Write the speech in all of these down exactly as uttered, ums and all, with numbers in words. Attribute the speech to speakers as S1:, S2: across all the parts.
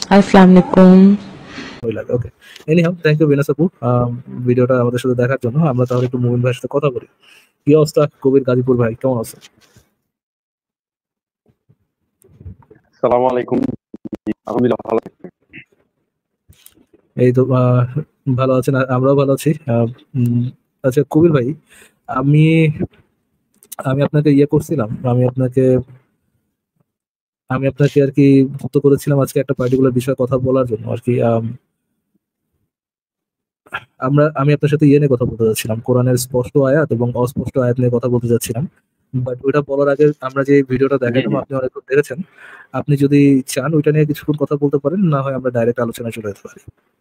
S1: আসসালামু আলাইকুম।
S2: ওই লাগে okay. Anyhow thank you Venus আপু আম ভিডিওটা আমাদের সাথে দেখার জন্য। আমরা তাহলে একটু মুমিন ভাইয়ের সাথে কথা বলি। কি অবস্থা কবির গাজীপুর ভাই কেমন আছেন?
S3: আসসালামু আলাইকুম। আলহামদুলিল্লাহ ভালো আছি।
S2: এই তো আ ভালো আছেন, আ আমরাও ভালো আছি। আ উম আচ্ছা কবির ভাই, আমি আমি আপনাকে ইয়ে করছিলাম, আমি আপনাকে আমি আপনাকে আরকি যুক্ত করেছিলাম আজকে একটা পার্টিকুলার বিষয়ে কথা বলার জন্য আরকি। আম আমরা আমি আপনার সাথে ইয়ে নিয়ে কথা বলতে যাচ্ছিলাম। কোরআনের স্পষ্ট আয়াত এবং অস্পষ্ট আয়াত নিয়ে কথা বলতে যাচ্ছিলাম। বাট ওইটা বলার আগে আমরা যে ভিডিওটা
S3: জি,
S2: দেখাইলাম
S3: জি।
S2: আপনি অনেকক্ষণ দেখেছেন। আপনি যদি চান ওইটা নিয়ে কিছুক্ষণ কথা বলতে পারেন, না হয় আমরা ডাইরেক্ট আলোচনায় চলে যেতে পারি।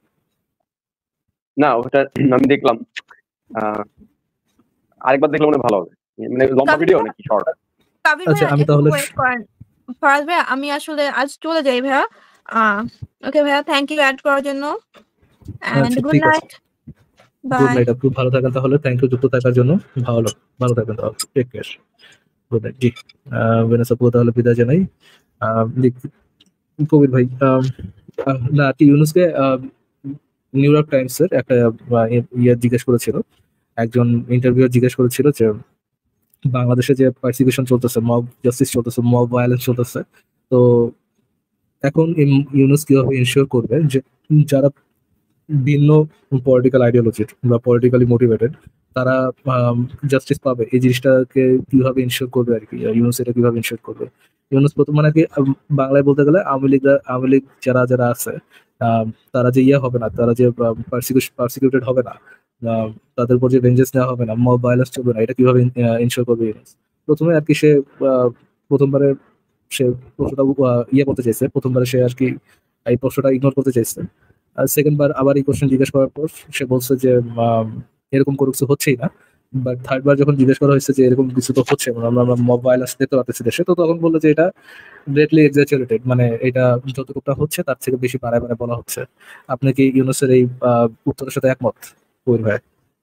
S3: না ওটা আমি দেখলাম। আ আরেকবার দেখলে মনে হয় ভালো হবে। মানে লম্বা
S4: কাবির
S3: ভিডিও
S4: ভাইয়া
S3: নাকি শর্ট?
S4: কাবির
S2: আচ্ছা
S4: ভাইয়া
S2: আমি
S4: একটু
S2: তাহলে
S4: ওয়েট করেন। ফরাজ ভাইয়া আমি আসলে আজ চলে যাই ভাইয়া। আ ওকে ভাইয়া থ্যাংক ইউ এড করার জন্য। এন্ড
S2: আচ্ছা
S4: গুড
S2: ঠিক আছে।
S4: নাইট।
S2: Good
S4: bye.
S2: নাইট আপু, ভালো থাকেন তাহলে। থ্যাংক ইউ যুক্ত থাকার জন্য। ভালো ভালো থাকবেন তাহলে। Take care. Good night. জি। আ ভেনাস আপু তাহলে বিদায় জানাই। আ জি কবির ভাই আম আ না কি ইউনুসকে আ নিউ ইয়র্ক টাইমস এর একটা আ ইয়ে জিজ্ঞেস করেছিল। একজন ইন্টারভিউয়ার জিজ্ঞেস করেছিল যে বাংলাদেশে যে পারসিকিউশন চলতেছে, মব জাস্টিস চলতেছে, মব ভায়োলেন্স চলতেছে। তো এখন ইম ইউনুস কিভাবে এনশিওর করবে যে যারা ভিন্ন পলিটিক্যাল আইডিওলজির বা পলিটিক্যালি মোটিভেটেড তারা আম জাস্টিস পাবে। এই জিনিসটাকে কিভাবে এনশিওর করবে আরকি? আ ইউনুস এটা কিভাবে এনশিওর করবে? ইউনুস প্রথম মানে আরকি আম বাংলায় বলতে গেলে আওয়ামী লীগরা আওয়ামী লীগ যারা, যারা আছে আ তারা যে ইয়ে হবে না, তারা যে আ পারসিকিউশ পারসিকিউটেড হবে না, আ তাদের উপর যে ভেঞ্জেন্স নেওয়া হবে না, মব ভায়োলেন্স চলবে না, এটা কিভাবে আ এনশিওর করবে ইউনুস? প্রথম এ আরকি সে আ প্রথম বারে সে প্রশ্নটা আ ইয়ে করতে চাইছে। প্রথম বারে সে আরকি এই প্রশ্নটা ইগনোর করতে চাইছে। আর সেকেন্ড বার আবার এই কোয়েশ্চেন জিজ্ঞেস করার পর সে বলছে যে আম এরকম কোনো কিছু হচ্ছেই না। বাট থার্ড বার যখন জিজ্ঞেস করা হয়েছে যে এরকম কিছু তো হচ্ছে, আমরা আমরা মব ভায়োলেন্স দেখতে পাচ্ছি দেশে। তো তখন বলল যে এটা গ্রেটলি এক্সাজারেটেড, মানে এটা যতটুকটা হচ্ছে তার থেকে বেশি বাড়ায়, বাড়ায় বলা হচ্ছে। আপনি কি ইউনুসের এই আ উত্তরের সাথে একমত কবির ভাই?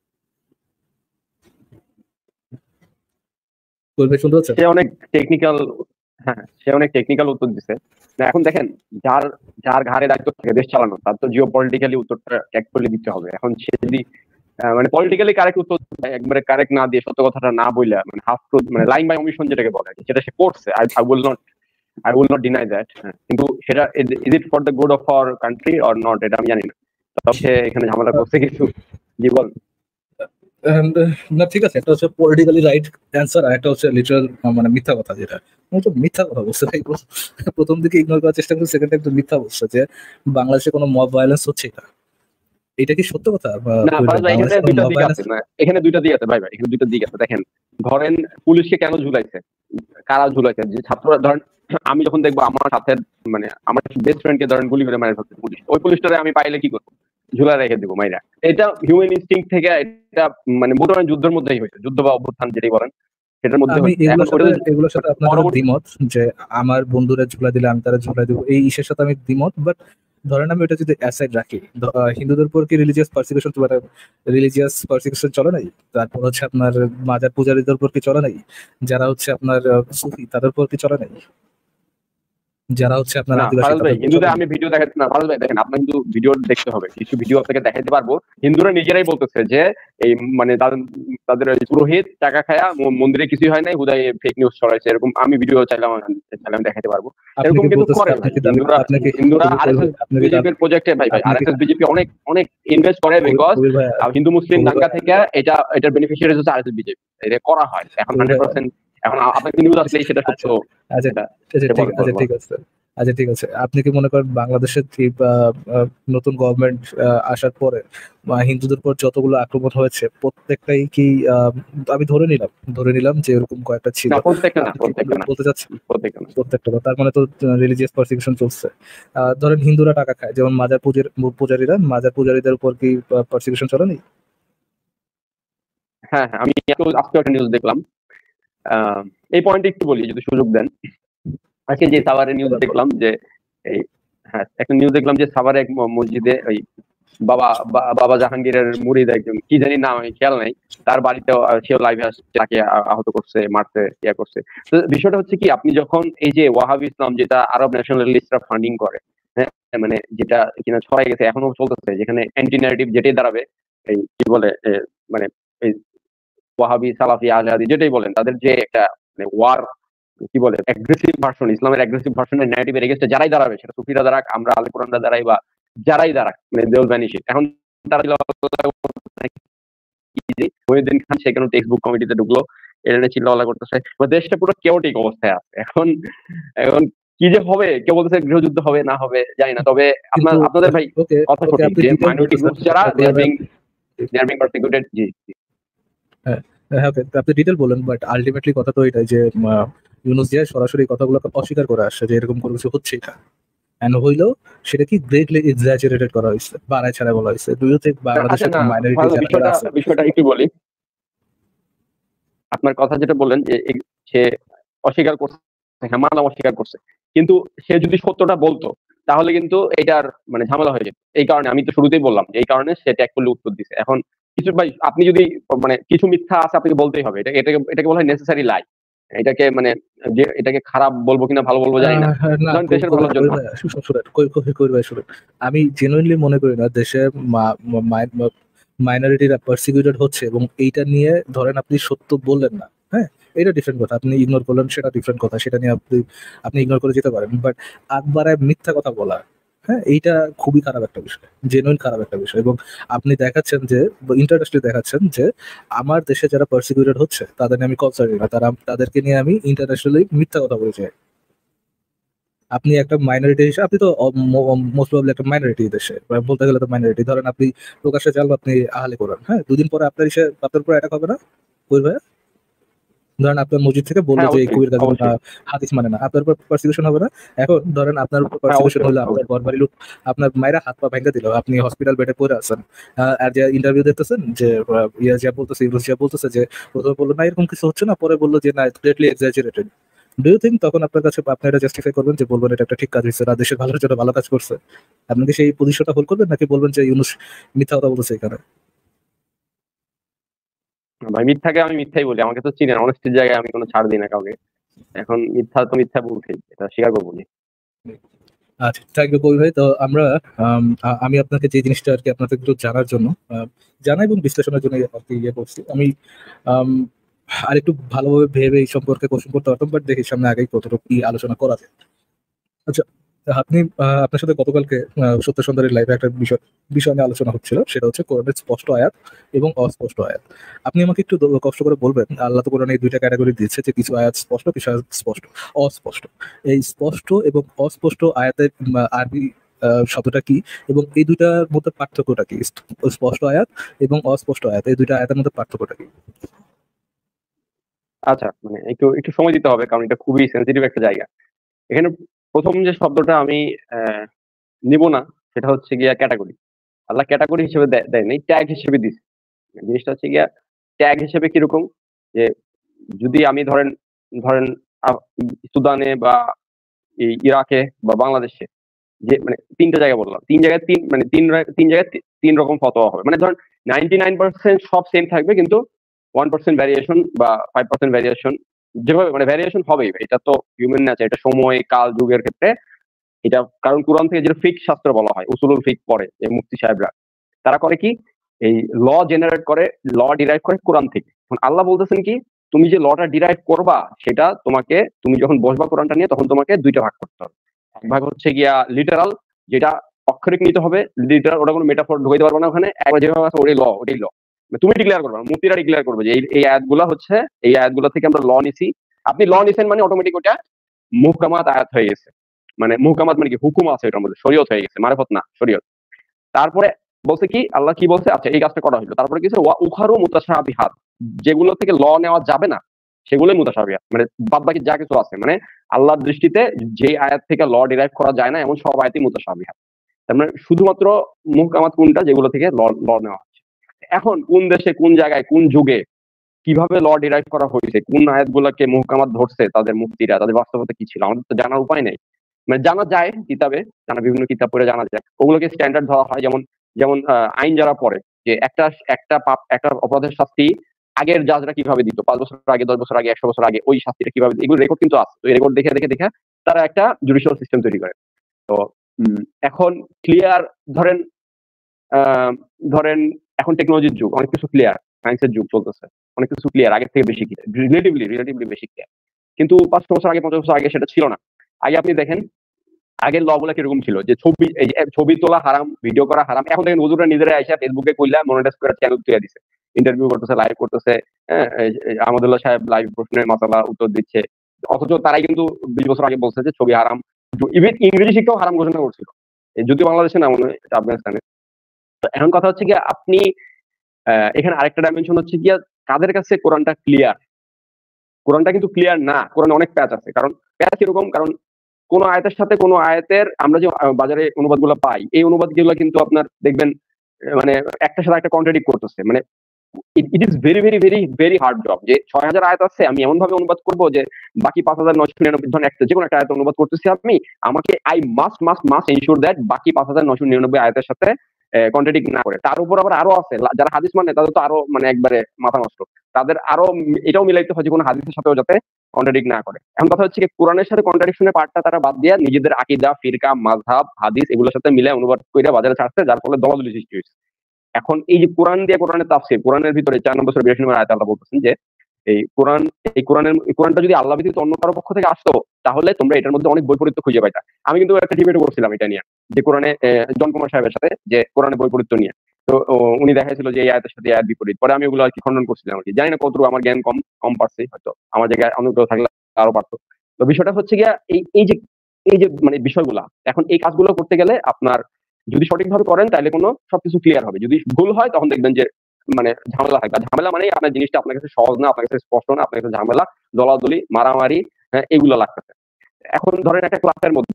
S2: কবির ভাই শুনতে পাচ্ছেন?
S3: সে অনেক টেকনিক্যাল হ্যাঁ, সে অনেক টেকনিক্যাল উত্তর দিছে। না এখন দেখেন যার যার ঘাড়ে দায়িত্ব থাকে দেশ চালানো তার তো জিওপলিটিক্যালি উত্তরটা অ্যাকচুয়ালি দিতে হবে। এখন সে যদি আ মানে পলিটিক্যালি কারেক্ট উত্তর দেয়, একবারে কারেক্ট না দিয়ে সত্য কথাটা না বইলা মানে হাফ ট্রুথ মানে লাইন বাই ওমিশন যেটাকে বলে আরকি, সেটা সে করছে। I I will not I will not deny that. হ্যাঁ। কিন্তু সেটা is it for the good of our country or not এটা আমি জানি না। তবে সে এখানে ঝামেলা করছে কিছু। জি বল।
S2: অ্যান্ড না ঠিক আছে, একটা হচ্ছে পলিটিক্যালি রাইট অ্যান্সার, আর একটা হচ্ছে লিটারাল মানে মিথ্যা কথা যেটা। ও তো মিথ্যা কথা বলছে ভাই। প্রথম দিকে ইগনোর করার চেষ্টা করছে, সেকেন্ড টাইম তো মিথ্যা বলছে যে বাংলাদেশে কোনো মব ভায়োলেন্স হচ্ছেই না। এটা কি সত্য কথা? বা
S3: না ফারাজ ভাই এখানে
S2: বাংলাদেশে কোনো
S3: দুইটা
S2: মব
S3: দিক
S2: ভায়োলেন্স
S3: আছে না, এখানে দুইটা দিক আছে ভাই ভাই এখানে দুইটা দিক আছে। দেখেন ধরেন পুলিশকে কেন ঝুলাইছে, কারা ঝুলাইছে? যে ছাত্ররা ধরেন আমি যখন দেখবো আমার সাথে মানে আমার বেস্ট ফ্রেন্ডকে ধরেন গুলি করে মারা ফেলছে পুলিশ, ওই পুলিশটারে আমি পাইলে কি করবো? ঝুলা রেখে দেবো মাইরা। এটা হিউম্যান ইনস্টিংক্ট থেকে এটা মানে মোটামুটি যুদ্ধের মধ্যেই হয়েছে, যুদ্ধ বা অভ্যুত্থান যেটাই বলেন সেটার মধ্যে
S2: আমি
S3: হয়েছে। এখন
S2: এগুলোর
S3: ওটা
S2: সাথে
S3: তো
S2: এগুলোর সাথে আপনার সাথে
S3: পরবর্তী
S2: দ্বিমত যে আমার বন্ধুরা ঝুলাই দিলে আমি তারা ঝুলাই দেবো, এই ইসের সাথে আমি দ্বিমত। বাট ধরেন আমি ওটা যদি অ্যাসাইড রাখি, দ- আহ, হিন্দুদের উপর কি রিলিজিয়াস পারসিকিউশন মানে রিলিজিয়াস পারসিকিউশন চলে নাই? তারপর হচ্ছে আপনার মাজার পূজারীদের উপর কি চলে নাই? যারা হচ্ছে আপনার আহ, সুফি তাদের উপর কি চলে নাই? যারা হচ্ছে আপনার
S3: না
S2: আদিবাসী
S3: ফারাজ ভাই
S2: তাদের উপর চলে
S3: হিন্দুদের
S2: নাই?
S3: আমি ভিডিও দেখাচ্ছি না। ফারাজ ভাই দেখেন আপনার কিন্তু ভিডিও দেখতে হবে, কিছু ভিডিও আপনাকে দেখাইতে পারবো। হিন্দুরা নিজেরাই বলতেছে যে এই মানে তাদের তাদের ওই পুরোহিত টাকা খায়া ম- মন্দিরে কিছুই হয় নাই, হুদাই ফেক নিউজ ছড়াইছে, এরকম আমি ভিডিও চাইলাম চাইলাম দেখাইতে পারবো।
S2: আপনি
S3: এরকম
S2: কি
S3: কিন্তু
S2: বলতেছেন,
S3: করে
S2: আপনি
S3: ভাই
S2: কি দাবি
S3: হিন্দুরা।
S2: আপনি কি
S3: হিন্দুরা
S2: কবির কবির
S3: আরএসএস
S2: ভাই, আপনি কি
S3: বিজেপির
S2: দাবি
S3: প্রজেক্টে ভাই ভাই
S2: আপনি কি
S3: আরএসএস বিজেপি অনেক অনেক ইনভেস্ট করে,
S2: কবির
S3: বিকজ
S2: কবির ভাই
S3: হিন্দু মুসলিম
S2: কবির
S3: দাঙ্গা
S2: ভাই
S3: থেকে এটা এটার বেনিফিশিয়ারি হচ্ছে আরএসএস বিজেপি, এটা করা হয় এখন
S2: কবির
S3: হান্ড্রেড
S2: ভাই
S3: পার্সেন্ট। এখন আপনাকে নিউজ আসলেই সেটা সত্য।
S2: আচ্ছা আচ্ছা
S3: এটা
S2: আচ্ছা
S3: এটা
S2: ঠিক
S3: বলেন
S2: আচ্ছা
S3: বলেন বলেন।
S2: ঠিক আছে আচ্ছা ঠিক আছে আপনি কি মনে করেন বাংলাদেশের যে আহ, আহ, নতুন গভর্নমেন্ট আসার পরে বা হিন্দুদের উপর যতগুলো আক্রমণ হয়েছে প্রত্যেকটাই কি আহ, আমি ধরে নিলাম ধরে নিলাম যে এরকম কয়েকটা ছিল,
S3: না প্রত্যেকটা না
S2: আপনি কি
S3: প্রত্যেকটা
S2: বলতে
S3: না
S2: বলতে চাচ্ছেন
S3: প্রত্যেকটা না।
S2: প্রত্যেকটা? তার মানে তো রিলিজিয়াস পারসিকিউশন চলছে। আহ, ধরেন হিন্দুরা টাকা খায়, যেমন মাজার পূজার পূজারীরা মাজার পূজারীদের উপর কি পারসিকিউশন চলে নি?
S3: হ্যাঁ, হ্যাঁ, আমি এত আজকে একটা নিউজ দেখলাম। আহ, এই পয়েন্টে একটু বলি যদি সুযোগ দেন। আজকে যে সাভারের নিউজ দেখলাম যে এই হ্যাঁ একটা নিউজ দেখলাম যে সাভারে এক ম- মসজিদে ওই বাবা বা- বাবা জাহাঙ্গীরের মুরিদ একজন কি জানি নাম আমি খেয়াল নাই, তার বাড়িতে সেও লাইভে আসছে, তাকে আ- আহত করছে, মারছে, ইয়া করছে। তো বিষয়টা হচ্ছে কি আপনি যখন এই যে ওয়াহাবি ইসলাম যেটা আরব ন্যাশনালিস্টরা ফান্ডিং করে, হ্যাঁ, মানে যেটা কিনা ছড়াই গেছে এখনো চলতেছে, যেখানে অ্যান্টি ন্যারেটিভ যেটাই দাঁড়াবে এই কি বলে এ, মানে এই ওয়াহাবি সালাফি আজহাদি যেটাই বলেন, তাদের যে একটা মানে ওয়ার কি বলে অ্যাগ্রেসিভ ভার্সন, ইসলামের অ্যাগ্রেসিভ ভার্সনের ন্যারেটিভের এগেইনস্টে যারাই দাঁড়াবে, সেটা সুফিরা দাঁড়াক, আমরা আলে কোরআনরা দাঁড়াই বা যারাই দাঁড়াক, মানে দে উইল ভ্যানিশ। এখন তারা মহিউদ্দিন খান সেখানে টেক্সট বুক কমিটিতে ঢুকলো, এটা চিল্লাওয়ালা করতেছে, দেশটা পুরো কেওটিক অবস্থায় আছে এখন। এখন কি যে হবে, কেউ বলতেছে গৃহযুদ্ধ হবে না হবে জানি না, তবে আপনার
S2: কিন্তু
S3: আপনাদের ভাই
S2: ওকে
S3: কথা
S2: ওকে
S3: সঠিক
S2: আপনি
S3: যে
S2: ডিটেল
S3: মাইনরিটি
S2: বলতেছেন,
S3: গ্রুপস যারা দে আর
S2: আপনার
S3: being they are being persecuted. জি জি।
S2: হ্যাঁ হ্যাঁ ওকে আপনি ডিটেল বলেন, বাট আলটিমেটলি কথা তো এটাই যে আহ, ইউনুস যে সরাসরি কথাগুলো অস্বীকার করে আসছে যে এরকম কোনো কিছু হচ্ছে না, এন্ড হইলেও সেটা কি গ্রেটলি এক্সাজারেটেড করা হয়েছে, বাড়ায় ছাড়া বলা হয়েছে। ডু ইউ থিংক
S3: আচ্ছা
S2: বাংলাদেশের
S3: না,
S2: মাইনরিটি
S3: ভালো,
S2: যারা যারা
S3: বিষয়টা
S2: আছে
S3: বিষয়টা একটু বলি। আপনার কথা যেটা বললেন যে এই- সে অস্বীকার করছে, হ্যাঁ মানলাম অস্বীকার করছে, কিন্তু সে যদি সত্যটা বলতো তাহলে কিন্তু এটার মানে ঝামেলা হয়ে যেত। এই কারণে আমি তো শুরুতেই বললাম যে এই কারণে সে ট্যাগ করলে উত্তর দিছে। এখন কিছু ভাই আপনি যদি মানে কিছু মিথ্যা আছে আপনাকে বলতেই হবে, এটা এটাকে এটাকে বলা হয় নেসেসারি লাই। এটাকে মানে যে এটাকে খারাপ বলবো কিনা ভালো বলবো জানি না,
S2: আহ, না
S3: ধরেন
S2: কই-
S3: দেশের
S2: কই-
S3: ভালোর জন্য।
S2: কই ভাই, শু- শুনেন, কই- কই- কই ভাই শুনেন। আমি জেনুইনলি মনে করি না দেশে মাইনরিটিরা পারসিকিউটেড হচ্ছে, এবং এইটা নিয়ে ধরেন আপনি সত্য বললেন না, হ্যাঁ এটা ডিফারেন্ট কথা, আপনি ইগনোর করলেন সেটা ডিফারেন্ট কথা, সেটা নিয়ে আপনি আপনি ইগনোর করে যেতে পারেন, বাট একবারে মিথ্যা কথা বলা, হ্যাঁ এইটা খুবই খারাপ একটা বিষয়, জেনুইন খারাপ একটা বিষয়। এবং আপনি দেখাচ্ছেন যে ইন্টারন্যাশনালি দেখাচ্ছেন যে আমার দেশে যারা পারসিকিউটেড হচ্ছে তাদের নিয়ে আমি কনসার্ন না, তারা তাদেরকে নিয়ে আমি ইন্টারন্যাশনালি মিথ্যা কথা বলছি। আপনি একটা মাইনরিটি হিসেবে, আপনি তো মোস্ট প্রবাবলি একটা মাইনরিটি দেশে, বা বলতে গেলে তো মাইনরিটি, ধরেন আপনি প্রকাশ্যে চাল আপনি আহলে কোরআন, হ্যাঁ দুদিন পরে আপনার হিসেবে আপনার উপর অ্যাটাক হবে না? কই ভাই, ধরেন আপনার মসজিদ থেকে বললো
S3: হ্যাঁ
S2: যে এই
S3: অবশ্যই
S2: কবির কাছে
S3: অবশ্যই।
S2: হাদিস মানে না, আপনার উপর পারসিকিউশন হবে না? এখন ধরেন আপনার উপর
S3: হ্যাঁ
S2: পারসিকিউশন
S3: অবশ্যই
S2: হলো,
S3: অবশ্যই
S2: আপনার
S3: অবশ্যই।
S2: ঘর বাড়ি লোক আপনার মায়েরা হাত পা ভেঙে দিল, আপনি হসপিটাল বেডে পড়ে আছেন, আহ, আর যে ইন্টারভিউ দিতেছেন যে আহ, ইয়া যা বলতেছে ইউনুস যা বলতেছে যে প্রথমে বললো না এরকম কিছু হচ্ছে না, পরে বললো যে না greatly exaggerated. Do you think তখন আপনার কাছে আপনি এটা জাস্টিফাই করবেন যে বলবেন এটা একটা ঠিক কাজ হয়েছে, না দেশের ভালোর জন্য ভালো কাজ করছে? আপনি কি সেই পজিশনটা হোল্ড করবেন, নাকি বলবেন যে ইউনুস মিথ্যা কথা বলতেছে এখানে?
S3: ভাই মিথ্যাকে আমি মিথ্যাই বলি, আমাকে তো চিনেন, অনেস্টির জায়গায় আমি কোনো ছাড় দিই না কাউকে। এখন মিথ্যা তো মিথ্যা বলতেই, এটা স্বীকার করবো না।
S2: আচ্ছা থ্যাংক ইউ কবি ভাই। তো আমরা আম, আ- আমি আপনাকে যে জিনিসটা আর কি আপনাদের একটু জানার জন্য আহ, জানা এবং বিশ্লেষণের জন্য আর কি ইয়ে করছি আমি, আম, আর একটু ভালোভাবে ভেবে এই সম্পর্কে কোশ্চেন করতে পারতাম, বাট দেখি সামনে আগেই কতটুকু কি আলোচনা করা যায়। আচ্ছা আপনি আহ, আপনার সাথে গতকালকে আহ, সত্য সুন্দরের লাইভে একটা বিষয় বিষয় নিয়ে আলোচনা হচ্ছিল, সেটা হচ্ছে কোরআনের স্পষ্ট আয়াত এবং অস্পষ্ট আয়াত। আপনি আমাকে একটু দ- কষ্ট করে বলবেন, আল্লাহ তো কোরআনে এই দুইটা ক্যাটাগরি দিচ্ছে যে কিছু আয়াত স্পষ্ট, কিছু আয়াত স্পষ্ট অস্পষ্ট। এই স্পষ্ট এবং অস্পষ্ট আয়াতের উম, আরবি আহ, শব্দটা কি, এবং এই দুইটার মধ্যে পার্থক্যটা কি? স্পষ্ট আয়াত এবং অস্পষ্ট আয়াত, এই দুইটা আয়াতের মধ্যে পার্থক্যটা কি?
S3: আচ্ছা, মানে একটু একটু সময় দিতে হবে, কারণ এটা খুবই সেন্সিটিভ একটা জায়গা। এখানে প্রথম যে শব্দটা আমি আহ, নিব না, সেটা হচ্ছে গিয়া ক্যাটাগরি। আল্লাহ ক্যাটাগরি হিসেবে দেয় দেয় নাই, ট্যাগ হিসেবে দিছে। জিনিসটা হচ্ছে গিয়া ট্যাগ হিসেবে কিরকম, যে যদি আমি ধরেন ধরেন আ- সুদানে বা এই ইরাকে বা বাংলাদেশে, যে মানে তিনটা জায়গা বললাম, তিন জায়গায় তিন মানে তিন রা- তিন জায়গায় তি- তিন রকম ফতোয়া হবে। মানে ধরেন নাইনটি নাইন পার্সেন্ট সব সেম থাকবে, কিন্তু ওয়ান পার্সেন্ট ভ্যারিয়েশন বা ফাইভ পার্সেন্ট ভ্যারিয়েশন, যেভাবে মানে ভ্যারিয়েশন হবেই, এটা তো হিউম্যান নেচার, এটা সময় কাল যুগের ক্ষেত্রে এটা। কারণ কোরআন থেকে যেটা ফিক শাস্ত্র বলা হয়, উসুলুল ফিক পড়ে যে মুফতি সাহেবরা, তারা করে কি, এই ল জেনারেট করে, ল ডিরাইভ করে কোরআন থেকে। এখন আল্লাহ বলতেছেন কি, তুমি যে লটা ডিরাইভ করবা সেটা তোমাকে, তুমি যখন বসবা কোরআনটা নিয়ে, তখন তোমাকে দুইটা ভাগ করতে হবে। এক ভাগ হচ্ছে গিয়া লিটারাল, যেটা অক্ষরিক নিতে হবে, লিটারাল, ওটা কোনো মেটাফোর ঢুকাইতে পারবে না ওখানে, একবার যেভাবে আছে ওটাই ল, ওটাই ল। তুমি ডিক্লেয়ার করবে, মুফতিরা ডিক্লেয়ার করবে যে এই এই আয়াতগুলা হচ্ছে, এই আয়াতগুলা থেকে আমরা ল নিছি। আপনি ল নিছেন মানে অটোমেটিক ওটা মুহকামাত আয়াত হয়ে গেছে। মানে মুহকামাত মানে কি, হুকুম আছে এটার মধ্যে, শরীয়ত হয়ে গেছে, মারেফত না শরীয়ত। তারপরে বলছে কি, আল্লাহ কি বলছে, আচ্ছা এই কাজটা করা হলো, তারপরে কিছু ওয়া উখারু মুতাশাবিহাত, যেগুলো থেকে ল নেওয়া যাবে না সেগুলোই মুতাশাবিহাত, মানে বাদ বাকি যা কিছু আছে, মানে আল্লাহর দৃষ্টিতে যে আয়াত থেকে ল ডিরাইভ করা যায় না এমন সব আয়াতই মুতাশাবিহাত। তার মানে শুধুমাত্র মুহকামাত কোনটা, যেগুলো থেকে ল ল নেওয়া হচ্ছে। এখন কোন দেশে, কোন জায়গায়, কোন যুগে, কিভাবে ল ডিরাইভ করা হয়েছে, কোন আয়াতগুলোকে মুহকামাত ধরছে তাদের মুফতিরা, তাদের বাস্তবতা কি ছিল, আমাদের তো জানার উপায় নেই। মানে জানা যায় কিতাবে, জানা বিভিন্ন কিতাব পড়ে জানা যায়, ওগুলোকে স্ট্যান্ডার্ড ধরা হয়। যেমন যেমন আহ, আইন যারা পড়ে, যে একটা একটা পাপ, একটা অপরাধের শাস্তি আগের জাজরা কিভাবে দিত, পাঁচ বছর আগে, দশ বছর আগে, একশো বছর আগে ওই শাস্তিটা কিভাবে দিত, এগুলো রেকর্ড কিন্তু আছে। তো এই রেকর্ড দেখে দেখে দেখে তারা একটা জুডিশিয়াল সিস্টেম তৈরি করে। তো এখন ক্লিয়ার ধরেন ধরেন এখন টেকনোলজির যুগ, অনেক কিছু ক্লিয়ার, সায়েন্সের যুগ চলতেছে, অনেক কিছু ক্লিয়ার, আগের থেকে বেশি ক্লিয়ার, রিলেটিভলি রিলেটিভলি বেশি ক্লিয়ার। কিন্তু পাঁচশো বছর আগে, পঞ্চাশ বছর আগে সেটা ছিল না। আগে আপনি দেখেন আগের ল গুলা কিরকম ছিল, যে ছবি ছবি তোলা হারাম, ভিডিও করা হারাম। এখন দেখেন হুজুররা নিজেরা এসে ফেসবুকে কইলা মনিটাইজ করে চ্যানেল তৈরি দিছে, ইন্টারভিউ করতেছে, লাইভ করতেছে, হ্যাঁ, আহমদুল্লাহ সাহেব লাইভ প্রশ্নের মাসালা উত্তর দিচ্ছে। অথচ তারাই কিন্তু বিশ বছর আগে বলছে যে ছবি হারাম, ইভেন ইংরেজি শিক্ষাও হারাম ঘোষণা করছিল, যদিও বাংলাদেশে না, মনে হয় আফগানিস্তানে। এখন কথা হচ্ছে কি, আপনি এখানে আরেকটা ডাইমেনশন হচ্ছে কি, কাদের কাছে কোরআনটা ক্লিয়ার। কোরআনটা কিন্তু ক্লিয়ার না, কোরআনে অনেক প্যাচ আছে। কারণ প্যাচ কিরকম, কারণ কোন আয়াতের সাথে কোন আয়াতের আমরা যে বাজারে অনুবাদগুলো পাই, এই অনুবাদগুলো কিন্তু আপনার দেখবেন মানে একটার সাথে একটা কন্ট্রাডিক্ট করতেছে। মানে it is very very very very hard job, যে ছয় হাজার আয়াত আছে, আমি এমন ভাবে অনুবাদ করবো যে বাকি পাঁচ হাজার নয়শো নিরানব্বই ধরেন একটা যে কোনো একটা আয়াত অনুবাদ করতেছি আমি, আমাকে I must must must ensure that বাকি পাঁচ হাজার নয়শো নিরানব্বই আয়াতের সাথে কন্ট্রাডিক্ট না করে। তার উপর আবার আরো আছে যারা হাদিস মানে, তাদের তো আরো মানে একবারে মাথা নষ্ট, তাদের আরো এটাও মিলাইতে হয় যে কোনো হাদিসের সাথেও যাতে কন্ট্রাডিক্ট না করে। এখন কথা হচ্ছে কি, কোরআনের সাথে কন্ট্রাডিকশনের পার্টটা তারা বাদ দিয়ে নিজেদের আকীদা, ফিরকা, মাযহাব, হাদিস এগুলোর সাথে মিলে অনুবাদ করে বাজারে ছাড়ছে, যার ফলে দলাদলি সৃষ্টি হয়েছে। এখন এই যে কোরআন দিয়ে কোরআনের তাফসীর, কোরআনের ভিতরে চার নম্বর সূরা বিরাশি নম্বর আয়াতে আল্লাহ বলতেছেন যে এই কোরআন এই কোরআনের এই কোরআনটা যদি আল্লাহ ব্যতীত অন্য কারো পক্ষ থেকে আসতো, তাহলে তোমরা এটার মধ্যে অনেক বৈপরীত্য খুঁজে পাইতা। আমি কিন্তু একটা ডিবেট করছিলাম এটা নিয়ে, যে কোরআনে জন কুমার সাহেবের সাথে, যে কোরআনে বৈপরীত্য নিয়ে। তো উনি দেখাইছিল যে এই আয়াতের সাথে আয়াত বিপরীত। পরে আমি ওগুলো আর কি খণ্ডন করছিলাম আর কি। জানি না কতটুকু আমার জ্ঞান কম কম পারছি, হয়তো আমার জায়গায় অনেকগুলো থাকলে আরো পারতো। তো বিষয়টা হচ্ছে গিয়া এই এই যে এই যে মানে বিষয়গুলা, এখন এই কাজগুলো করতে গেলে আপনার যদি সঠিকভাবে করেন তাহলে কোনো সবকিছু ক্লিয়ার হবে। যদি ভুল হয় তখন দেখবেন যে মানে ঝামেলা থাকবে। ঝামেলা মানে আপনার জিনিসটা আপনার কাছে সহজ না, আপনার কাছে স্পষ্ট না, আপনার কাছে ঝামেলা, দলাদলি, মারামারি, হ্যাঁ, এগুলো লাগতেছে। এখন ধরেন একটা ক্লাসের মধ্যে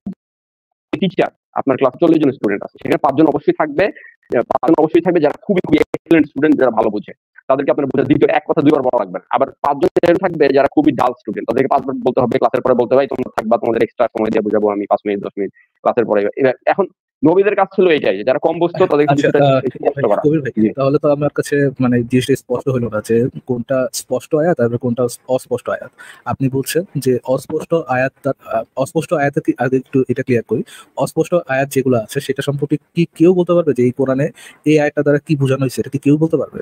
S3: টিচার, আপনার ক্লাসে চল্লিশ জন স্টুডেন্ট আছে, সেখানে পাঁচজন অবশ্যই থাকবে, পাঁচজন অবশ্যই থাকবে যারা খুবই খুবই এক্সেলেন্ট স্টুডেন্ট, যারা ভালো বোঝে, তাদেরকে আপনার বোঝা দ্বিতীয় এক কথা দুইবার বলা লাগবে। আবার পাঁচজন থাকবে যারা খুবই ডাল স্টুডেন্ট, তাদেরকে পাঁচবার বলতে হবে, ক্লাসের পরে বলতে হবে তোমরা থাকবা, তোমাদের এক্সট্রা সময় দিয়ে বুঝাবো আমি পাঁচ মিনিট দশ মিনিট ক্লাসের পরে। এখন নবীদের কাজ ছিল এটাই, যারা কম বুঝতো তাদেরকে স্পষ্ট করা।
S2: তাহলে তো আমার কাছে মানে জিনিসটা স্পষ্ট হলো না যে কোনটা স্পষ্ট আয়াত আর কোনটা অস্পষ্ট আয়াত। আপনি বলছেন যে অস্পষ্ট আয়াত, অস্পষ্ট আয়াত আগে একটু এটা ক্লিয়ার করি। অস্পষ্ট আয়াত যেগুলো আছে সেটা সম্পর্কে কি কেউ বলতে পারবে যে এই কোরআনে এই আয়াতটা দ্বারা কি বোঝানো হয়েছে, এটা কি কেউ বলতে পারবে?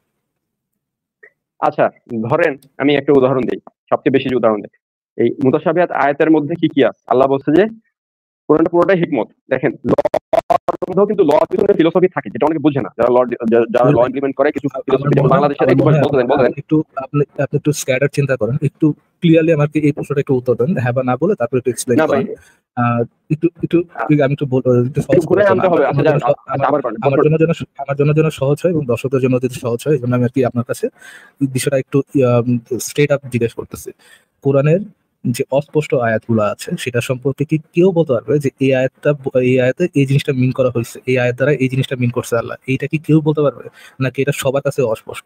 S3: আচ্ছা, ধরেন আমি একটা উদাহরণ দিই, সবচেয়ে বেশি যে উদাহরণ দিই, এই মুতাশাবিহাত আয়াতের মধ্যে কি কি আছে? আল্লাহ বলছে যে কোরআনটা পুরোটাই হিকমত। দেখেন মধ্যেও কিন্তু ল পিছনে ফিলোসফি থাকে, যেটা অনেকে বুঝে না, যারা ল যারা ল ইমপ্লিমেন্ট করে কিছু ফিলোসফি। বাংলাদেশের একটু বলতে দেন, বলতে দেন
S2: একটু আপনি আপনি একটু স্ক্যাটার চিন্তা করেন, একটু ক্লিয়ারলি আমাকে এই প্রশ্নটা একটু উত্তর দেন, হ্যাঁ বা না বলে তারপর একটু এক্সপ্লেইন করেন। একটু একটু আমি একটু একটু সহজ করে আনতে হবে আমার জন্য যেন আমার জন্য যেন সহজ হয় এবং দর্শকদের জন্য যদি সহজ হয়, এই জন্য আমি আর কি আপনার কাছে বিষয়টা একটু স্ট্রেট আপ জিজ্ঞেস করতেছি। কোরআনের যে অস্পষ্ট আয়াতগুলো আছে সেটা সম্পর্কে কি কেউ বলতে পারবে যে এই আয়াতটা এই আয়াতে এই জিনিসটা মিন করা হয়েছে, এই আয়াত দ্বারা এই জিনিসটা মিন করছে আল্লাহ, এইটা কি কেউ বলতে পারবে, নাকি এটা সবার কাছে অস্পষ্ট?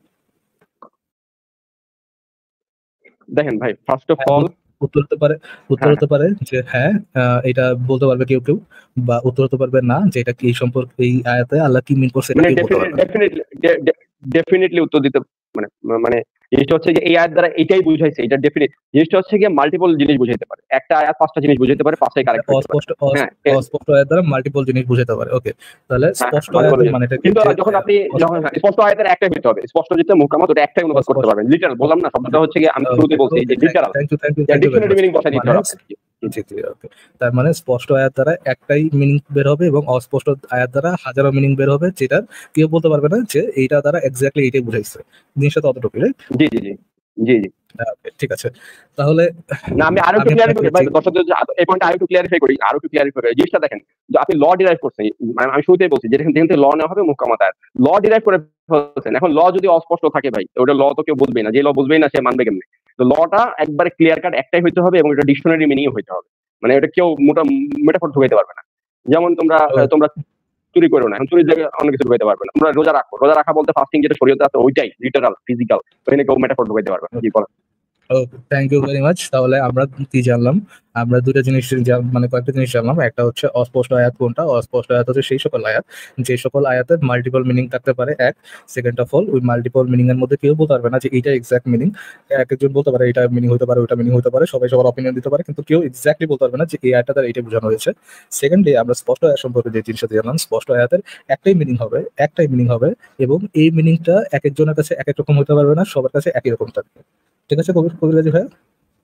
S3: দেখেন ভাই, ফার্স্ট অফ অল
S2: উত্তর হতে পারে উত্তর হতে পারে যে হ্যাঁ এটা বলতে পারবে কেউ কেউ, বা উত্তর হতে পারবে না যে এটা কি এই সম্পর্কে এই আয়াতে আল্লাহ কি মিন করছে এটা কেউ বলতে পারবে।
S3: ডেফিনেটলি ডেফিনেটলি উত্তর দিতে মানে মানে জিনিসটা হচ্ছে যে এই আয়াত দ্বারা এটাই বুঝাইছে, এটা ডেফিনেট জিনিসটা হচ্ছে যে মাল্টিপল জিনিস বুঝাইতে পারে। একটা আয়াত পাঁচটা জিনিস বুঝাইতে পারে, পাঁচটাই কারেক্ট হতে পারে।
S2: অস্পষ্ট অস্পষ্ট আয়াত দ্বারা মাল্টিপল জিনিস বুঝাইতে পারে। ওকে, তাহলে স্পষ্ট আয়াতের মানেটা কি?
S3: কিন্তু যখন আপনি যখন স্পষ্ট আয়াতের একটাই হতে হবে, স্পষ্ট যেটা মুহকামাত ওটা একটাই অনুবাদ করতে পারবেন। লিটারাল বললাম না, শব্দটা হচ্ছে যে আমি শুরুতে বলছি যে literal.
S2: Thank you thank you
S3: dictionary meaning বসাই দিতে হবে।
S2: ওকে, তার মানে স্পষ্ট আয়াত দ্বারা একটাই মিনিং বের হবে এবং অস্পষ্ট আয়াত দ্বারা হাজারো মিনিং বের হবে, যেটা কেউ বলতে পারবে না যে এইটা দ্বারা এক্স্যাক্টলি এইটাই বুঝাইছে। জিনিসটা ততটুকু, রাইট?
S3: জি জি জি জি জি
S2: ঠিক আছে। তাহলে
S3: না আমি আরো একটু ক্লিয়ারিফাই করি, দর্শকদের এই পয়েন্টটা আরো একটু ক্লিয়ারিফাই করি, আরো একটু ক্লিয়ারিফাই করি জিনিসটা। দেখেন যে আপনি ল ডিরাইভ করছেন, মানে আমি শুরুতেই বলছি যেখান থেকে ল নেওয়া হবে মুহকামাত আয়াত, ল ডিরাইভ করে ফেলছেন। এখন ল যদি অস্পষ্ট থাকে ভাই, ওটা ল তো কেউ বুঝবেই না, যে ল বুঝবেই না সে মানবে কেমনে? তো লটা একবারে ক্লিয়ার কাট একটাই হইতে হবে এবং এটা ডিকশনারি মিনিং হইতে হবে, মানে এটা কেউ মোটা মেটাফর ঢুকাইতে পারবে না। যেমন তোমরা তোমরা চুরি করো না, এখন চুরির জায়গায় অনেক কিছু ঢুকাইতে পারবে না। তোমরা রোজা রাখো, রোজা রাখা বলতে ফাস্টিং যেটা শরীয়তে আছে ওইটাই লিটারাল ফিজিক্যাল, ওখানে কেউ মেটাফর ঢুকাইতে পারবে না। কি বলেন?
S2: Okay, thank you very much. তাহলে আমরা কি জানলাম? আমরা দুটো জিনিস জান- মানে কয়েকটা জিনিস জানলাম। একটা হচ্ছে অস্পষ্ট আয়াত কোনটা? অস্পষ্ট আয়াত হচ্ছে সেই সকল আয়াত যে সকল আয়াতের মাল্টিপল মিনিং থাকতে পারে। এক, সেকেন্ড অফ অল, ওই মাল্টিপল মিনিং এর মধ্যে কেউ বলতে পারবে না যে এইটা এক্সাক্ট মিনিং। এক একজন বলতে পারে এটা মিনিং হতে পারে, ওটা মিনিং হতে পারে, সবাই সবার অপিনিয়ন দিতে পারে, কিন্তু কেউ এক্স্যাক্টলি বলতে পারবে না যে এই আয়াতটা দ্বারা এইটা বোঝানো হয়েছে। সেকেন্ডলি, আমরা স্পষ্ট আয়াত সম্পর্কে যে জিনিসটা জানলাম, স্পষ্ট আয়াতের একটাই মিনিং হবে, একটাই মিনিং হবে, এবং এই মিনিংটা এক একজনের কাছে এক এক রকম হতে পারবে না, সবার কাছে একই রকম থাকবে। ঠিক আছে কবির কবির গাজী ভাই?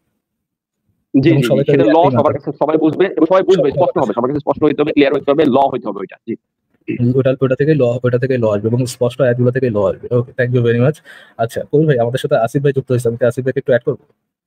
S3: জি
S2: এবং
S3: জি জি
S2: সবাইকে
S3: সেটা ল
S2: একই মানতে
S3: সবার
S2: হবে।
S3: কাছে সবাই বুঝবে এবং সবাই বুঝবে,
S2: সব-
S3: স্পষ্ট হবে, সবার কাছে স্পষ্ট হইতে হবে, ক্লিয়ার হইতে হবে, ল হইতে হবে ওইটা। জি
S2: ওটা ওটা থেকে ল ওটা থেকে ল আসবে এবং স্পষ্ট আয়াতগুলো থেকে ল আসবে। Okay, thank you very much. আচ্ছা কবির ভাই, আমাদের সাথে আসিফ ভাই যুক্ত হয়েছে, আমি কি আসিফ ভাইকে একটু অ্যাড করবো?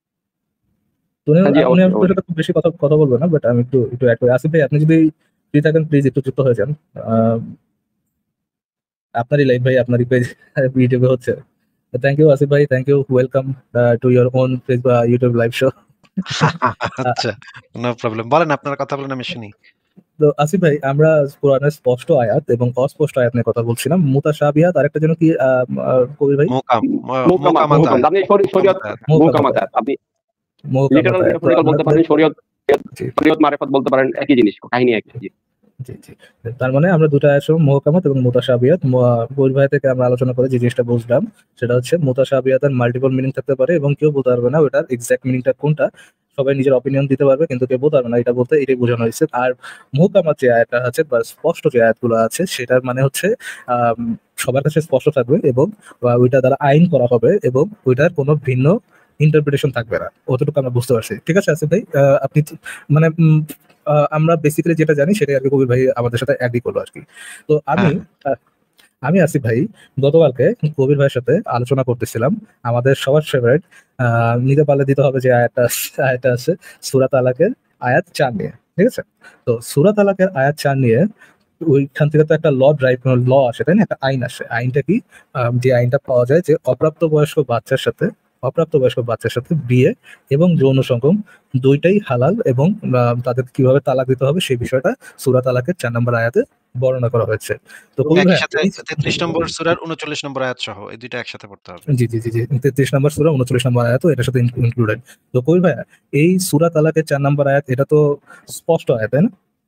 S2: তো উনি
S3: হ্যাঁ জি
S2: উনি
S3: অবশ্যই
S2: আমাদের
S3: অবশ্যই।
S2: সাথে খুব বেশি কথা কথা বলবে না, বাট আমি একটু একটু অ্যাড করি। আসিফ ভাই, আপনি যদি ফ্রি থাকেন প্লিজ একটু যুক্ত হয়ে যান। আহ, আপনারই লাইভ ভাই, আপনারই পেজ ইউটিউবে হচ্ছে। থ্যাংক ইউ আসিফ ভাই, thank you, welcome to your own YouTube live show.
S1: আচ্ছা, নো প্রবলেম। বলেন, আপনার কথা বলেন, আমি শুনি।
S2: তো আসিফ ভাই, আমরা কোরআনের স্পষ্ট আয়াত এবং অস্পষ্ট আয়াত নিয়ে কথা বলছিলাম। মুতাশাবিহাত আর একটা যেন কি আহ, আহ, কবির ভাই?
S1: মুকাম ম-
S3: মুহকামাত
S1: মুকামাত
S3: মুহকাম
S1: আয়াত,
S3: আপনি শরী- শরীয়ত
S1: মুকামাত আয়াত।
S3: মুহকামাত
S2: মুহকামাত আয়াত,
S3: আয়াত, আপনি
S2: মুহকামাত
S3: লিটারাল
S2: আয়াত। তো
S3: মেটাফরিক্যাল বলতে
S2: আমাদের
S3: পারেন, শরীয়ত
S2: জি
S3: শরীয়ত মারিফাত বলতে পারেন, একই জিনিস, কাহিনী একই। জি
S2: জি জি। তার মানে আমরা দুটো আয়াত মুহকামাত এবং মুতাশাবিহাত কবির ভাই থেকে আমরা আলোচনা করে যে জিনিসটা বুঝলাম সেটা হচ্ছে মুতাশাবিহাতের মাল্টিপল মিনিং থাকতে পারে এবং কেউ বলতে পারবে না ওটার এক্সাক্ট মিনিংটা কোনটা। সবাই নিজের অপিনিয়ন দিতে পারবে কিন্তু কেউ বলতে পারবে না এটা বলতে, এটাই বোঝানো হয়েছে। আর মুহকামাত যে আয়াতটা আছে বা স্পষ্ট যে আয়াতগুলো আছে সেটার মানে হচ্ছে আম, সবার কাছে স্পষ্ট থাকবে এবং বা ওইটা দ্বারা আইন করা হবে এবং ওইটার কোনো ভিন্ন ইন্টারপ্রিটেশন থাকবে না। অতটুকু আমরা বুঝতে পারছি। ঠিক আছে আসিফ ভাই, আহ, আপনি তো- মানে উম, আহ, আমরা বেসিক্যালি যেটা জানি সেটাই আর কি কবির ভাই আমাদের সাথে অ্যাগ্রি করলো আর কি। তো আমি
S1: হ্যাঁ,
S2: আহ, আমি আসিফ ভাই গতকালকে কবির ভাইয়ের সাথে আলোচনা করতেছিলাম আমাদের সবার ফেভারিট আহ নিতে পারলে দিতে হবে যে আয়াতটা আয়াতটা আছে সূরা তালাকের আয়াত চার নিয়ে। ঠিক আছে? তো সূরা তালাকের আয়াত চার নিয়ে ওইখান থেকে তো একটা ল ড্রাইভ ল আসে, তাই না? একটা আইন আসে। আইনটা কি? আম, যে আইনটা পাওয়া যায় যে অপ্রাপ্তবয়স্ক বাচ্চার সাথে অপ্রাপ্তবয়স্ক বাচ্চার সাথে বিয়ে এবং যৌন সঙ্গম দুইটাই হালাল এবং আহ, তাদের কিভাবে তালাক দিতে হবে সেই বিষয়টা সূরা তালাকের চার নম্বর আয়াতে বর্ণনা করা হয়েছে। তো
S1: এবং
S2: কবির
S1: একই
S2: ভাই,
S1: সাথে
S2: এই
S1: তেত্রিশ নম্বর সূরার উনচল্লিশ নম্বর আয়াত সহ এই দুইটা একসাথে পড়তে হবে।
S2: জি জি জি জি তেত্রিশ নম্বর সূরা উনচল্লিশ নম্বর আয়াত এটার সাথে ইনক্লুডেড। তো কবির ভাই, এই সূরা তালাকের চার নম্বর আয়াত এটা তো স্পষ্ট আয়াত, তাই না?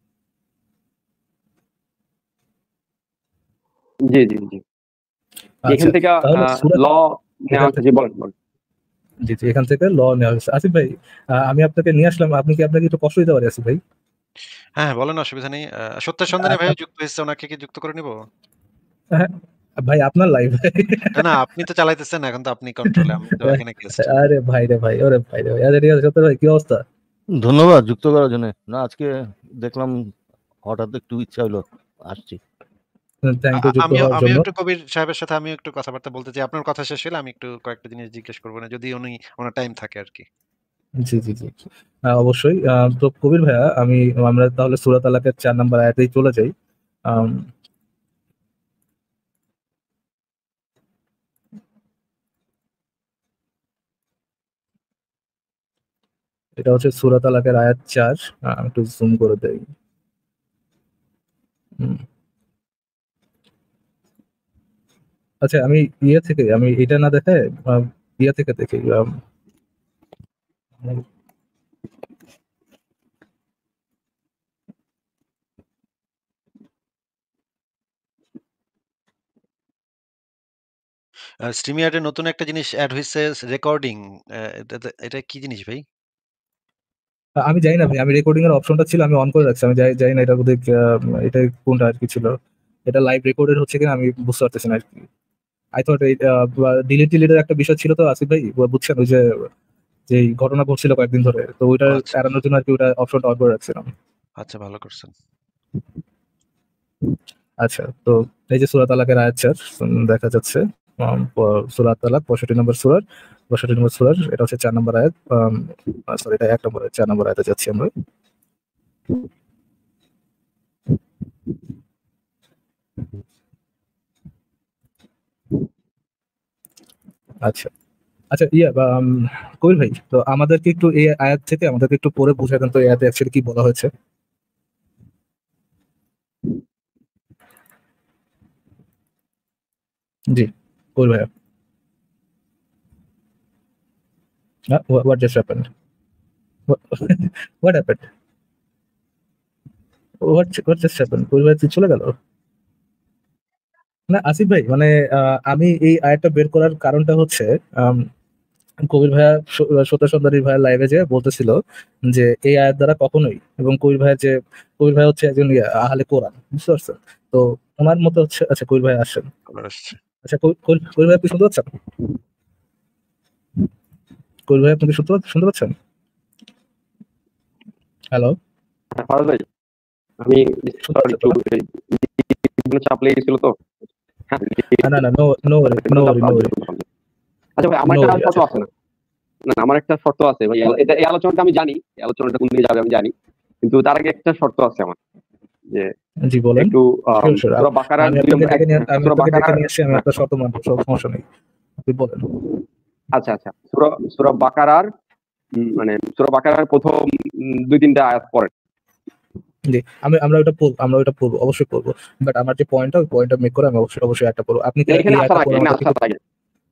S3: জি জি জি এখান
S2: আচ্ছা,
S3: থেকে
S2: তাহলে সূরা
S3: ল নেওয়া
S2: এখান
S3: হচ্ছে।
S2: থেকে
S3: জি বলেন বলেন।
S2: জি জি এখান থেকে ল নেওয়া হয়েছে। আসিফ ভাই, আহ, আমি আপনাকে নিয়ে আসলাম, আপনি কি আপনাকে একটু কষ্ট দিতে পারি আসিফ ভাই?
S1: হ্যাঁ, বলেন, অসুবিধা নেই। আহ, সত্যের সন্ধানে
S2: আ-
S1: ভাই
S2: আ-
S1: যুক্ত হয়েছে, ওনাকে কি যুক্ত করে নিব?
S2: হ্যাঁ, ভাই আপনার লাইভ।
S1: না না, আপনি তো চালাইতেছেন, এখন তো আপনি কন্ট্রোলে, আমি তো এখানে গেস্ট।
S2: আরে ভাই রে ভাই, ওরে ভাই রে ভাই, আরে ঠিক আছে। সত্য ভাই, কি অবস্থা?
S5: ধন্যবাদ যুক্ত করার জন্য। না আজকে দেখলাম হঠাৎ একটু ইচ্ছা হলো, আসছি।
S2: থ্যাংক ইউ যুক্ত
S1: আমিও
S2: হওয়ার
S1: আমিও
S2: জন্য।
S1: একটু কবির সাহেবের সাথে আমিও একটু কথাবার্তা বলতে চাই। আপনার কথা শেষ হলে আমি একটু কয়েকটা জিনিস জিজ্ঞেস করবো না, যদি উনি ওনার টাইম থাকে আর কি।
S2: জি জি জি আহ, অবশ্যই। আহ, তো কবির ভাইয়া, আমি আমরা তাহলে সূরা তালাকের চার নম্বর আয়াতেই চলে যাই। আম, এটা হচ্ছে সূরা তালাকের আয়াত চার। আহ, একটু জুম করে দেই। হুম। আচ্ছা, আমি ইয়ে থেকে আমি এটা না দেখে আহ, ইয়ে থেকে দেখি। আম,
S1: স্ট্রিমিয়ার্ডে নতুন একটা জিনিস অ্যাড হয়েছে, রেকর্ডিং। এটা এটা কি জিনিস ভাই?
S2: আমি জানি না ভাই, আমি রেকর্ডিং এর অপশনটা ছিল আমি অন করে রাখছি, আমি জানি জানি না এটা বোধহয় আহ, এটা কোনটা আর কি ছিল। এটা লাইভ রেকর্ডেড হচ্ছে কিনা আমি বুঝতে পারতেছি না আর কি। আই থট ডিলিট ডিলিটের একটা বিষয় ছিল তো আসিফ ভাই, বুঝছেন ওই যে যে ঘটনা ঘটছিল কয়েকদিন ধরে, তো ওইটা
S1: ও আচ্ছা
S2: এড়ানোর জন্য আর কি ওটা অপশনটা অন করে রাখছিলাম।
S1: আচ্ছা, ভালো করছেন।
S2: আচ্ছা, তো এই যে সূরা তালাকের আয়াত চার উম, দেখা যাচ্ছে। উম, প- সূরা তালাক পঁয়ষট্টি নম্বর সূরার পঁয়ষট্টি নম্বর সূরার এটা হচ্ছে চার নম্বর আয়াত। সরি, এটা এক নম্বর আয়াত, চার নম্বর আয়াতে যাচ্ছি আমরা। আচ্ছা আচ্ছা, ইয়া বা, উম, কবির ভাই, তো আমাদেরকে একটু এই আয়াত থেকে আমাদেরকে একটু পড়ে বুঝাই দেন তো এই আয়াতে অ্যাকচুয়ালি কি বলা হয়েছে। জি কবির ভাইয়া। Uh, what, what just happened? What, what happened? What what just happened? কবির ভাই চলে গেল? না আসিফ ভাই মানে আহ, আমি এই আয়াতটা বের করার কারণটা হচ্ছে আম, কবির ভাইয়া স- সত্য সুন্দরী ভাইয়ের লাইভে যে বলতেছিল যে এই আয়াত দ্বারা কখনোই, এবং কবির ভাইয়ের যে কবির ভাই হচ্ছে একজন ইয়ে, আহলে কোরআন, বুঝতে পারছেন? তো ওনার মতো হচ্ছে, আচ্ছা কবির ভাই আসেন,
S1: আবার আসছে।
S2: আচ্ছা কবির কবির- কবির ভাই আপনি শুনতে পাচ্ছেন? কবির ভাই আপনি কি শুনতে পাচ্ছেন শুনতে পাচ্ছেন? হ্যালো,
S3: হ্যাঁ, ফারাজ ভাই আমি
S2: শুনতে
S3: sorry,
S2: পাচ্ছেন
S3: একটু
S2: তো?
S3: বিভিন্ন চাপ লেগে গেছিল তো। হ্যাঁ,
S2: না না না, no no worry no worry no worry
S3: আচ্ছা ভাই আমার
S2: নো
S3: একটা
S2: ওয়ারি।
S3: শর্ত আছে না না না, আমার একটা শর্ত আছে ভাই, এটা এই আলোচনাটা আমি জানি, এই আলোচনাটা কোন দিকে যাবে আমি জানি, কিন্তু তার আগে একটা শর্ত আছে আমার, যে
S2: জি বলেন।
S3: একটু আম,
S2: Sure, sure.
S3: সূরা বাকারার
S2: আমি
S3: দুই
S2: আপনাকে
S3: নম্বর
S2: ডেকে
S3: এক-
S2: নিয়ে আমি
S3: সূরা
S2: আপনাকে ডেকে
S3: বাকারার
S2: নিয়ে আসছি, আমি আপনার শর্ত মানবো, সব সমস্যা নেই, আপনি বলেন।
S3: আচ্ছা আচ্ছা সূরা সূরা বাকারার উম, মানে সূরা বাকারার প্রথম উম, দুই তিনটা আয়াত পড়েন।
S2: জি, আমি আমরা ওটা পড়বো, আমরা ওটা পড়বো, অবশ্যই পড়বো, বাট আমার যে পয়েন্টটা ওই পয়েন্টটা মেক করে আমি অবশ্যই অবশ্যই একটা পড়বো। আপনি কি
S3: না, এখানে
S2: এই
S3: আসার
S2: একটা
S3: আগে
S2: পড়ে
S3: এখানে
S2: আমাকে
S3: আসার আগে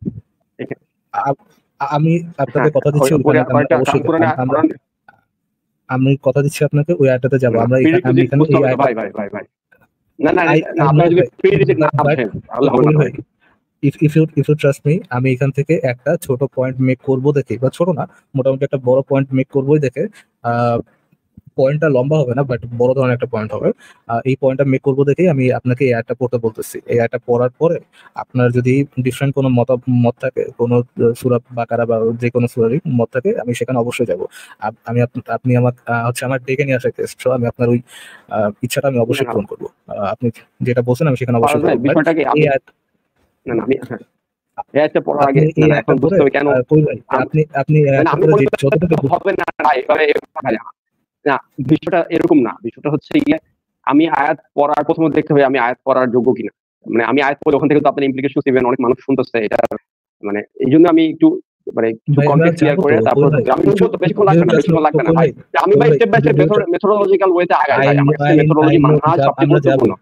S2: আ- আমি আপনাকে
S3: হ্যাঁ,
S2: কথা দিচ্ছি
S3: ওই-
S2: ওইখানে
S3: ওই-
S2: আমরা
S3: ওইটা
S2: অবশ্যই
S3: কারণ কোরআনে
S2: আম- আমরা
S3: কোরআন-
S2: আমি কথা দিচ্ছি আপনাকে ওই আয়টাতে যাবো
S3: না,
S2: আমরা এখানে- আমি
S3: prerequisite
S2: এখানে
S3: বুঝতে
S2: এই
S3: হবে তো,
S2: আয়টা
S3: ভাই ভাই ভাই ভাই না না
S2: I-
S3: না,
S2: I
S3: আপনারা
S2: know
S3: যদি
S2: that,
S3: prerequisite না
S2: but-
S3: বুঝেন তাহলে হবে না
S2: কবির
S3: ভাই।
S2: ভাই, if if you if you trust me, আমি এখান থেকে একটা ছোট পয়েন্ট মেক করবো দেখে, বা ছোট না, মোটামুটি একটা বড় পয়েন্ট মেক করবোই দেখে, আহ পয়েন্টটা লম্বা হবে না, বাট বড় ধরনের একটা পয়েন্ট হবে। আহ, এই পয়েন্টটা মেক করবো দেখেই আমি আপনাকে এই অ্যাডটা পড়তে বলতেছি। এই অ্যাডটা পড়ার পরে আপনার যদি ডিফারেন্ট কোনো মত মত থাকে, কোনো সূরা বাকারা বা যে কোনো সূরারই মত থাকে, আমি সেখানে অবশ্যই যাব। আমি আপ- আপনি আমার আহ, হচ্ছে আমার ডেকে নিয়ে আসা গেস্ট, আমি আপনার ওই আহ, ইচ্ছাটা আমি অবশ্যই
S3: না, না।
S2: পূরণ করবো। আহ, আপনি যেটা বলছেন আমি সেখানে
S3: ফারাজ
S2: অবশ্যই
S3: ভাই
S2: যাবো। But
S3: বিষয়টা কি
S2: এই
S3: আমি
S2: আয়াত-
S3: না না আমি হ্যাঁ এই আয়াতটা পড়ার
S2: আপনি
S3: আগে না
S2: এই
S3: না,
S2: একটা
S3: এখন বুঝতে
S2: করে
S3: হবে কেন
S2: আহ, কই ভাই,
S3: আম-
S2: আপনি আপনি এই
S3: না, না,
S2: একটা
S3: আমি
S2: করে
S3: বলতে
S2: যে যতটুকু বুঝ-
S3: হবে না না, এভাবে এভাবে হয় না। না, বিষয়টা এরকম না, বিষয়টা হচ্ছে গিয়ে আমি আয়াত পড়ার প্রথমে দেখতে হবে আমি আয়াত পড়ার যোগ্য কিনা, মানে আমি আয়াত পড়ে ওখান থেকে তো আপনার ইমপ্লিকেশন দিবেন, অনেক মানুষ শুনতেছে এটা, মানে এই জন্য আমি একটু মানে একটু
S2: ভাই, আমরা
S3: কনটেক্সট ক্লিয়ার
S2: যাবো
S3: করে
S2: তো,
S3: তারপর
S2: কই ভাই,
S3: আমি
S2: you should-
S3: বলতে বেশিক্ষণ লাগবে
S2: you
S3: না
S2: just
S3: বেশিক্ষণ
S2: know-
S3: লাগবে না
S2: কই
S3: ভাই,
S2: ভাই,
S3: আমি
S2: কই
S3: ভাই
S2: ভাই,
S3: step by
S2: you-
S3: step
S2: you just-
S3: methodological ওয়েতে আগাই
S2: I
S3: ভাই, আমার
S2: know-
S3: কাছে
S2: I-
S3: মেথোডোলজি
S2: I know,
S3: মানহাজ
S2: যা-
S3: সবচেয়ে
S2: আমরা যাবো।
S3: গুরুত্বপূর্ণ।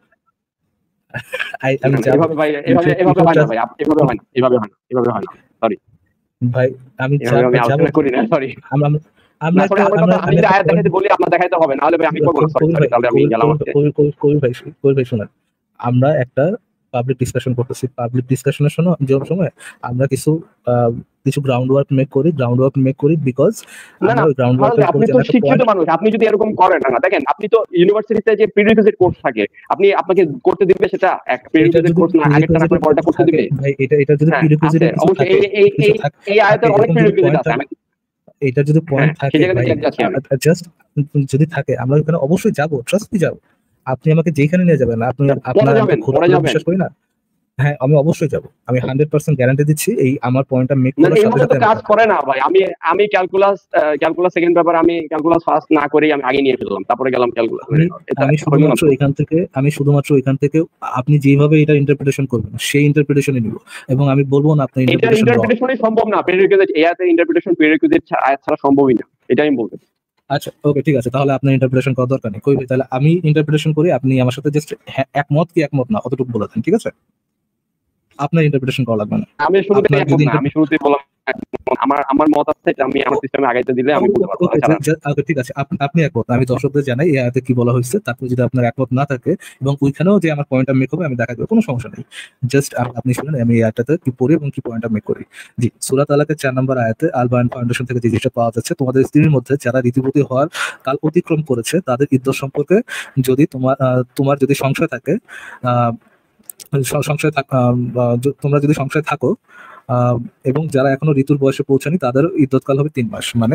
S2: I-
S3: না,
S2: আমি
S3: না,
S2: যাবো।
S3: এভাবে ভাই
S2: You
S3: এভাবে
S2: should- you
S3: এভাবে
S2: should
S3: হয় না
S2: just-
S3: ভাই, আপ- এভাবে হয় না এভাবে হয় না এভাবে হয় না সরি
S2: ভাই আমি
S3: এভাবে আমি
S2: যা- যাবো
S3: আলোচনা করি না সরি
S2: আমরা আমরা
S3: না সরি
S2: একটা
S3: আমার
S2: আমরা
S3: কথা আমি
S2: আমি
S3: যদি
S2: একটা
S3: আয়াত
S2: point-
S3: দেখাইতে বলি আপনার দেখাইতে হবে না হলে ভাই আমি করবো না সরি
S2: কবির
S3: সরি
S2: ভাই,
S3: তাহলে আমি
S2: কবির-
S3: গেলাম
S2: কবির-
S3: আজকে
S2: কবির- কবির- কবির ভাই কবির ভাই শোনেন, আমরা একটা পাবলিক ডিসকাশন করতেছি, পাবলিক ডিসকাশনের সময় আমরা কিছু আহ, কিছু গ্রাউন্ড ওয়ার্ক মেক করি, গ্রাউন্ড ওয়ার্ক মেক করি বিকজ
S3: না না
S2: আমরা ওই গ্রাউন্ড
S3: ফারাজ ভাই, আপনি তো শিক্ষিত মানুষ, আপনি যদি এরকম করেন না দেখেন আপনি তো ইউনিভার্সিটিতে যে প্রিরিকুইজিট কোর্স থাকে আপনি আপনাকে করতে দিবে সেটা এক প্রিরিকুইজিট কোর্স না আগেরটা না করে পরেরটা করতে দিবে
S2: ভাই, এটা এটা যদি
S3: হ্যাঁ,
S2: প্রিরিকুইজিট
S3: আছে, অবশ্যই এই এই এই এই আয়াতের অনেক প্রিরিকুইজিট আছে আমি
S2: এটা যদি পয়েন্ট
S3: হ্যাঁ,
S2: থাকে
S3: সেই জায়গাতে
S2: ভাই,
S3: check যাচ্ছি আমি।
S2: জাস্ট যদি থাকে আমরা ওখানে অবশ্যই যাবো, ট্রাস্ট মি যাবো। আপনি আমাকে যেখানে নিয়ে যাবেন, আপনি আপনার
S3: যাবেন,
S2: আমি খোদা
S3: পরে
S2: করে
S3: যাবেন।
S2: বিশ্বাস করি না, হ্যাঁ আমি অবশ্যই যাবো, আমি হান্ড্রেড পার্সেন্ট গ্যারান্টি দিচ্ছি। এই আমার পয়েন্টটা মেক
S3: না
S2: করার
S3: এই
S2: সাথে
S3: মতো তো
S2: সাথে
S3: কাজ করে না ভাই, আমি আমি ক্যালকুলাস ক্যালকুলাস সেকেন্ড পেপার আমি ক্যালকুলাস ফার্স্ট না করেই আমি আগে নিয়ে ফেললাম তারপরে গেলাম ক্যালকুলাস
S2: আমি আমি শুধুমাত্র এখান থেকে আমি শুধুমাত্র এখান থেকে আপনি যেভাবে এটা ইন্টারপ্রিটেশন করবেন সেই ইন্টারপ্রিটেশনই নিব, এবং আমি বলবো না আপনার
S3: এটা
S2: ইন্টারপ্রিটেশন
S3: ইন্টারপ্রিটেশনই সম্ভব না, প্রিরিকুইজিট এআতে ইন্টারপ্রিটেশন প্রিরিকুইজিট আয়াত ছাড়া সম্ভবই না, এটা আমি বলতে চাই।
S2: আচ্ছা ওকে ঠিক আছে, তাহলে আপনার ইন্টারপ্রিটেশন করার দরকার নেই, কই ভাই, তাহলে আমি ইন্টারপ্রিটেশন করি, আপনি আমার সাথে জাস্ট একমত কি একমত না অতটুকু বলে দেন, ঠিক আছে? আপনার ইন্টারপ্রিটেশন করা লাগবে না।
S3: আমি শুরুতে
S2: আপনার
S3: একমত
S2: যদি
S3: না, আমি শুরুতেই বললাম আমার আমার মত আছে যে আমি আমার সিস্টেমে আগাইতে দিলে আমি বলতে পারবো
S2: ওকে,
S3: তাছাড়া
S2: যা- ওকে, ঠিক আছে, আপ- আপনি একমত না, আমি দর্শকদের জানাই এই আয়াতে কি বলা হয়েছে, তারপরে যদি আপনার একমত না থাকে এবং ওইখানেও যে আমার পয়েন্টটা মেক হবে আমি দেখা দেবো, কোনো সমস্যা নেই। জাস্ট আপনি শুনেন আমি এই আয়াতটাতে কি পড়ি এবং কি পয়েন্টটা মেক করি। জি, সূরা তালাকের চার নম্বর আয়াতে আল বায়ান ফাউন্ডেশন থেকে যে জিনিসটা পাওয়া যাচ্ছে, তোমাদের স্ত্রীর মধ্যে যারা ঋতুবতী হওয়ার কাল অতিক্রম করেছে তাদের ইদ্যত সম্পর্কে যদি তোমার আহ, তোমার যদি সংশয় থাকে, আহ স- সংশয় থাক আহ, আহ, য- তোমরা যদি সংশয় থাকো, আহ, এবং যারা এখনো ঋতুর বয়সে পৌঁছানি তাদের ইদ্যৎকাল হবে তিন মাস। মানে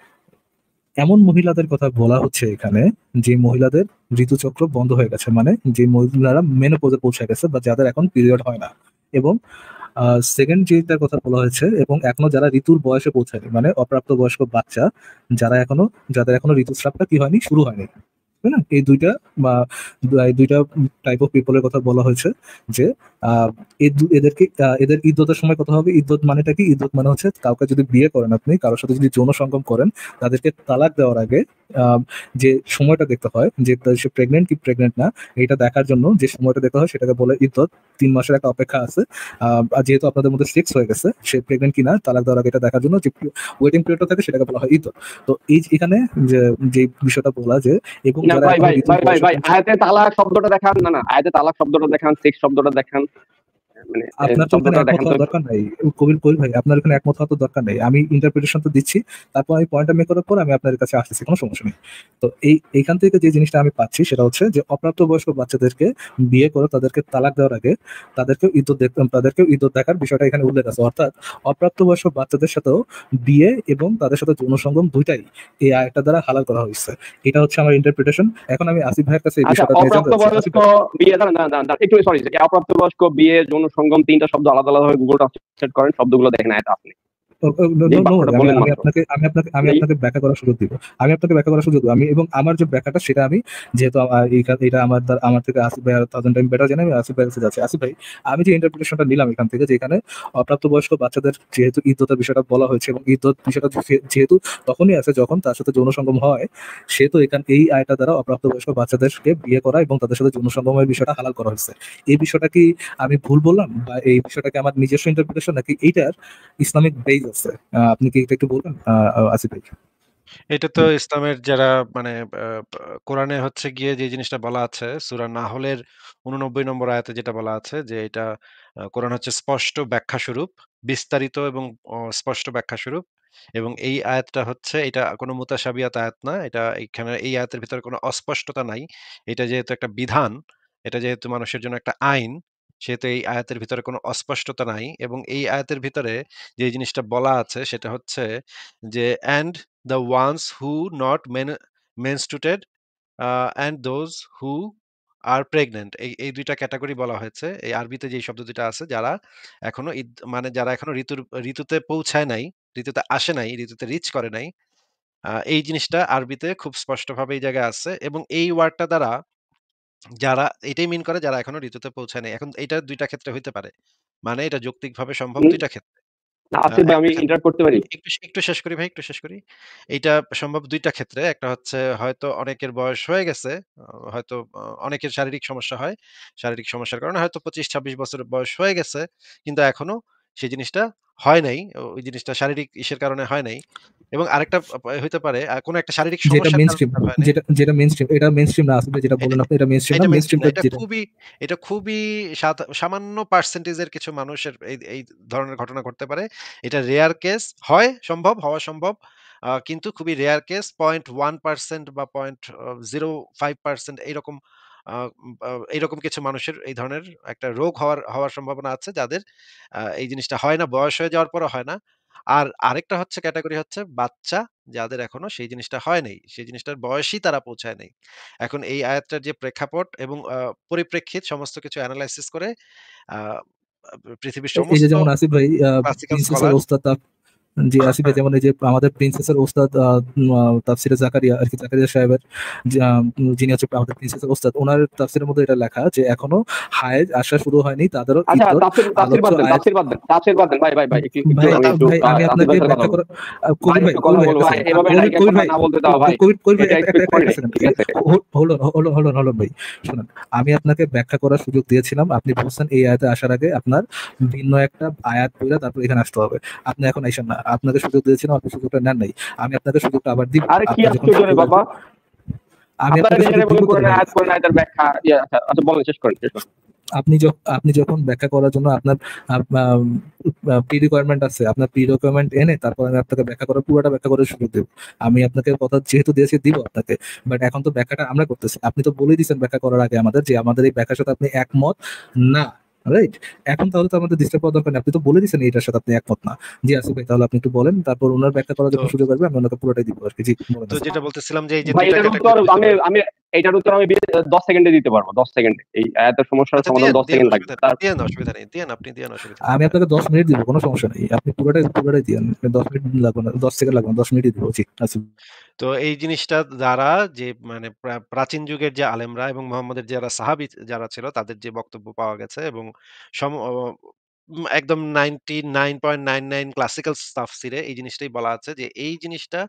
S2: এমন মহিলাদের কথা বলা হচ্ছে এখানে যে মহিলাদের ঋতুচক্র বন্ধ হয়ে গেছে, মানে যে মহিলারা মেনোপজে পৌঁছে গেছে বা যাদের এখন পিরিয়ড হয় না, এবং সেকেন্ড যেটার কথা বলা হয়েছে এবং এখনো যারা ঋতুর বয়সে পৌঁছায়নি, মানে অপ্রাপ্ত বয়স্ক বাচ্চা যারা এখনো যাদের এখনো ঋতুস্রাবটা কি হয়নি, শুরু হয়নি, তাই না? এই দুইটা বা এই দুইটা টাইপ অফ পিপলের কথা বলা হয়েছে যে আহ, এই দু- এদেরকে আহ, এদের ইদ্যতের সময় কথা হবে। ইদ্যত মানেটা কি? ইদ্যত মানে হচ্ছে কাউকে যদি বিয়ে করেন, আপনি কারোর সাথে যদি যৌন সঙ্গম করেন, তাদেরকে তালাক দেওয়ার আগে আম যে সময়টা দেখতে হয় যে তা সে প্রেগন্যান্ট কি প্রেগন্যান্ট না এটা দেখার জন্য যে সময়টা দেখতে হয় সেটাকে বলে ইদ্দত। তিন মাসের একটা অপেক্ষা আছে। আ আর যেহেতু আপনাদের মধ্যে সেক্স হয়ে গেছে, সে প্রেগন্যান্ট কিনা তালাক দেওয়ার আগে এটা দেখার জন্য যে ওয়েটিং পিরিয়ডটা থাকে সেটাকে বলা হয় ইদ্দত। তো এই যে এখানে যে যে বিষয়টা বলা যে এবং
S3: না
S2: যারা
S3: ভাই
S2: এখনো
S3: ভাই
S2: ঋতুর
S3: ভাই ভাই
S2: বয়সে
S3: ভাই
S2: পৌঁছে
S3: আয়াতে তালাক শব্দটা দেখান, না না আয়াতে তালাক শব্দটা দেখান, সেক্স শব্দটা দেখান, মানে এ
S2: আপনার তো ওখানে
S3: শব্দটা
S2: একমত
S3: দেখান তো
S2: হওয়ার
S3: একটু।
S2: দরকার নাই। কবির কবির ভাই আপনার এখানে একমত হওয়ার তো দরকার নেই। আমি ইন্টারপ্রিটেশন তো দিচ্ছি। তারপর আমি পয়েন্টটা মেক করার পর আমি আপনার কাছে আসতেছি। কোনো সমস্যা নেই। তো এই এইখান থেকে যে জিনিসটা আমি পাচ্ছি সেটা হচ্ছে যে অপ্রাপ্তবয়স্ক বাচ্চাদেরকে বিয়ে করে তাদেরকে তালাক দেওয়ার আগে তাদেরকেও ইদ্যত দেখ তাদেরকেও ইদ্যত দেখার বিষয়টা এখানে উল্লেখ আছে। অর্থাৎ অপ্রাপ্তবয়স্ক বাচ্চাদের সাথেও বিয়ে এবং তাদের সাথে যৌন সঙ্গম দুই টাই এই আয়াতটা দ্বারা হালাল করা হইছে। এটা হচ্ছে আমার ইন্টারপ্রিটেশন। এখন আমি আসিফ ভাইয়ের কাছে এই
S3: আচ্ছা,
S2: বিষয়টা নিয়ে জানতে চাচ্ছি। আসিফ
S3: অপ্রাপ্তবয়স্ক
S2: ভাই
S3: বিয়ে দাঁড়ান দাঁড়ান দাঁড়ান দাঁড়ান, একটু সরি, অপ্রাপ্তবয়স্ক বিয়ে, যৌন সঙ্গম তিনটা শব্দ আলাদা আলাদা ভাবে গুগল ট্রান্সলেট করেন, শব্দগুলো দেখেন আয়াতে আপনি
S2: ও ও নো
S3: যেই
S2: নো
S3: বাক্যটা
S2: আমি
S3: বললেন
S2: আমি
S3: মাত্র।
S2: আপনাকে আমি আপনাকে আমি
S3: এই
S2: আপনাকে ব্যাখ্যা করার সুযোগ দিব। আমি আপনাকে ব্যাখ্যা করার সুযোগ দিব। আমি এবং আমার যে ব্যাখ্যাটা সেটা আমি যেহেতু আ এইখা এটা আমার দ্বারা আমার থেকে আসিফ ভাই আরো থাউজেন্ড টাইম বেটার জানে, আমি আসিফ ভাইয়ের কাছে যাচ্ছি। আসিফ ভাই আমি যে ইন্টারপ্রিটেশনটা নিলাম এখান থেকে যে এখানে অপ্রাপ্তবয়স্ক বাচ্চাদের যেহেতু ইদ্যতের বিষয়টা বলা হয়েছে এবং ইদ্যত বিষয়টা যে- যেহেতু তখনই আছে যখন তার সাথে যৌন সঙ্গম হয়, সেহেতু এখান এই আয়টা দ্বারা অপ্রাপ্তবয়স্ক বাচ্চাদেরকে বিয়ে করা এবং তাদের সাথে যৌন সঙ্গমের বিষয়টা হালাল করা হয়েছে। এই বিষয়টা কি আমি ভুল বললাম বা এই বিষয়টা কি আমার নিজস্ব ইন্টারপ্রিটেশন নাকি এইটার ইসলামিক বেস আছে? আ আপনি কি এটা একটু বলবেন? আ আ আসিফ ভাই।
S1: এটা তো ইসলামের যারা মানে আ আ কোরআনে হচ্ছে গিয়ে যে জিনিসটা বলা আছে সূরা নাহলের ঊননব্বই নম্বর আয়াতে যেটা বলা আছে যে এটা আ কোরআন হচ্ছে স্পষ্ট ব্যাখ্যা স্বরূপ, বিস্তারিত এবং অ স্পষ্ট ব্যাখ্যা স্বরূপ এবং এই আয়াতটা হচ্ছে এটা কোনো মুতাশাবিহাত আয়াত না। এটা এখানে এই আয়াতের ভিতরে কোনো অস্পষ্টতা নাই। এটা যেহেতু একটা বিধান, এটা যেহেতু মানুষের জন্য একটা আইন, সেহেতু এই আয়াতের ভিতরে কোনো অস্পষ্টতা নাই এবং এই আয়াতের ভিতরে যে জিনিসটা বলা আছে সেটা হচ্ছে যে and the ones who not men menstruated uh, and those who are pregnant এই এই দুইটা ক্যাটাগরি বলা হয়েছে এই আরবিতে যে শব্দ দুইটা আছে যারা এখনো ঈদ- মানে যারা এখনো ঋতুর ঋতুতে পৌঁছায় নাই ঋতুতে আসে নাই ঋতুতে রিচ করে নাই আহ, এই জিনিসটা আরবিতে খুব স্পষ্টভাবে এই জায়গায় আছে এবং এই ওয়ার্ডটা দ্বারা যারা এটাই মিন করে যারা এখনো ঋতুতে পৌঁছায় নাই এখন এটা দুইটা ক্ষেত্রে হইতে পারে মানে এটা যৌক্তিকভাবে সম্ভব
S3: উম,
S1: দুইটা ক্ষেত্রে আ
S3: আসিফ ভাই আমি
S1: একটা ক্ষেত্রে
S3: ইন্টারাপ্ট করতে পারি?
S1: একটু একটু শেষ করি ভাই, একটু শেষ করি। এইটা সম্ভব দুই টা ক্ষেত্রে। একটা হচ্ছে হয়তো অনেকের বয়স হয়ে গেছে। আ হয়তো অ অনেকের শারীরিক সমস্যা হয়। শারীরিক সমস্যার কারণে হয়তো পঁচিশ ছাব্বিশ বছর বয়স হয়ে গেছে। কিন্তু এখনো সেই জিনিসটা হয় নাই। ও ওই জিনিসটা শারীরিক ইসের কারণে হয় নাই। এবং আরেকটা প প হইতে পারে আ কোনো একটা শারীরিক
S2: যেটা
S1: সমস্যার কারণে
S2: মেইনস্ট্রিম
S1: তার হয় নাই।
S2: যেটা যেটা মেইনস্ট্রিম এটা মেইনস্ট্রিম না আসিফ ভাই যেটা
S1: এটা
S2: বললেন আপনি এটা মেইনস্ট্রিম না।
S1: এটা মেইনস্ট্রিম না।
S2: মেইনস্ট্রিমটা
S1: এটা
S2: যেটা
S1: খুবই এটা খুবই সাধা সামান্য পার্সেন্টেজের কিছু মানুষের এই এই ধরনের ঘটনা ঘটতে পারে। এটা রেয়ার কেস হয় সম্ভব, হওয়া সম্ভব। আ কিন্তু খুবই rare case zero point one percent বা point uh zero five percent এইরকম আ আ এইরকম কিছু মানুষের এই ধরনের একটা রোগ হওয়ার হওয়ার সম্ভাবনা আছে যাদের আ এই জিনিসটা হয় না, বয়স হয়ে যাওয়ার পরও হয় না। আর আরেকটা হচ্ছে ক্যাটেগরি হচ্ছে বাচ্চা যাদের এখনো সেই জিনিসটা হয় নাই। সেই জিনিসটার বয়সই তারা পৌঁছায় নাই। এখন এই আয়াতটার যে প্রেক্ষাপট এবং আ পরিপ্রেক্ষিত সমস্ত কিছু এনালাইসিস করে আ আ পৃথিবীর
S2: এই এই যে
S1: সমস্ত
S2: যেমন আসিফ ভাই আ
S1: ক্লাসিক্যাল
S2: প্রিন্সেসের
S1: স্কলার
S2: ওস্তাদ তা জি, আসিফ ভাই যেমন এই যে আমাদের প্রিন্সেসের ওস্তাদ আ উম আ তাফসিরে জাকারিয়া আরকি জাকারিয়া সাহেবের যা উম যিনি হচ্ছে আমাদের প্রিন্সেসের ওস্তাদ উনার তাফসিরের মধ্যে এটা লেখা যে এখনো হায়েজ আসা শুরু হয়নি তাদেরও
S3: আচ্ছা,
S2: ইদ্যত
S3: তাফসীর তাফসীর
S2: আলোচ্য
S3: বাদ দেন,
S2: আয়াত
S3: তাফসীর বাদ দেন, তাফসীর বাদ দেন। ভাই ভাই ভাই একটু একটু
S2: ভাই
S3: আমি একটু
S2: ভাই
S3: আ
S2: আমি
S3: আসিফ
S2: আপনাকে
S3: ভাইয়ের সাথে কথা
S2: ব্যাখ্যা
S3: বলবো।
S2: করা আ
S3: ভাই
S2: কবির ভাই
S3: একটু কথা
S2: কবির ভাই
S3: বলবো
S2: একটা
S3: ভাই,
S2: সেকেন্ড
S3: এভাবে
S2: কবির
S3: ডাইরেক্ট
S2: কবির
S3: কথা
S2: ভাই
S3: না বলতে দাও ভাই।
S2: কবির কবির ভাই
S3: এটা
S2: একটা একটা
S3: এক্সপেক্ট
S2: একটা
S3: করি
S2: একটা
S3: নাই।
S2: সেকেন্ড
S3: ঠিক আছে?
S2: Hold on hold on hold on hold on ভাই শুনুন আমি আপনাকে ব্যাখ্যা করার সুযোগ দিয়েছিলাম আপনি বলছেন এই আয়াতে আসার আগে আপনার ভিন্ন একটা আয়াত পড়ে তারপর এখানে আসতে হবে আপনি এখন আইসেন না আপনাকে সুযোগ দিয়েছিলাম আপনি সুযোগটা নেন নাই আমি আপনাকে সুযোগটা আবার দিব
S3: আরে কি
S2: আপনি যখন
S3: আশ্চর্য রে
S2: সুযোগ
S3: বাবা!
S2: আসবে আমি
S3: আপনারা
S2: আপনাকে সুযোগ
S3: নিজেরাই
S2: দিব
S3: বলেন
S2: তো
S3: কোরআনের
S2: ভাই
S3: আয়াত, কোরআনের আয়াতের ব্যাখ্যা। ইয়া আচ্ছা, আচ্ছা বলেন, শেষ করেন, শেষ করেন।
S2: আপনি যখন আপনি যখন ব্যাখ্যা করার জন্য আপনার প্রি রিকোয়ারমেন্ট আছে আপনার প্রি রিকোয়ারমেন্ট এনে তারপর আমি আপনাকে ব্যাখ্যা করার পুরোটা ব্যাখ্যা করার সুযোগ দেবো আমি আপনাকে কথা যেহেতু দিয়েছি দিব আপনাকে বাট এখন তো ব্যাখ্যাটা আমরা করতেছি আপনি তো বলেই দিয়েছেন ব্যাখ্যা করার আগে আমাদের যে আমাদের এই ব্যাখ্যার সাথে আপনি একমত না রাইট এখন তাহলে তো আমাদের ডিস্টার্ব করার দরকার নেই আপনি তো বলে দিয়েছেন এটার সাথে আপনি একমত না জি আসিফ ভাই তাহলে আপনি একটু বলেন তারপর ওনার ব্যাখ্যা করার
S1: তো
S2: যখন সুযোগ আসবে আমি ওনাকে পুরোটাই দিব আর কি জি বলেন
S1: তো
S2: আসিফ
S1: যেটা বলতেছিলাম যে এই যে
S3: ভাই
S1: দুই টা
S3: এটার উত্তর
S1: ক্যাটেগরি হইতে
S3: আমি
S1: পারে।
S3: আমি এটার উত্তর আমি দশ সেকেন্ডে দিতে পারবো। দশ সেকেন্ডে। এই আয়াতের সমস্যার
S1: আচ্ছা
S3: সমাধান
S1: দিয়েন,
S3: দশ
S1: দিয়েন
S3: সেকেন্ড লাগবে।
S1: অসুবিধা নেই।
S3: তার
S1: দিয়েন অসুবিধা নেই। দিয়েন আপনি দিয়েন অসুবিধা নেই।
S2: আমি আপনাকে দশ মিনিট দিব কোনো সমস্যা নেই আপনি পুরোটাই পুরোটাই দিয়েন দশ মিনিট লাগবে না দশ সেকেন্ড লাগবে না দশ মিনিটই দিব জি আসিফ
S1: তো এই জিনিসটা দ্বারা যে মানে প্রা প্রাচীন যুগের যে আলেমরা এবং মুহাম্মদের যারা সাহাবী যারা ছিল তাদের যে বক্তব্য পাওয়া গেছে এবং সম অ উম একদম ninety nine point nine nine classical তাফসীরে এই জিনিসটাই বলা আছে যে এই জিনিসটা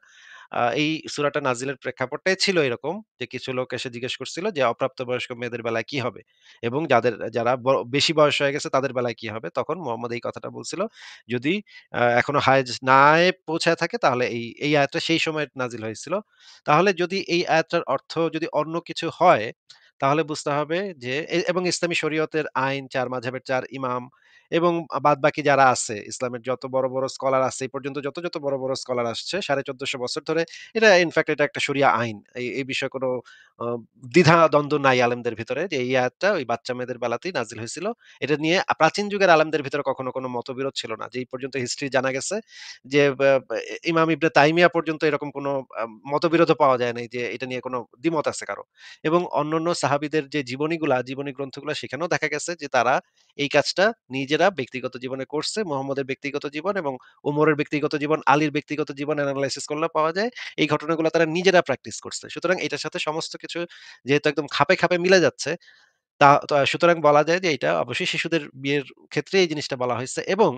S1: আহ, এই সূরাটা নাজিলের প্রেক্ষাপটটাই ছিল এরকম যে কিছু লোক এসে জিজ্ঞেস করছিল যে অপ্রাপ্তবয়স্ক মেয়েদের বেলায় কি হবে এবং যাদের যারা ব- বেশি বয়স হয়ে গেছে তাদের বেলায় কি হবে। তখন মোহাম্মদ এই কথাটা বলছিল, যদি আহ, এখনো হায়েজ না পৌঁছায় থাকে তাহলে এই এই আয়াতটা সেই সময় নাজিল হয়েছিল। তাহলে যদি এই আয়াতটার অর্থ যদি অন্য কিছু হয় তাহলে বুঝতে হবে যে এ- এবং ইসলামী শরীয়তের আইন, চার মাযহাবের চার ইমাম এবং বাদ বাকি যারা আছে ইসলামের যত বড় বড় স্কলার আছে এই পর্যন্ত যত যত বড় বড় স্কলার আসছে সাড়ে চোদ্দশো বছর ধরে, এটা ইনফ্যাক্ট এটা একটা শরিয়া আইন। এই এই বিষয়ে কোনো আহ, দ্বিধা দ্বন্দ্ব নাই আলেমদের ভিতরে যে এই আয়াতটা ওই বাচ্চা মেয়েদের বেলাতেই নাজিল হয়েছিল। এটা নিয়ে প্রাচীন যুগের আলেমদের ভিতরে কখনো কোনো মতবিরোধ ছিল না, যে এই পর্যন্ত হিস্ট্রি জানা গেছে যে আহ, ইমাম ইবনে তাইমিয়া পর্যন্ত এরকম কোনো আহ, মতবিরোধ পাওয়া যায় নাই যে এটা নিয়ে কোনো দ্বিমত আছে কারো। এবং অন্যান্য সাহাবীদের যে জীবনীগুলা জীবনী গ্রন্থগুলা সেখানেও দেখা গেছে যে তারা এই কাজটা নিজেরা ব্যক্তিগত জীবনে করছে। মুহাম্মদের ব্যক্তিগত জীবন এবং উমরের ব্যক্তিগত জীবন, আলীর ব্যক্তিগত জীবন অ্যানালাইসিস করলে পাওয়া যায় এই ঘটনাগুলো তারা নিজেরা প্র্যাকটিস করছে। সুতরাং এটার সাথে সমস্ত কিছু যেহেতু একদম খাপে খাপে মিলে যাচ্ছে, তা তা সুতরাং বলা যায় যে এটা অবশ্যই শিশুদের বিয়ের ক্ষেত্রে এই জিনিসটা বলা হয়েছে। এবং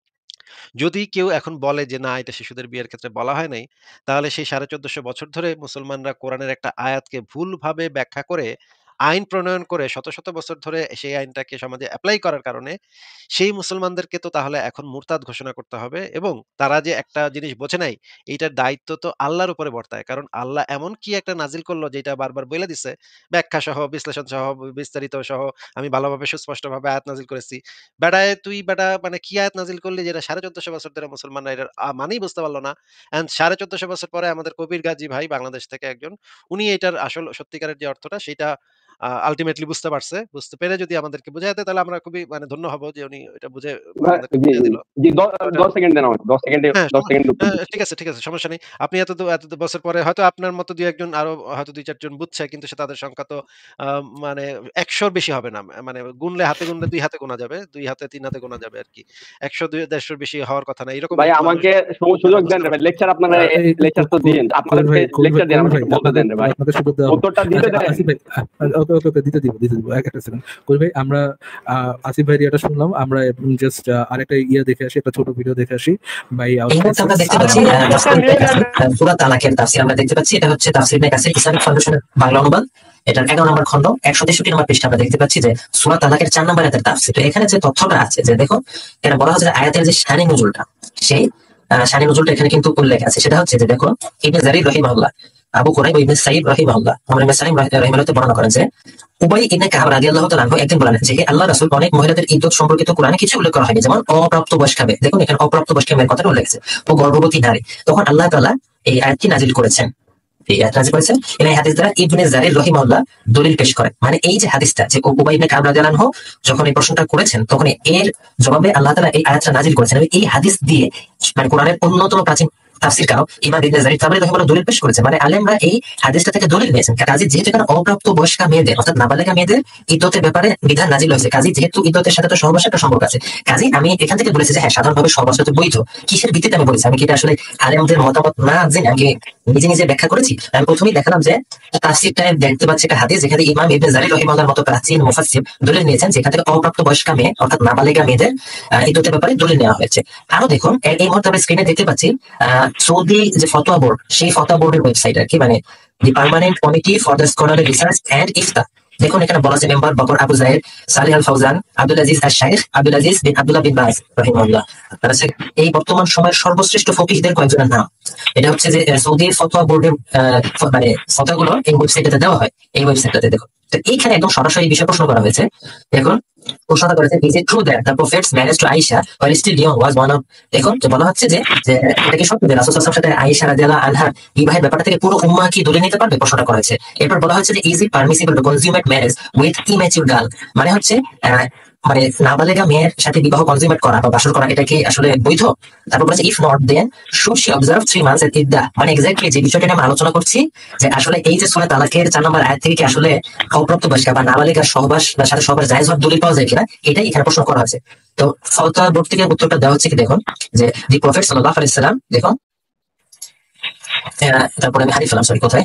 S1: যদি কেউ এখন বলে যে না এটা শিশুদের বিয়ের ক্ষেত্রে বলা হয় নাই, তাহলে সেই সাড়ে চোদ্দশো বছর ধরে মুসলমানরা কোরআনের একটা আয়াতকে ভুলভাবে ব্যাখ্যা করে আইন প্রণয়ন করে শত শত বছর ধরে সেই আইনটাকে সমাজে অ্যাপ্লাই করার কারণে সেই মুসলমানদেরকে তো তাহলে এখন মুরতাদ ঘোষণা করতে হবে। এবং তারা যে একটা জিনিস বোঝে নাই, এইটার দায়িত্ব তো আল্লাহর উপরে বর্তায়, কারণ আল্লাহ এমন কি একটা নাজিল করলো যেটা বারবার বলে দিছে ব্যাখ্যা সহ বিশ্লেষণ সহ বিস্তারিত সহ, আমি ভালোভাবে সুস্পষ্টভাবে আয়াত নাজিল করেছি। বেটায় তুই বেটা মানে কি আয়াত নাজিল করলি যেটা সাড়ে চোদ্দশো বছর ধরে মুসলমানরা এটার আ মানেই বুঝতে পারলো না। অ্যান্ড সাড়ে চোদ্দশো বছর পরে আমাদের কবির গাজী ভাই বাংলাদেশ থেকে একজন, উনি এটার আসল সত্যিকারের যে অর্থটা সেটা আলটিমেটলি বুঝতে পারছে। বুঝতে পেরে যদি আমাদেরকে বুঝাইতে তাহলে আমরা খুবই মানে ধন্য হব যে উনি এটা বুঝে
S3: ভাই,
S1: আমাদেরকে
S3: জি
S1: বুঝিয়ে দিল।
S3: জি দ-
S1: তো এটা
S3: দশ সেকেন্ড দেন আমাকে, দশ সেকেন্ডে
S1: হ্যাঁ,
S3: দশ
S1: সম
S3: সেকেন্ড উত্তর
S1: হ্যাঁ,
S3: দিচ্ছি।
S1: ঠিক আছে, ঠিক আছে। সমস্যা নেই। আপনি এত দ এত দ বছর পরে হয়তো আপনার মতো দুই এক জন আরো হয়তো দুই চার জন বুঝছে কিন্তু সে তাদের সংখ্যা তো আ মানে একশো র বেশি হবে না। মানে গুনলে হাতে গুনলে দুই হাতে গোনা যাবে। দুই হাতে তিন হাতে গোনা যাবে আরকি। একশো দুই দেড়শ র বেশি হওয়ার কথা না। এরকম
S3: ভাই
S1: মানুষ
S3: আমাকে সু-
S1: যারা
S3: সুযোগ দেন
S1: বুঝতে
S3: রে ভাই,
S1: পারছে।
S3: লেকচার আপনারা
S2: আহ, এই
S3: লেকচার তো
S2: কবির
S3: দিন,
S2: কবির
S3: আপনাদেরকে
S2: ভাই কবির ভাই
S3: লেকচার দেন,
S2: কবির
S3: আমাকে
S2: ভাই
S3: একটু বলতে
S2: আপনাদের
S3: দেন রে ভাই,
S2: আপনাদের সুযোগ দেওয়া হবে।
S3: উত্তরটা দিতে
S2: আচ্ছা
S3: দেন।
S2: আসিফ ভাই, ওকে ওকে ওকে দিতে দিব দিতে দিব এক একটা সেকেন্ড। কবির ভাই আমরা আহ, আসিফ ভাই এটা শুনলাম, আমরা জাস্ট আরেকটা ইয়ে দেখে আসি, একটা ছোট ভিডিও দেখে আসি বাই
S6: এই মুহূর্তে আমরা দেখতে পাচ্ছি আহ, তাফসীর ইবনে কাসির, আহ, সূরা তালাকের তাফসীর আমরা দেখতে পাচ্ছি। এটা হচ্ছে তাফসীর ইবনে কাসির ইসলামিক ফাউন্ডেশনের বাংলা অনুবাদ। এটার এগারো নম্বর খণ্ড একশো তেষট্টি নম্বর পৃষ্ঠা আমরা দেখতে পাচ্ছি যে সূরা তালাকের চার নম্বর আয়াতের তাফসীর। তো এখানে যে তথ্যটা আছে যে দেখো, এটা বলা হচ্ছে যে আয়াতের যে শানি নজুলটা, সেই আহ, শানি নজুলটা এখানে কিন্তু উল্লেখ আছে। সেটা হচ্ছে যে দেখো, ইবনে জারির রাহিমাহুল্লাহ, আবু কুরাইব ইবনে সাঈদ রাহিমাহুল্লাহ, আমরা ইবনে সাঈদ রাহিমাহুল্লাহ বর্ণনা করেন যে উবাই ইবনে কাব রাদিয়াল্লাহু তাআলা আনহু একদিন বলেন যে হে আল্লাহর রাসূল, অনেক মহিলাদের ইদ্দত সম্পর্কিত কোরআনে কিছু উল্লেখ করা হয়নি, যেমন অপ্রাপ্ত বয়স্কা মেয়ে। দেখুন এখানে অপ্রাপ্ত বয়স্কা মেয়ের কথা উল্লেখ আছে, ও গর্ভবতী নারী। তখন আল্লাহ তাআলা এই আয়াতটি নাজিল করেছেন, এই আয়াত নাজিল করেছেন এবং এই হাদিস দ্বারা ইবনে জারির রাহিমাহুল্লাহ দলিল পেশ করেন। মানে এই যে হাদিসটা যে উবাই ইবনে কাব রাদিয়াল্লাহু আনহু যখন এই প্রশ্নটা করেছেন তখন এর জবাবে আল্লাহ তাআলা এই আয়াতটা নাজিল করেছেন এবং এই হাদিস দিয়ে মানে কোরআনের অন্যতম প্রাচীন তাফসীর কারক ইমাম ইবনে জারির তাবরি রাহিমাহুল্লাহ দলিল পেশ করেছে। মানে আলেমরা এই হাদিসটা থেকে দলিল নিয়েছেন। কাজী যেহেতু এখানে অপ্রাপ্ত বয়স্কা মেয়েদের অর্থাৎ নাবালিকা মেয়েদের ইদ্দতের ব্যাপারে বিধান নাজিল হয়েছে, কাজী যেহেতু ইদ্দতের সাথে তো সহবাসের একটা সম্পর্ক আছে, কাজী আমি এখান থেকে বলেছি যে হ্যাঁ সাধারণভাবে সহবাস তো বৈধ। কিসের ভিত্তিতে আমি বলেছি? আমি কি এটা আসলে আলেমদের মতামত না জেনে আমি নিজে নিজে ব্যাখ্যা করেছি? আমি প্রথমেই দেখালাম যে তাফসীরটায় দেখতে পাচ্ছি একটা হাদিস যেখানে ইমাম ইবনে জারির রাহিমাহুল্লাহর মতো প্রাচীন মুফাসসির দলিল নিয়েছেন, যেখান থেকে অপ্রাপ্ত বয়স্কা মেয়ে অর্থাৎ নাবালিকা মেয়েদের আহ, ইদ্দতের ব্যাপারে দলিল নেওয়া হয়েছে। আরো দেখুন এ- এই মুহূর্তে আমরা স্ক্রিনে দেখতে পাচ্ছি আহ, সৌদি যে ফতোয়া বোর্ড, সেই ফতোয়া বোর্ডের ওয়েবসাইট আর কি, মানে the permanent committee for the scholarly research and Ifta. দেখুন এখানে বলা আছে member Bakr Abu Zaher, Salih al Fauzan, Abdul Aziz al Shaikh, Abdul Aziz bin Abdullah bin Baz রাহিমাহুল্লাহ। আপনারা হচ্ছে এই বর্তমান সময়ের সর্বশ্রেষ্ঠ ফকিহদের কয়েকজনের নাম। এটা হচ্ছে যে আহ, সৌদি ফতোয়া বোর্ডের আহ, ফ- মানে ফতোয়াগুলো এই ওয়েবসাইটে দেওয়া হয়, এই ওয়েবসাইটটাতে দেখো। তো এইখানে একদম সরাসরি এই বিষয়ে প্রশ্ন করা হয়েছে। দেখুন প্রশ্নটা করেছে, is it true that the prophet's marriage to Aisha while still young was one of। দেখুন যে বলা হচ্ছে যে যে এটা কি সত্য যে রাসূল সাল্লাল্লাহু আলাইহি ওয়াসাল্লামের সাথে আয়েশা রাদিয়াল্লাহু আনহা বিবাহের ব্যাপারটা থেকে পুরো উম্মাহ কি দলিল নিতে পারবে? প্রশ্নটা করা হয়েছে। এরপর বলা হচ্ছে যে is it permissible to consummate marriage with immature girl, মানে হচ্ছে আহ, মানে নাবালিকা মেয়ের সাথে বিবাহ কনজিউমেট করা বা বাসর করা, এটা কি আসলে বৈধ? তারপর বলেছে if not then should she observe three months at ইদ্দা। মানে এক্স্যাক্টলি যে বিষয়টা নিয়ে আমরা আলোচনা করছি যে আসলে এই যে সূরা তালাকের চার নম্বর আয়াত থেকে কি আসলে অপ্রাপ্ত বয়স্কা বা নাবালিকার সহবাস বা সাথে সহবাস জায়েজ হওয়ার দলিল পাওয়া যায় কিনা, এটাই এখানে প্রশ্ন করা হয়েছে। তো ফতোয়া বোর্ড থেকে উত্তরটা দেওয়া হচ্ছে কি দেখুন, যে দি প্রফেট সাল্লাল্লাহু আলাইহি সাল্লাম, দেখুন আহ, তারপরে আমি হারিয়ে ফেলাম, সরি কোথায়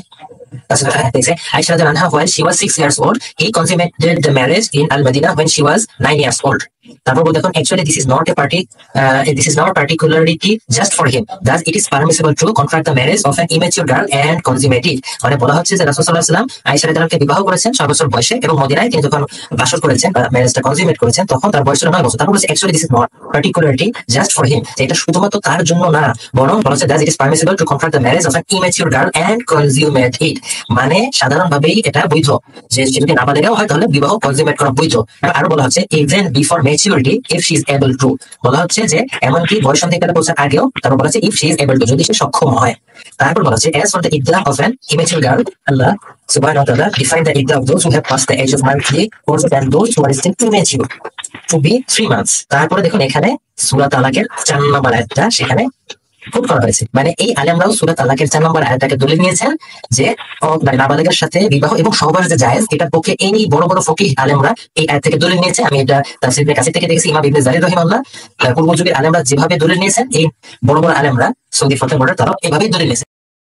S6: Aisha radiallahu anha, when she was six years old, he consummated the marriage in Al Madinah when she was nine years old. তারপর বলতে এখন actually this is not a party uh, this is not a particularity just for him, thus it is permissible to contract the marriage of an immature girl and consummate it. মানে বলা হচ্ছে যে রাসূল সাল্লাল্লাহু আলাইহি ওয়াসাল্লাম আয়েশা রাদিয়াল্লাহু আনহাকে বিবাহ করেছেন ছয় বছর বয়সে এবং মদিনায় তিনি যখন বাসর করেছেন বা ম্যারেজটা কনজিউমেট করেছেন তখন তার বয়স ছিল নয় বছর। তারপর বলছে actually this is not particularity just for him, এটা শুধুমাত্র তার জন্য না, বরং বলা হচ্ছে that it is permissible to contract the marriage of an immature girl and consummate it, মানে সাধারণভাবেই এটা বৈধ, যে যদি নাবালেগাও হয় তাহলে বিবাহ কনজিউমেট করা বৈধ। আরো বলা হচ্ছে even before maturity if she is able to, বলা হচ্ছে যে এমনকি বয়ঃসন্ধিকালে পৌঁছার আগেও, তারপর বলা হচ্ছে if she is able to, যদি সে সক্ষম হয়। তারপর বলা হচ্ছে as for the iddah of an immature girl, Allah subhanahu wa ta'ala define the iddah of those who have passed the age of marriage also than those who are still immature to be three months. তারপরে দেখুন এখানে সূরা তালাকের চার নম্বর আয়াতটা সেখানে coat করা হয়েছে, মানে এই আলেমরাও সূরা তালাকের চার নম্বর আয়াতটাকে দলিল নিয়েছেন যে মানে নাবালিগার সাথে বিবাহ এবং সহবাস যে জায়েজ, এটার পক্ষে এই বড় বড় ফকিহ আলেমরা এই আয়াত থেকে দলিল নিয়েছে। আমি এটা তাফসীর ইবনে কাসির থেকে দেখেছি, ইমাম ইবনে জারির রাহিমাহুল্লাহ পূর্ব যুগের আলেমরা যেভাবে দলিল নিয়েছেন, এই বড় বড় আলেমরা সৌদি ফতোয়া বোর্ডের তারাও এভাবেই দলিল নিয়েছে।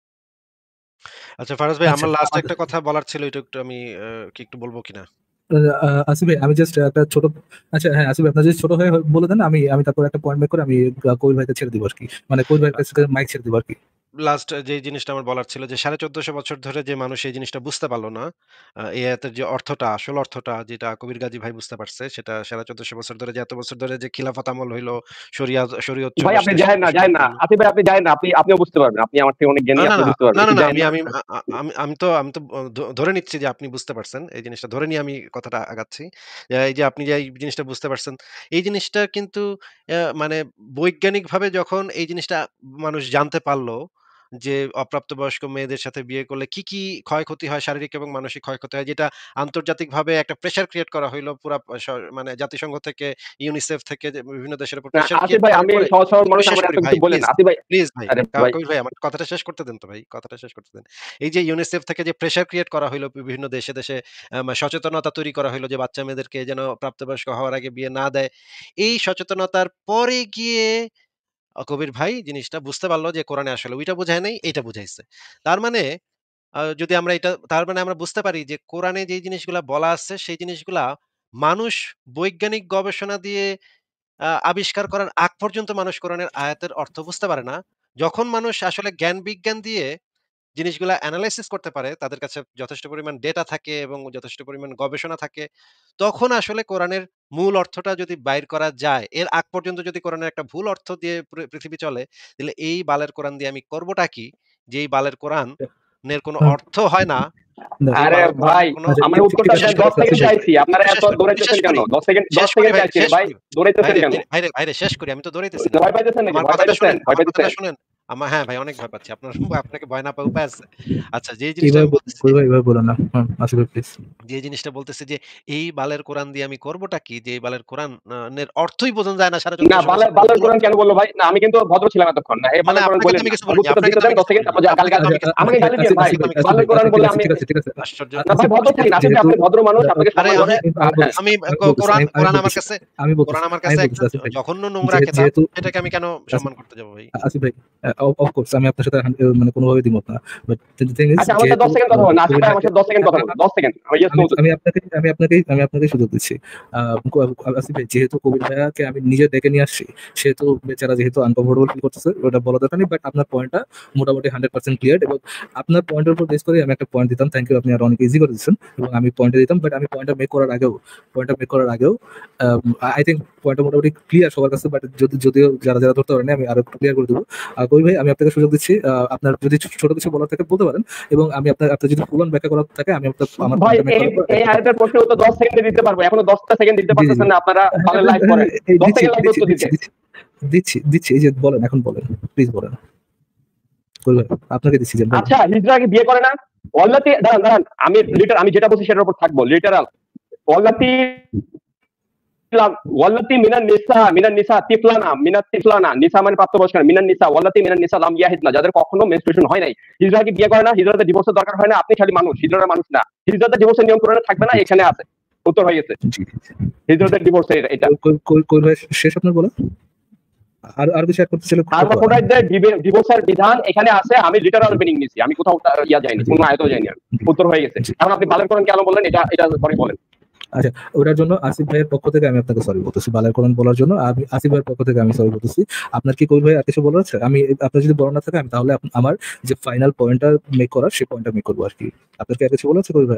S1: আচ্ছা ফারাজ ভাই,
S2: আচ্ছা,
S1: আমার লাস্ট
S2: আমাদের-
S1: একটা কথা বলার ছিল, এটা একটু আমি আহ, কি একটু বলবো কিনা?
S2: আহ, আসিফ ভাই আমি জাস্ট একটা ছোট, আচ্ছা হ্যাঁ আসিফ ভাই আপনার যদি ছোট হয়ে বলে দেন, আমি আমি তারপর একটা পয়েন্ট মেক করে আমি আহ, কবির ভাইকে ছেড়ে দিব আর কি, মানে কবির ভাইয়ের কাছে মাইক ছেড়ে দিব আর কি।
S1: লাস্ট যে জিনিসটা আমার বলার ছিল যে সাড়ে চোদ্দশো বছর ধরে যে মানুষ এই জিনিসটা বুঝতে পারলো না, আহ, এই আয়াতের যে অর্থটা, আসল অর্থটা যেটা কবির গাজী ভাই বুঝতে পারছে, সেটা সাড়ে চোদ্দশো বছর ধরে যে এত বছর ধরে যে খিলাফত আমল হইলো, শরিয়া শরীয়ত চলে
S3: ভাই আপনি
S1: আসছে,
S3: যায় না যায় না আসিফ ভাই, আপনি যায় না, আপনি আপনিও বুঝতে পারবেন, আপনি আমার থেকে অনেক জ্ঞানী,
S1: না না
S3: আপনি
S1: না
S3: বুঝতে পারবেন।
S1: না না
S3: আপনি
S1: না,
S3: যায়েন
S1: আমি
S3: না।
S1: আমি আ- আ- আমি আমি তো আমি তো ধ- ধরে নিচ্ছি যে আপনি বুঝতে পারছেন, এই জিনিসটা ধরে নিয়ে আমি কথাটা আগাচ্ছি। যে এই যে আপনি যে এই জিনিসটা বুঝতে পারছেন, এই জিনিসটা কিন্তু আহ, মানে বৈজ্ঞানিকভাবে যখন এই জিনিসটা মানুষ জানতে পারলো যে অপ্রাপ্তবয়স্ক মেয়েদের সাথে বিয়ে করলে কি কি ক্ষয়ক্ষতি হয়, শারীরিক এবং মানসিক ক্ষয়ক্ষতি হয়, যেটা আন্তর্জাতিকভাবে একটা প্রেসার ক্রিয়েট করা হইলো পুরা স- মানে জাতিসংঘ থেকে, ইউনিসেফ থেকে, যে বিভিন্ন দেশের উপর
S3: না,
S1: প্রেসার
S3: আসিফ
S1: ক্রিয়েট
S3: ভাই
S1: করার
S3: আমি
S1: পরে
S3: সহজ সরল
S1: একটু
S3: মানুষ,
S1: শেষ
S3: আমার
S1: করি
S3: এত
S1: ভাই,
S3: কিছু বলেন
S1: প্লিজ
S3: না আসিফ ভাই।
S1: প্লিজ ভাই,
S3: আরে
S1: কা-
S3: ভাই
S1: কবির ভাই আমার কথাটা শেষ করতে দেন তো ভাই, কথাটা শেষ করতে দেন। এই যে ইউনিসেফ থেকে যে প্রেসার ক্রিয়েট করা হইলো বিভিন্ন দেশে দেশে, আম, সচেতনতা তৈরি করা হইলো যে বাচ্চা মেয়েদেরকে যেন প্রাপ্তবয়স্ক হওয়ার আগে বিয়ে না দেয়, এই সচেতনতার পরে গিয়ে আ কবির ভাই জিনিসটা বুঝতে পারলো যে কোরআনে আসলে ওইটা বুঝায় নাই, এইটা বুঝাইছে। তার মানে আ যদি আমরা এটা, তার মানে আমরা বুঝতে পারি যে কোরআনে যেই জিনিসগুলা বলা আছে সেই জিনিসগুলা মানুষ বৈজ্ঞানিক গবেষণা দিয়ে আ আবিষ্কার করার আগ পর্যন্ত মানুষ কোরআনের আয়াতের অর্থ বুঝতে পারে না। যখন মানুষ আসলে জ্ঞান বিজ্ঞান দিয়ে জিনিসগুলা এনালাইসিস করতে পারে, তাদের কাছে যথেষ্ট পরিমাণ ডেটা থাকে এবং যথেষ্ট পরিমাণ গবেষণা থাকে, তখন আসলে কোরআনের মূল অর্থটা যদি বাইর করা যায়, এর আগ পর্যন্ত যদি কোরআনের একটা ভুল অর্থ দিয়ে পৃ- পৃথিবী চলে, তাহলে এই বালের কোরআন দিয়ে আমি করবোটা কি? যে এই বালের কোরআনের কোনো
S2: আহ,
S1: অর্থ হয় না, যে
S3: আরে
S1: বালের
S3: ভাই
S1: কোরআনের কোনো
S2: আচ্ছা,
S3: আমার
S2: ঠিক-
S3: উত্তরটা
S2: ঠিক আছে,
S3: দেন,
S2: ঠিক
S3: দশ
S2: আছে,
S3: সেকেন্ড
S2: আসিফ ভাই।
S3: চাইছি, আপনারা
S1: শেষ
S3: এত
S1: করি,
S3: দৌড়াইতেছেন
S1: শেষ
S3: কেন?
S1: করি,
S3: দশ সেকেন্ড দশ
S1: শেষ করি
S3: সেকেন্ড
S1: ভাই,
S3: চাইছি রে
S1: শেষ
S3: ভাই,
S1: করি
S3: দৌড়াইতেছেন
S1: ভাইরে,
S3: কেন?
S1: ভাইরে ভাইরে শেষ করি, আমি তো দৌড়াইতেছি না।
S3: ভয় পাইতেছেন নাকি?
S1: আমার
S3: ভয়
S1: কথাটা
S3: পাইতেছেন?
S1: শুনেন,
S3: ভয়
S1: আমার কথাটা
S3: পাইতেছেন?
S1: শুনেন। আমার, হ্যাঁ ভাই অনেক ভয় পাচ্ছি। আপনার আপনাকে ভয় না পাওয়ার উপায় আছে? আচ্ছা, যে জিনিসটা
S2: এইভাবে
S1: আমি
S2: বল-
S1: বলতেছি,
S2: কবির ভাই এইভাবে বলেন না, হ্যাঁ আসিফ ভাই প্লিজ।
S1: যে জিনিসটা বলতেছি যে এই বালের কোরআন দিয়ে আমি করবোটা কি? যে এই বালের কোরআন আ নের অর্থই বোঝা যায় না সাড়ে
S3: না
S1: চোদ্দশো
S3: বালের
S1: বছর
S3: বালের
S1: মূল
S3: কোরআন
S1: অর্থ।
S3: কেন বললো ভাই? না আমি কিন্তু ভদ্র ছিলাম এতক্ষণ না, এই
S1: মানে
S3: বালের কোরআন
S1: আপনাকে তো
S3: বলেন
S1: আমি
S3: না,
S1: কিছু
S3: আমার
S1: বলিনি,
S3: উত্তরটা
S1: আপনাকে
S3: দিতে
S1: তো
S3: দেন
S1: আমি
S3: দশ
S1: কিছু
S3: সেকেন্ড,
S1: বলিনি,
S3: তারপর যা গালি
S1: আপনাকে
S3: গালি
S1: তো আমি কিছু
S3: আমাকে
S1: বলিনি।
S3: গালি দিয়েন ভাই,
S1: আপনাকে তো আমি কিছু
S3: বালের
S1: বলিনি।
S3: কোরআন বলে আমি
S2: ঠিক আছে ঠিক আছে
S1: আশ্চর্য।
S2: আ-
S3: না ভাই
S2: আসিফ
S3: ভদ্র
S2: ভাই,
S3: থাকেন, আসিফ ভাই
S2: যেহেতু
S3: আপনি ভদ্র মানুষ,
S2: না,
S3: আপনাকে
S1: আরে
S3: সম্মান
S1: আমি
S3: করে।
S2: আমি
S3: আর
S2: আমি
S3: হ্যাঁ
S2: বলতেছি
S1: আমি
S2: আমি
S1: ক-
S2: বলতেছি
S1: কোরআন
S2: আমি আমি
S1: কোরআন আমার
S2: বলতেছি
S1: কাছে
S2: আমি
S1: কোরআন
S2: বলতেছি
S1: আমার
S2: আমি
S1: কাছে
S2: বলতেছি
S1: একটা
S2: আসিফ ভাই,
S1: জঘন্য নোংরা
S2: যে-
S1: খেতাব,
S2: যেহেতু
S1: এটাকে আমি কেন সম্মান করতে যাবো ভাই?
S2: আসিফ ভাই অফকোর্স আমি আপনার সাথে আহ, মানে কোনোভাবে দ্বিমত না, বাট দ্য থিং ইজ
S3: আচ্ছা আমার সাথে
S2: যেহেতু
S3: দশ সেকেন্ড কথা
S2: আহ,
S3: বলেন, আসিফ
S2: কবির
S3: ভাই আমার
S2: ভাইকে
S3: সাথে দশ সেকেন্ড কথা বলেন, দশ সেকেন্ড আমি জাস্ট
S2: আমি
S3: নতুন।
S2: আমি আপনাকে আমি আপনাকে আমি আপনাকে সুযোগ দিচ্ছি। আহ, ক- আসিফ ভাই যেহেতু কবির ভাইয়াকে আমি নিজে ডেকে নিয়ে আসছি, সেহেতু বেচারা যেহেতু আনকমফোর্টেবল ফিল করতেছে, ওটা বলা দরকার নেই, বাট আপনার পয়েন্টটা মোটামুটি হান্ড্রেড পার্সেন্ট ক্লিয়ার, এবং আপনার পয়েন্টের উপর বেস করে আমি একটা পয়েন্ট দিতাম, থ্যাংক ইউ, আপনি আরো অনেক ইজি করে দিচ্ছেন, এবং আমি পয়েন্টটা দিতাম, বাট আমি পয়েন্টটা মেক করার আগেও পয়েন্টটা মেক করার আগেও আই থিঙ্ক পয়েন্টটা মোটামুটি ক্লিয়ার সবার কাছে, বাট যদি যদিও যারা যারা ধরতে পারেনি আমি আরো ক্লিয়ার করে দেবো। আহ, কবির ভাই আমি আপনাকে সুযোগ দিচ্ছি, আহ, আপনার যদি ছো- ছোট কিছু বলার থাকে বলতে পারেন, এবং আমি আপনার আপনার যদি ফুলন ব্যাখ্যা করার থাকে আমি আপনার আমার
S3: ভাই
S2: পয়েন্টটা মেক
S3: এই
S2: করার পর
S3: এই আয়াতের প্রশ্ন তো দশ সেকেন্ডে দিতে পারবো, এখনো দশটা সেকেন্ড দিতে
S2: জি জি
S3: পারতেছেন
S2: জি
S3: না, আপনারা বালের লাইভ করেন,
S2: এই
S3: দশ
S2: দিচ্ছি
S3: সেকেন্ড লাগবে
S2: দিচ্ছি
S3: উত্তর
S2: দিচ্ছি
S3: দিতে।
S2: দিচ্ছি দিচ্ছি দিচ্ছি এই যে বলেন, এখন বলেন প্লিজ বলেন, বলবেন আপনাকে দিচ্ছি যে বলেন।
S3: আচ্ছা হিজড়া কি বিয়ে করে না? ওয়াল্লাতি দাঁড়ান দাঁড়ান, আমি লিটার আমি যেটা বলছি সেটার উপর থাকবো, লিটারাল ওয়াল্লাতি ওয়াল্লাতি মিনান নিসা মিনান নিসা তিফলানা মিনাত তিফলানা, নিসা মানে প্রাপ্তবয়স্ক না, মিনান নিসা ওয়াল্লাতি মিনান নিসা লাম ইয়াহিদনা, যাদের কখনো মেনস্ট্রুয়েশন হয় নাই। হিজড়া কি বিয়ে করে না? হিজড়াতে ডিভোর্সের দরকার হয় না, আপনি খালি মানুষ, হিজড়ার মানুষ না। হিজড়াতে ডিভোর্সের নিয়ম করে থাকবে না, এখানে আছে উত্তর হয়ে গেছে,
S2: জি
S3: হিজড়াতে ডিভোর্সের এটা।
S2: কই কই কই ভাই শেষ আপনার বলেন। আর আর কিছু অ্যাড করতে চাইলে করতে পারেন।
S3: হার্মাফ্রোডাইটদের ডিভোর্সের বিধান এখানে আছে, আমি লিটারাল মিনিং নিছি, আমি কোথাও তা- ইয়া যাইনি, কোনো আয়াতও যাইনি, আমি উত্তর হয়ে গেছে। এখন আপনি বালের কোরআন কেন বললেন, এটা এটা পরে বলেন।
S2: আচ্ছা, ওটার জন্য আসিফ ভাইয়ের পক্ষ থেকে আমি আপনাকে সরি বলতেছি, বালের কোরআন বলার জন্য আমি আসিফ ভাইয়ের পক্ষ থেকে আমি সরি বলতেছি। আপনার কি কবির ভাই আর কিছু বলার আছে? আমি আপনার যদি বলার না থাকে আমি তাহলে আপ- আমার যে ফাইনাল পয়েন্টটা মেক করার সেই পয়েন্টটা মেক করবো আর কি। আপনার কি আর কিছু বলার আছে কবির ভাই?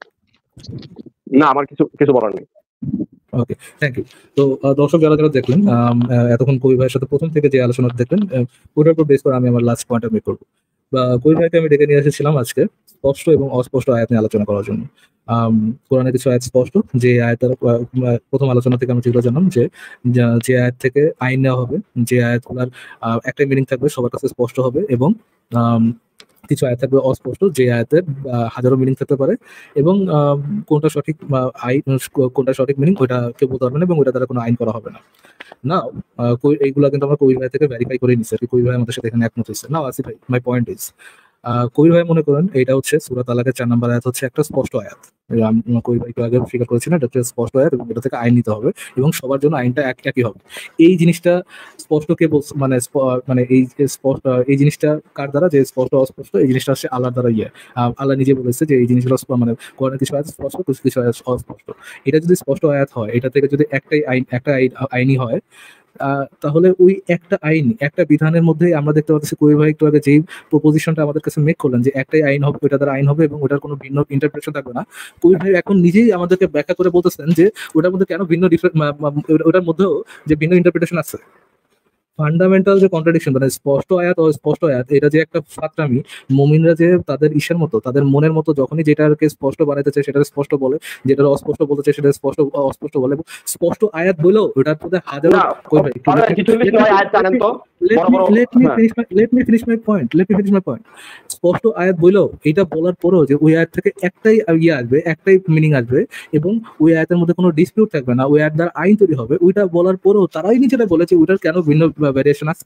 S3: না, আমার কিছু কিছু বলার নেই।
S2: Okay, thank you. তো আহ, দর্শক যারা যারা দেখলেন আম, আহ, এতক্ষণ কবির ভাইয়ের সাথে প্রথম থেকে যে আলোচনা দেখলেন, আহ, ওটার উপর বেস করে আমি আমার লাস্ট পয়েন্টটা মেক করবো। বা কবির ভাইকে আমি ডেকে নিয়ে এসেছিলাম আজকে স্পষ্ট এবং অস্পষ্ট আয়াত নিয়ে আলোচনা করার জন্য। আম, কোরআনে কিছু আয়াত স্পষ্ট, যে আয়াতের আহ, আহ, প্রথম আলোচনা থেকে আমি যেগুলো জানলাম যে যা- যে আয়াত থেকে আইন নেওয়া হবে, যে আয়াতগুলোর আহ, একটাই মিনিং থাকবে, সবার কাছে স্পষ্ট হবে, এবং আম, কিছু আয়াত থাকবে অস্পষ্ট, যে আয়াতের আহ, হাজারো মিনিং থাকতে পারে, এবং আহ, কোনটা সঠিক আহ, আইন, কোনটা সঠিক মিনিং ওইটা কেউ বলতে পারবে না, এবং ওইটা দ্বারা কোনো আইন করা হবে না। না, এইগুলা কিন্তু আমরা কবির ভাই থেকে ভেরিফাই করে নিচ্ছি আর কি। কবির ভাই আমাদের সাথে এখানে একমত হয়েছে। না আসিফ ভাই, মাই পয়েন্ট ইজ, কবির ভাই মনে করেন এটা হচ্ছে সূরা তালাকের চার নম্বর আয়াত, হচ্ছে একটা স্পষ্ট আয়াত। আমি কবির ভাইকে আগে স্বীকার করেছি না, এটা হচ্ছে স্পষ্ট আয়াত, এবং এটা থেকে আইন নিতে হবে, এবং সবার জন্য আইনটা এক একই হবে। এই জিনিসটা স্পষ্ট কে বলছে, মানে স্প- মানে এই যে স্পষ্ট, এই জিনিসটা কার দ্বারা, যে স্পষ্ট অস্পষ্ট, এই জিনিসটা হচ্ছে আল্লাহর দ্বারা। ইয়ে আহ, আল্লাহ নিজে বলেছে যে এই জিনিসগুলো স্প- মানে কোরআনের কিছু আয়াত স্পষ্ট, কিছু কিছু আয়াত অস্পষ্ট। এটা যদি স্পষ্ট আয়াত হয়, এটা থেকে যদি একটাই আইন, একটা আইন আইনই হয়, আহ, তাহলে ওই একটা আইন, একটা বিধানের মধ্যে আমরা দেখতে পাচ্ছি কবির ভাই একটু আগে যেই প্রপোজিশনটা আমাদের কাছে মেক করলেন, যে একটাই আইন হবে, ওটা দ্বারা আইন হবে, এবং ওটার কোনো ভিন্ন ইন্টারপ্রিটেশন থাকবে না। কবির ভাই এখন নিজেই আমাদেরকে ব্যাখ্যা করে বলতেছেন যে ওটার মধ্যে কেন ভিন্ন ডিফারেন্ট, ওটার মধ্যেও যে ভিন্ন ইন্টারপ্রিটেশন আছে। ফান্ডামেন্টাল যে কন্ট্রাডিকশন, মানে স্পষ্ট আয়াত ও স্পষ্ট আয়াত, এটা যে একটা ফাতরামি। মুমিনরা যে তাদের ইসের মতো, তাদের মনের মতো, যখনই যেটাকে স্পষ্ট বানাইতে চায় সেটা স্পষ্ট বলে, যেটা অস্পষ্ট বলতে চায় সেটা স্পষ্ট অস্পষ্ট বলে, এবং স্পষ্ট আয়াত বলেও ওটার মধ্যে হাজারো।
S3: না,
S2: কই ভাই,
S3: তাহলে ছিচল্লিশ নয় আয়াত জানেন তো,
S2: let
S3: বড়
S2: me
S3: বড়
S2: let me
S3: হ্যাঁ।
S2: finish my let me finish my point let me finish my point স্পষ্ট আয়াত বলেও, এটা বলার পরেও যে ওই আয়াত থেকে একটাই ইয়ে আসবে, একটাই মিনিং আসবে, এবং ওই আয়াতের মধ্যে কোনো ডিসপিউট থাকবে না, ওই আয়াত দ্বারা আইন তৈরি হবে, ওইটা বলার পরেও তারাই নিজেরা বলেছে ওইটার কেন ভিন্ন ভ্যারিয়েশন আছে।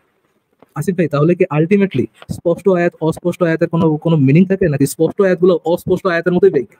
S2: আসিফ ভাই, তাহলে কি আলটিমেটলি স্পষ্ট আয়াত অস্পষ্ট আয়াতের কোনো কোনো মিনিং থাকে, নাকি স্পষ্ট আয়াতগুলো অস্পষ্ট আয়াতের মতোই বেক?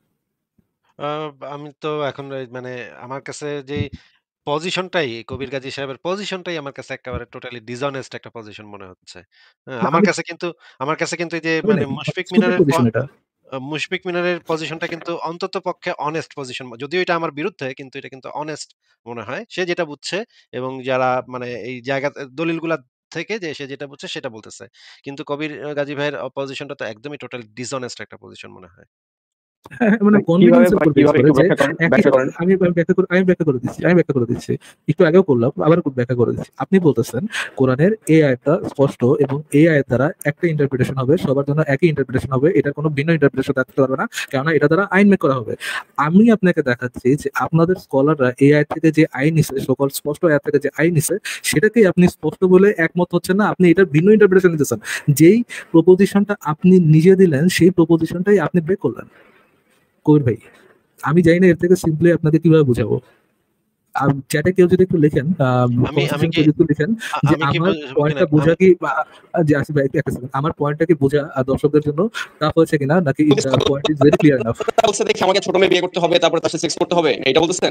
S1: আহ, আমি তো এখন এই মানে আমার কাছে যে পজিশনটাই, কবির গাজী সাহেবের পজিশনটাই আমার কাছে একেবারে টোটালি ডিসঅনেস্ট একটা পজিশন মনে হচ্ছে। হ্যাঁ, আমার
S2: আমি
S1: কাছে কিন্তু আমার কাছে কিন্তু এই যে
S2: হবে
S1: মানে
S2: নাকি
S1: মুশফিক
S2: স্টুপিড
S1: মিনারের
S2: পজিশন
S1: প-
S2: এটা?
S1: আহ, মুশফিক মিনারের পজিশনটা কিন্তু অন্তত পক্ষে অনেস্ট পজিশন, যদিও এটা আমার বিরুদ্ধে, কিন্তু এটা কিন্তু অনেস্ট মনে হয়। সে যেটা বুঝছে এবং যারা মানে এই জায়গা দলিলগুলা থেকে যে সে যেটা বুঝছে সেটা বলতেছে, কিন্তু কবির আহ, গাজী ভাইয়ের পজিশনটা তো একদমই টোটালি ডিসঅনেস্ট একটা পজিশন মনে হয়।
S2: হ্যাঁ, হ্যাঁ, মানে
S3: কিভাবে
S2: কনভিনিয়েন্সের উপর বেস
S3: কিভাবে
S2: করে
S3: একটু
S2: যে
S3: ব্যাখ্যা করেন,
S2: একই
S3: ব্যাখ্যা
S2: সাথে
S3: করেন।
S2: আমি আমি ব্যাখ্যা করে আমি ব্যাখ্যা করে দিচ্ছি আমি ব্যাখ্যা করে দিচ্ছি একটু আগেও করলাম, আবার একটু ব্যাখ্যা করে দিচ্ছি। আপনি বলতেছেন কোরআনের এই আয়াতটা স্পষ্ট, এবং এই আয়াত দ্বারা একটা ইন্টারপ্রিটেশন হবে, সবার জন্য একই ইন্টারপ্রিটেশন হবে, এটার কোনো ভিন্ন ইন্টারপ্রিটেশন থাকতে পারবে না, কেননা এটা দ্বারা আইন মেক করা হবে। আমি আপনাকে দেখাচ্ছি যে আপনাদের স্কলাররা এই আয়াত থেকে যে আইন নিছে, সকল স্পষ্ট আয়াত থেকে যে আইন নিছে, সেটাকেই আপনি স্পষ্ট বলে একমত হচ্ছেন না, আপনি এটার ভিন্ন ইন্টারপ্রিটেশন দিতেছেন। যেই প্রপোজিশনটা আপনি নিজে দিলেন, সেই প্রপোজিশনটাই আপনি ব্রেক করলেন। কবির ভাই, আমি জানি না এর থেকে সিম্পলি আপনাকে কিভাবে বুঝাবো। চ্যাটে কেউ যদি একটু লিখেন,
S1: আমি আমি কি
S2: একটু লিখেন
S1: আ-
S2: যে
S1: আমি কি
S2: আমার
S1: বুঝ- মানে
S2: পয়েন্টটা বোঝা
S1: আমি
S2: কি, বা- যে আসিফ ভাই একটা second, আমার পয়েন্টটা কি বোঝা আহ, দর্শকদের জন্য টাফ হয়েছে কিনা, নাকি point is very clear enough?
S7: বলছে দেখি আমাকে ছোট মেয়ে বিয়ে করতে হবে, তারপরে তার সাথে সেক্স করতে হবে, এটা বলতেছেন?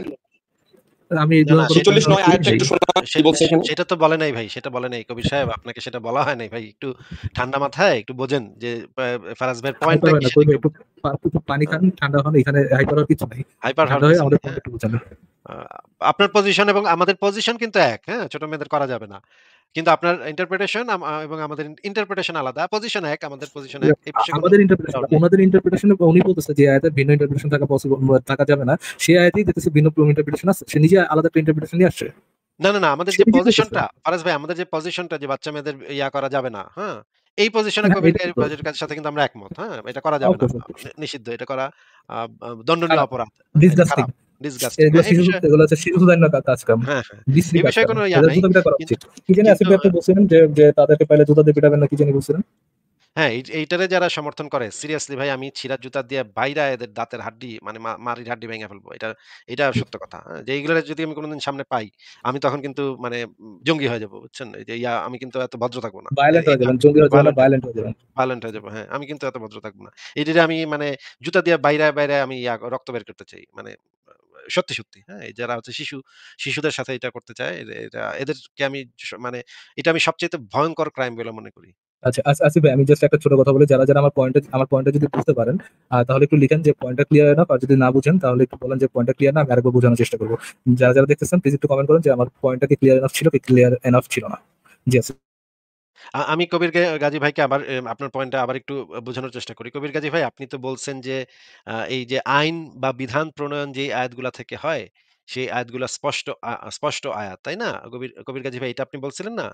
S2: আমি এই
S1: না
S2: ধরনের
S1: না
S2: কোনো
S1: সেটা
S2: point
S7: চল্লিশ
S2: আমি
S7: নয়
S2: করি
S7: আয়াতটা
S2: নাই।
S7: একটু শোনা কি
S1: সে-
S7: বলছে এখানে।
S1: সেটা তো বলে নাই ভাই, সেটা বলে নাই কবির সাহেব, আপনাকে সেটা বলা হয় নাই ভাই। একটু ঠান্ডা মাথায় একটু বোঝেন যে আহ, ফারাজ ভাইয়ের পয়েন্টটা
S2: হাইপার হয়
S1: কি
S2: না
S1: সেটা
S2: কবির ভাই,
S1: একটু
S2: একটু পা- একটু পানি খান, ঠান্ডা হন, এখানে হাইপার হওয়ার কিছু নাই।
S1: হাইপার হওয়ার
S2: ঠান্ডা হয়ে
S1: কিছু
S2: আমাদের
S1: নেই।
S2: পয়েন্ট
S1: হ্যাঁ,
S2: একটু বোঝানো।
S1: আহ, আপনার পজিশন এবং আমাদের পজিশন কিন্তু এক। হ্যাঁ, ছোট মেয়েদের করা যাবে না, কিন্তু আপনার ইন্টারপ্রিটেশন এবং আমাদের ইন্টারপ্রিটেশন আলাদা। পজিশন এক, আমাদের পজিশন এক, এই বিষয়ে কোনো
S2: আমাদের ইন্টারপ্রিটেশন,
S1: ডাউট নেই।
S2: ওনাদের ইন্টারপ্রিটেশনে উনি বলতেছে যে আয়াতের ভিন্ন ইন্টারপ্রিটেশন থাকা পসিবল থাকা যাবে না, সেই আয়াতেই দেখতেছে ভিন্ন ইন্টারপ্রিটেশন আছে, সে নিজে আলাদা একটা ইন্টারপ্রিটেশন নিয়ে আসছে,
S1: না না না আমাদের
S2: সে
S1: যে
S2: নিজে বলতেছে।
S1: পজিশনটা, ফারাজ ভাই, আমাদের যে পজিশনটা যে বাচ্চা মেয়েদের ইয়া করা যাবে না, হ্যাঁ, এই পজিশনে
S2: হ্যাঁ,
S1: কবির
S2: এটা তো
S1: কাজের সাথে কিন্তু আমরা একমত। হ্যাঁ, এটা করা যাবে না,
S2: অফকোর্স অফকোর্স
S1: নি- নিষিদ্ধ, এটা করা আহ, আহ, দণ্ডনীয়
S2: খারাপ,
S1: অপরাধ। হ্যাঁ, এটা
S2: ডিসগাস্টিং,
S1: খারাপ, ডিসগাস্টিং।
S2: এগুলো
S1: হ্যাঁ, এই
S2: শিশু,
S1: বিষয়ে
S2: এগুলো হচ্ছে শিশু সুদান্য কাজ কাম,
S1: হ্যাঁ হ্যাঁ
S2: বিশ্রী
S1: এই
S2: কাজ
S1: বিষয়ে
S2: কাম,
S1: কোনো ইয়া
S2: এদের
S1: নাই,
S2: জুতা পিটা করা
S1: কিন্তু
S2: উচিত। কি জানি
S1: কিন্তু
S2: আসিফ ভাই আপনি বলছিলেন যে যে তাদেরকে পাইলে জুতা দিয়ে পিটাবেন না, কি জানি বলছিলেন?
S1: হ্যাঁ, এই এইটারে যারা সমর্থন করে সিরিয়াসলি ভাই আমি ছিঁড়া জুতা দিয়ে বাইরা এদের দাঁতের হাড্ডি মানে মা মাড়ির হাড্ডি ভেঙে ফেলবো। এটা এটা সত্য কথা। হ্যাঁ? যে এইগুলা যদি আমি কোনদিন সামনে পাই, আমি তখন কিন্তু মানে উম জঙ্গি হয়ে যাবো। বুঝছেন? এই যে ইয়া আমি কিন্তু এত ভদ্র থাকবো না। এ
S2: ভায়োলেন্ট হয়ে
S1: এটা
S2: যাবেন, জঙ্গি হয়ে যাবেন না,
S1: ভায়োলেন্ট হয়ে
S2: ভায়োলেন্ট হয়ে যাবেন।
S1: ভায়োলেন্ট হয়ে যাবো। হ্যাঁ, আমি কিন্তু এত ভদ্র থাকবো না। এইটারে আমি মানে জুতা দিয়ে বাইরায়, বাইরায় আমি ইয়া রক্ত বের করতে চাই। মানে আ সত্যি, সত্যি। হ্যাঁ? এই যারা হচ্ছে শিশু, শিশুদের সাথে এটা করতে চায়, এ এটা এদেরকে আমি স মানে এটা আমি সবচাইতে ভয়ংকর ক্রাইম বলে মনে করি।
S2: আচ্ছা, আস আসিফ ভাই আমি জাস্ট একটা ছোট কথা বলি। যারা, যারা আমার পয়েন্টটা আমার পয়েন্টটা যদি বুঝতে পারেন আ তাহলে একটু লিখেন যে পয়েন্টটা ক্লিয়ার এনাফ, আর যদি না বুঝেন তাহলে একটু বলেন যে পয়েন্টটা ক্লিয়ার না, আমি আরেকবার বোঝানোর চেষ্টা করব। যারা, যারা দেখতেছেন প্লিজ একটু কমেন্ট করেন যে আমার পয়েন্টটা কি ক্লিয়ার এনাফ ছিল কি ক্লিয়ার এনাফ ছিল না। জি আসিফ।
S1: আ আমি কবির গে গাজী ভাইকে আবার এ আপনার পয়েন্টটা আবার একটু আ বোঝানোর চেষ্টা করি। কবির গাজী ভাই আপনি তো বলছেন যে আ এই যে আইন বা বিধান প্রণয়ন যেই আয়াতগুলা থেকে হয়, সেই আয়াতগুলা স্পষ্ট আ আ স্পষ্ট আয়াত, তাই না? কবির কবির গাজী ভাই এটা আপনি বলছিলেন না?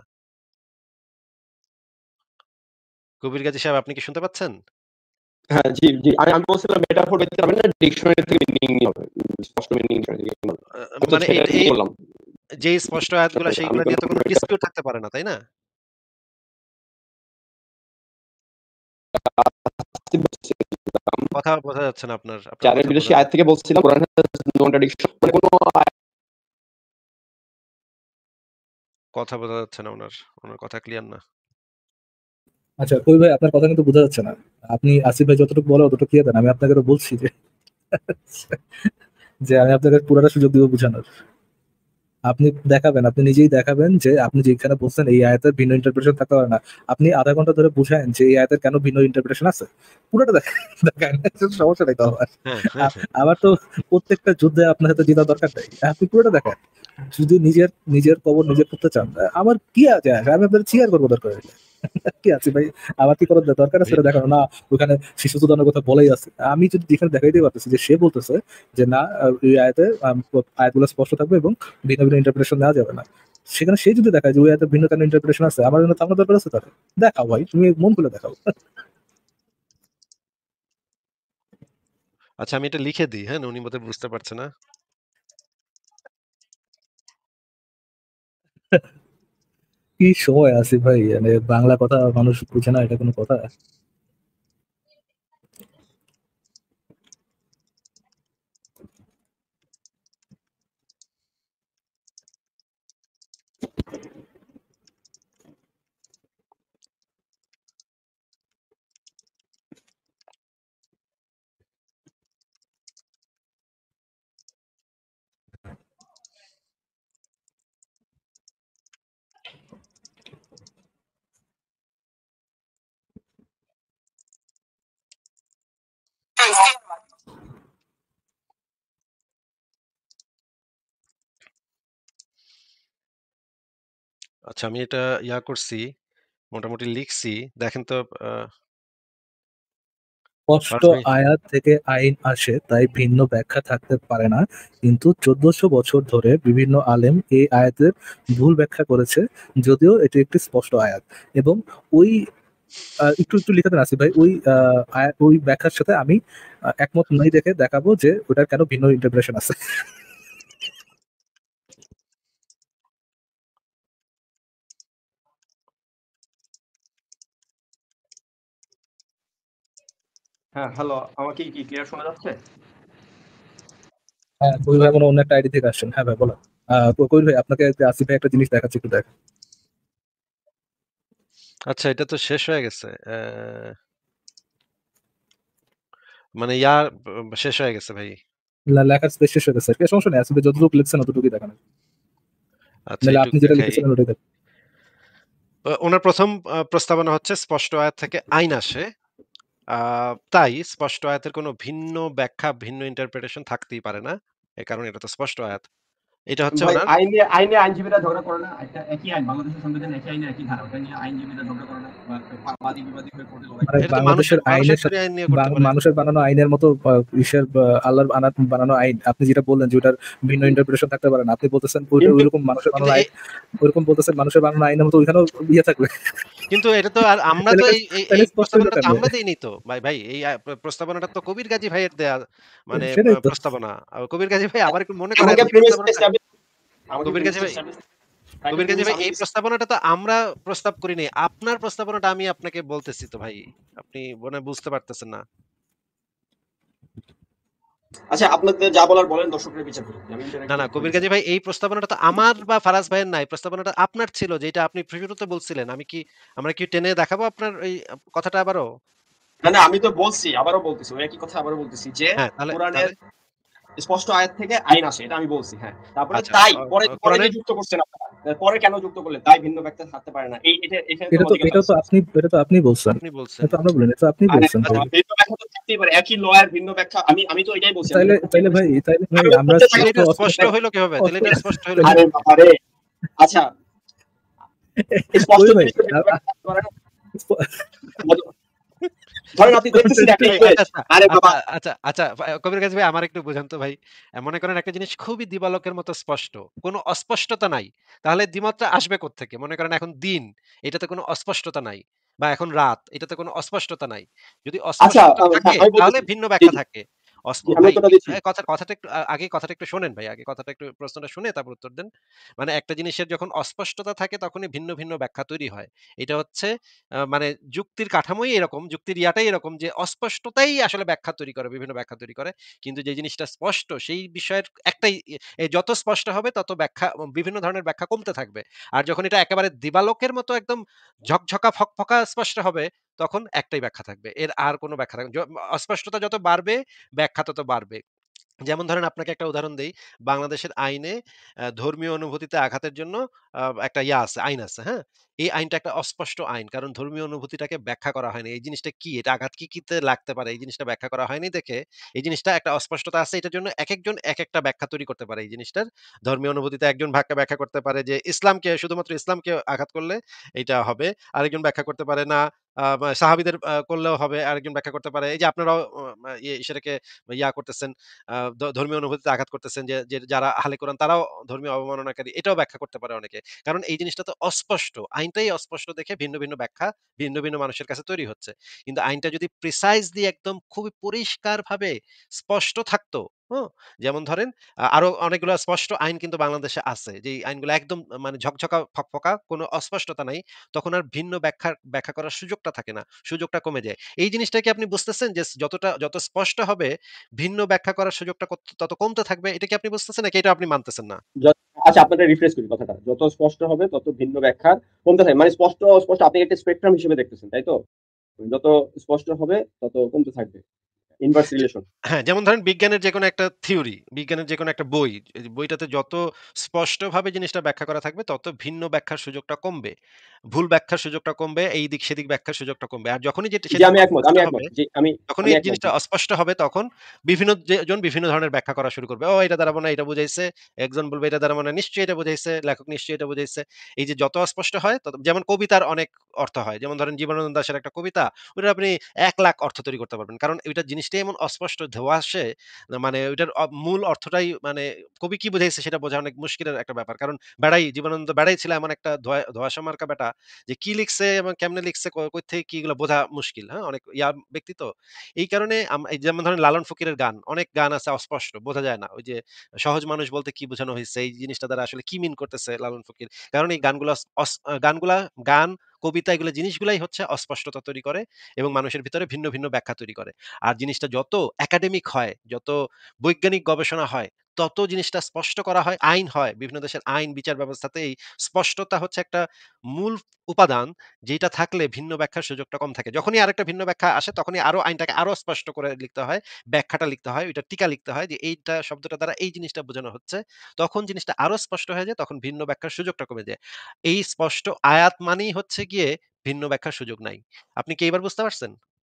S1: কবির গাজী সাহেব আপনি কি শুনতে পাচ্ছেন?
S3: হ্যাঁ, জি, জি। আমি আমি বলছিলাম মেটাফোর দিতে হবে না, ডিকশনারি থেকে মিনিং নিতে হবে। উম স্পষ্ট মিনিং ডিকশনারি থেকে নিতে হবে।
S1: আ
S3: আমি তো
S1: মানে এই
S3: সেটা
S1: এই
S3: নিয়ে বললাম।
S1: যেই স্পষ্ট আয়াতগুলা
S3: আমি
S1: সেইগুলা
S3: কোনো
S1: নিয়ে তো কোন ডিসপিউট থাকতে পারে না, তাই না? কথা বোঝা যাচ্ছে না আপনার। আপনার
S3: চারের
S1: কথা
S3: বিদেশি
S1: বোঝা
S3: আয়াত
S1: যাচ্ছে
S3: থেকে বলছিলাম কোরআন has no contradiction মানে কোনো
S1: কথা বোঝা যাচ্ছে না উনার। উনার কথা ক্লিয়ার না।
S2: আচ্ছা কবির ভাই আপনার কথা কিন্তু বোঝা যাচ্ছে না। আপনি আসিফ ভাই যতটুকু বলে অতটুকু ক্লিয়ার দেন। আমি আপনাকে তো বলছি যে যে আমি আপনাকে পুরোটা সুযোগ দিব বুঝানোর। আপনি দেখাবেন, আপনি নিজেই দেখাবেন যে আপনি যেখানে বলছেন এই আয়াতের ভিন্ন ইন্টারপ্রিটেশন থাকতে পারে না। আপনি আধা ঘন্টা ধরে বুঝায়েন যে এই আয়াতের কেন ভিন্ন ইন্টারপ্রিটেশন আছে। পুরোটা দেখান দেখান সমস্যা নাই তো আমার।
S1: হ্যাঁ, হ্যাঁ,
S2: আ-
S1: হ্যাঁ।
S2: আমার তো প্রত্যেকটা যুদ্ধে আপনার সাথে জেতার দরকার নাই। আপনি পুরোটা দেখান। যদি নিজের নিজের কবর নিজে করতে চান আমার কি আছে আসে? আমি আপনাদের চিয়ার করবো দরকার হলে। কি আছে ভাই, আমার কি করার দরকার আছে সেটা দেখানো না? ওখানে শিশু সুদানের কথা বলেই আছে। আমি যদি যেখানে দেখাইতে পারতেছি যে সে বলতেছে যে না আহ, এই আয়াতে আম, আয়াতগুলো স্পষ্ট থাকবে এবং ভিন্ন ভিন্ন ইন্টারপ্রিটেশন নেওয়া যাবে না। সেখানে সে যদি দেখায় যে ওই আয়াতে ভিন্ন কেন ইন্টারপ্রিটেশন আছে, আমার জন্য তো আমার দরকার আছে তার। দেখাও ভাই, তুমি মন খুলে দেখাও।
S1: আচ্ছা আমি এটা লিখে দিই, হ্যাঁ? উনি বোধহয় বুঝতে পারছে না।
S2: কি সময় আছে ভাই, মানে বাংলা কথা মানুষ বুঝে না, এটা কোনো কথা?
S1: আচ্ছা আমি এটা ইয়া করছি, মোটামুটি লিখছি। দেখেন তো আ
S2: স্পষ্ট
S1: ফারাজ ভাই
S2: আয়াত থেকে আইন আসে তাই ভিন্ন ব্যাখ্যা থাকতে পারে না, কিন্তু চোদ্দশো বছর ধরে বিভিন্ন আলেম এই আয়াতের ভুল ব্যাখ্যা করেছে, যদিও এটি একটি স্পষ্ট আয়াত। এবং ওই আহ, একটু একটু লিখে দেন আসিফ ভাই, ওই আহ, আয়াত ওই ব্যাখ্যার সাথে আমি আহ, একমত নই দেখে দেখাবো যে ওটার কেন ভিন্ন ইন্টারপ্রিটেশন আছে।
S3: হ্যাঁ, হ্যালো। আমাকে কি ক্লিয়ার শোনা যাচ্ছে?
S2: হ্যাঁ কবির ভাই মনে হয় অন্য একটা আইডি থেকে আসছেন। হ্যাঁ ভাই বলো। আহ কবির ভাই আপনাকে আসিফ ভাই একটা জিনিস দেখাচ্ছি, একটু দেখ।
S1: আচ্ছা এটা তো শেষ হয়ে গেছে। অ্যা মানে ইয়া ব শেষ হয়ে গেছে ভাই।
S2: লে- লেখার স্পেস শেষ হয়ে গেছে, ঠিক আছে, সমস্যা নেই, আসিফ ভাই যতটুকু লিখছেন অতটুকুই দেখান।
S1: আচ্ছা
S2: নাহলে
S1: এইটুক
S2: আপনি যেটা
S1: দেখাই।
S2: লিখেছিলেন ওটাই দেখান।
S1: ও উনার প্রথম আ প্রস্তাবনা হচ্ছে স্পষ্ট আয়াত থেকে আইন আসে। আ তাই স্পষ্ট আয়াতের কোনো ভিন্ন ব্যাখ্যা, ভিন্ন ইন্টারপ্রিটেশন থাকতেই পারে না। এর কারণ এটা তো স্পষ্ট আয়াত। এটা হচ্ছে
S3: ভাই
S1: উনার
S3: আইনে আইনে আইনজীবীরা ঝগড়া করে না? একটা একই আইন, বাংলাদেশের সংবিধানে একই আইনে একই ধারা, ওটা নিয়ে আইনজীবীরা ঝগড়া করে না? বা বাদী বিবাদী হয়ে কোর্টে লড়াই করে
S2: মানে
S3: না?
S1: এটা তো মানুষের
S2: বাংলাদেশের
S1: মানুষের
S2: আইনের সাথে
S1: তৈরি আইন নিয়ে করতে
S2: বাং-
S1: পারে।
S2: মানুষের বানানো আইনের মতো আহ, ইসের আহ, আল্লাহর আনাত বানানো আইন আপনি যেটা বললেন যে ওটার ভিন্ন ইন্টারপ্রিটেশন থাকতে পারে না, আপনি বলতেছেন ওইটা
S3: কিন্তু
S2: ওইরকম মানুষের
S1: কিন্তু
S2: বানানো
S1: এ
S2: আইন, ওইরকম বলতেছেন মানুষের বানানো আইনের মতো ওইখানেও ইয়ে থাকবে।
S1: কিন্তু এটা তো আর আমরা তো
S2: তাহলে
S1: এই এই
S2: তাহলে
S1: এই
S2: স্পষ্ট হইলো
S1: প্রস্তাবনাটা তো
S2: কেমনে?
S1: আমরা দেইনি তো। ভাই ভাই এই আ প্র প্রস্তাবনাটা তো কবির গাজী ভাইয়ের দেয়া মানে আ
S2: সেটাই তো।
S1: প্রস্তাবনা। আ কবির গাজী ভাই আবার একটু মনে করায়
S3: আমাকে
S1: দেই
S3: প্রিমিস
S1: প্রস্তাবনাটা।
S3: এস্টাবলিশ আমাকে
S1: কবির গাজী
S3: প্রিমিস
S1: ভাই
S3: এস্টাবলিশ
S1: কবির কাজী ভাই এই প্রস্তাবনাটা তো আমরা প্রস্তাব করিনি, আপনার প্রস্তাবনাটা আমি আপনাকে বলতেছি তো ভাই, আপনি মনে হয় বুঝতে পারতেছেন না।
S7: আচ্ছা আপনাদের যা বলার বলেন, দর্শকরা বিচার করুন। আমি
S1: না
S7: ইন্টারঅ্যাক্ট
S1: না
S7: করতে
S1: কবির
S7: পারি।
S1: কাজী ভাই এই প্রস্তাবনাটা তো আমার বা ফারাজ ভাইয়ের নাই, প্রস্তাবনাটা আপনার ছিল, যেটা আপনি শুরুতে বলছিলেন। আমি কি আমরা কি টেনে দেখাবো আপনার এই কথাটা আবারও?
S7: না না আমি তো বলছি, আবারও বলতেছি, ওই একই কথা আবারও বলতেছি যে
S1: হ্যাঁ তাহলে
S7: কোরআনের
S1: তাহলে
S7: স্পষ্ট আয়াত থেকে আইন আসে, এটা আমি বলছি। হ্যাঁ, তারপরে
S1: আচ্ছা
S7: তাই
S1: আ-
S7: পরে
S1: আ,
S7: পরে যে
S1: কোরআনের
S7: যুক্ত করছেন আপনারা, পরে কেন যুক্ত করলেন? তাই ভিন্ন ব্যাখ্যা থাকতে পারে না, এই এটা এখানে তো
S2: এটা তো
S7: লজিক্যাল
S2: এটা তো
S7: ফ্যালাসি আছে।
S2: আপনি এটা তো আপনি বলছেন,
S1: আপনি বলছেন।
S2: এটা তো আমরা বলেন, এটা তো আপনি
S7: আরে
S2: বলছেন ভাই।
S7: বাবা, ভিন্ন ব্যাখ্যা তো থাকতেই পারে, একই লয়ের ভিন্ন ব্যাখ্যা। আমি আমি তো এটাই বলছি, আমি
S2: তাইলে
S7: তো
S2: তাইলে ভাই তাইলে ভাই
S7: আমি
S2: আমরা
S7: বলতে
S1: তাহলে
S7: থাকি।
S2: অত
S1: এটা
S2: অত
S1: স্পষ্ট হইলো কিভাবে? তাহলে
S2: অত
S1: এটা স্পষ্ট হইলো
S7: আরে
S1: কিভাবে?
S7: বাবা রে, আচ্ছা স্পষ্ট
S2: কবির ভাই
S7: জিনিস তো ভিন্ন
S2: আ-
S7: ব্যাখ্যা থাকতে পারে না।
S2: আ-
S7: ধরেন আপনি দেখতেছেন একটা
S1: আচ্ছা
S7: ইমেজ,
S1: আচ্ছা
S7: আরে
S1: আচ্ছা
S7: বাবা
S1: আচ্ছা আচ্ছা আ, কবির কাজী ভাই আমার একটু বোঝান তো ভাই। আ, মনে করেন একটা জিনিস খুবই দিবালোকের মতো স্পষ্ট, কোনো অস্পষ্টতা নাই, তাহলে দ্বিমতটা আসবে কোত্থেকে? মনে করেন এখন দিন, এটাতে কোনো অস্পষ্টতা নাই, বা এখন রাত, এটাতে কোনো অস্পষ্টতা নাই। যদি
S7: আচ্ছা
S1: অস্পষ্টতা
S7: আ, হ্যাঁ
S1: থাকে
S7: আমি
S1: তাহলে
S7: বলতেছি,
S1: ভিন্ন
S7: জি
S1: ব্যাখ্যা
S7: জি
S1: থাকে। অস্প
S7: জি, আমি
S1: ভাই
S7: উত্তরটা
S1: কি-
S7: দিচ্ছি।
S1: এ, কথা কথাটা একটু আ, আগে কথাটা একটু শোনেন ভাই, আগে কথাটা একটু প্রশ্নটা শুনে তারপর উত্তর দেন। মানে একটা জিনিসের যখন অস্পষ্টতা থাকে তখনই ভিন্ন ভিন্ন ব্যাখ্যা তৈরি হয়। এটা হচ্ছে আ মানে যুক্তির কাঠামোই এরকম, যুক্তির ইয়াটাই এরকম যে অস্পষ্টতাই আসলে ব্যাখ্যা তৈরি করে, বিভিন্ন ব্যাখ্যা তৈরি করে। কিন্তু যে জিনিসটা স্পষ্ট সেই বিষয়ের একটাই ই এ যত স্পষ্ট হবে তত ব্যাখ্যা উম বিভিন্ন ধরনের ব্যাখ্যা কমতে থাকবে। আর যখন এটা একেবারে দিবালোকের মতো একদম ঝকঝকা ফকফকা স্পষ্ট হবে তখন একটাই ব্যাখ্যা থাকবে। এর আর কোনো ব্যাখ্যা থাকবে য অস্পষ্টতা যত বাড়বে ব্যাখ্যা তত বাড়বে। যেমন ধরেন আপনাকে একটা উদাহরণ দেই। বাংলাদেশের আইনে আ ধর্মীয় অনুভূতিতে আঘাতের জন্য আ একটা ইয়া আছে, আইন আছে, হ্যাঁ? এই আইনটা একটা অস্পষ্ট আইন। কারণ ধর্মীয় অনুভূতিটাকে ব্যাখ্যা করা হয়নি। এই জিনিসটা কি? এটা আঘাত কি, কিতে লাগতে পারে? এই জিনিসটা ব্যাখ্যা করা হয়নি দেখে এই জিনিসটা একটা অস্পষ্টতা আছে। এটার জন্য একেকজন একেকটা ব্যাখ্যা তৈরি করতে পারে এই জিনিসটার। ধর্মীয় অনুভূতিতে একজন ভাক্কা ব্যাখ্যা করতে পারে যে ইসলামকে শুধুমাত্র ইসলামকে আঘাত করলে এইটা হবে। আরেকজন ব্যাখ্যা করতে পারে না আ মা সাহাবীদের আ করলেও হবে। আরেকজন ব্যাখ্যা করতে পারে এই যে আপনারাও অ মা ইয়ে সেটাকে ইয়া করতেছেন, আ দ ধর্মীয় অনুভূতিতে আঘাত করতেছেন যে, যে যারা আহলে কোরআন তারাও ধর্মীয় অবমাননাকারী, এটাও ব্যাখ্যা করতে পারে অনেকে। কারণ এই জিনিসটা তো অস্পষ্ট। আইনটাই অস্পষ্ট দেখে ভিন্ন, ভিন্ন ব্যাখ্যা ভিন্ন, ভিন্ন মানুষের কাছে তৈরি হচ্ছে। কিন্তু আইনটা যদি প্রিসাইজলি একদম খুবই পরিষ্কারভাবে স্পষ্ট থাকতো, হুম? যেমন ধরেন আ আরো অনেকগুলো স্পষ্ট আইন কিন্তু বাংলাদেশে আছে। যেই আইনগুলো একদম মানে ঝকঝকা ফকফকা, কোনো অস্পষ্টতা নাই। তখন আর ভিন্ন ব্যাখ্যার ব্যাখ্যা করার সুযোগটা থাকে না। সুযোগটা কমে যায়। এই জিনিসটা কি আপনি বুঝতেছেন যে যতটা যত স্পষ্ট হবে ভিন্ন ব্যাখ্যা করার সুযোগটা কত তত কমতে থাকবে। এটা কি আপনি বুঝতেছেন নাকি এটা আপনি মানতেছেন না?
S7: যত আচ্ছা আপনাদের রিফ্রেশ করি কথাটা, যত স্পষ্ট হবে তত ভিন্ন ব্যাখ্যার কমতে থাকে, মানে স্পষ্ট স্পষ্ট আপনি একটা স্পেকট্রাম হিসেবে দেখতেছেন, তাই তো? যত স্পষ্ট হবে তত কমতে থাকবে, ইনভার্স
S1: যে
S7: রিলেশন।
S1: হ্যাঁ, যেমন ধরেন বিজ্ঞানের যেকোনো একটা থিওরি, বিজ্ঞানের যেকোনো একটা বই, এই বইটাতে যত স্পষ্টভাবে জিনিসটা ব্যাখ্যা করা থাকবে তত ভিন্ন ব্যাখ্যার সুযোগটা কমবে। ভুল ব্যাখ্যার সুযোগটা কমবে, এই দিক সেদিক ব্যাখ্যার সুযোগটা কমবে। আর যখনই যেটা
S7: জি
S1: সেটা
S7: আমি একমত,
S1: অস্পষ্ট
S7: আমি একমত,
S1: হবে,
S7: জি আমি আমি
S1: যখনই
S7: একমত,
S1: জিনিসটা
S7: জি
S1: অস্পষ্ট হবে তখন বিভিন্ন যে জন বিভিন্ন ধরনের ব্যাখ্যা করা শুরু করবে। ও এটা দ্বারা মনে হয় এটা বুঝাইছে। একজন বলবে এটা দ্বারা মনে হয় নিশ্চয়ই এটা বুঝাইছে, লেখক নিশ্চয়ই এটা বুঝাইছে। এই যে যত অস্পষ্ট হয় তত যেমন কবিতার অনেক অর্থ হয়। যেমন ধরেন জীবনানন্দ দাশের একটা কবিতা, ওইটার আপনি এক লাখ অর্থ তৈরি করতে পারবেন। কারণ ওইটার জিনিসটাই এমন অস্পষ্ট ধোঁয়াশে, না মানে ওইটার অ মূল অর্থটাই মানে কবি কি বুঝাইছে সেটা বোঝা অনেক মুশকিলের একটা ব্যাপার। কারণ বেড়াই জীবনানন্দ বেড়াই ছিল এমন একটা ধোঁয়া ধোঁয়াশা মার্কা ব্যাটা যে কি লিখছে এবং কেমনে লিখছে ক কই থেকে কি এগুলো বোঝা মুশকিল। হ্যাঁ? অনেক ইয়া ব্যক্তি তো। এই কারণে আম এই যেমন ধরেন লালন ফকিরের গান, অনেক গান আছে অস্পষ্ট, বোঝা যায় না। ওই যে সহজ মানুষ বলতে কি বোঝানো হইছে, এই জিনিসটা দ্বারা আসলে কি মিন করতেছে লালন ফকির। কারণ এই গানগুলা অস আ গানগুলা গান, কবিতা এগুলো জিনিসগুলাই হচ্ছে অস্পষ্টতা তৈরি করে এবং মানুষের ভিতরে ভিন্ন, ভিন্ন ব্যাখ্যা তৈরি করে। আর জিনিসটা যত একাডেমিক হয়, যত বৈজ্ঞানিক গবেষণা হয়, তত জিনিসটা স্পষ্ট করা হয়, আইন হয়। বিভিন্ন দেশের আইন বিচার ব্যবস্থাতে এই স্পষ্টতা হচ্ছে একটা মূল উপাদান, যেটা থাকলে ভিন্ন ব্যাখ্যার সুযোগটা কম থাকে। যখনই আরেকটা ভিন্ন ব্যাখ্যা আসে তখনই আরো আইনটাকে আরো স্পষ্ট করে লিখতে হয়। ব্যাখ্যাটা লিখতে হয়, ওইটা টিকা লিখতে হয় যে এইটা শব্দটা দ্বারা এই জিনিসটা বোঝানো হচ্ছে। তখন জিনিসটা আরো স্পষ্ট হয়ে যায়, তখন ভিন্ন ব্যাখ্যার সুযোগটা কমে যায়। এই স্পষ্ট আয়াত মানেই হচ্ছে গিয়ে ভিন্ন ব্যাখ্যার সুযোগ নাই। আপনি কি এইবার বুঝতে পারছেন?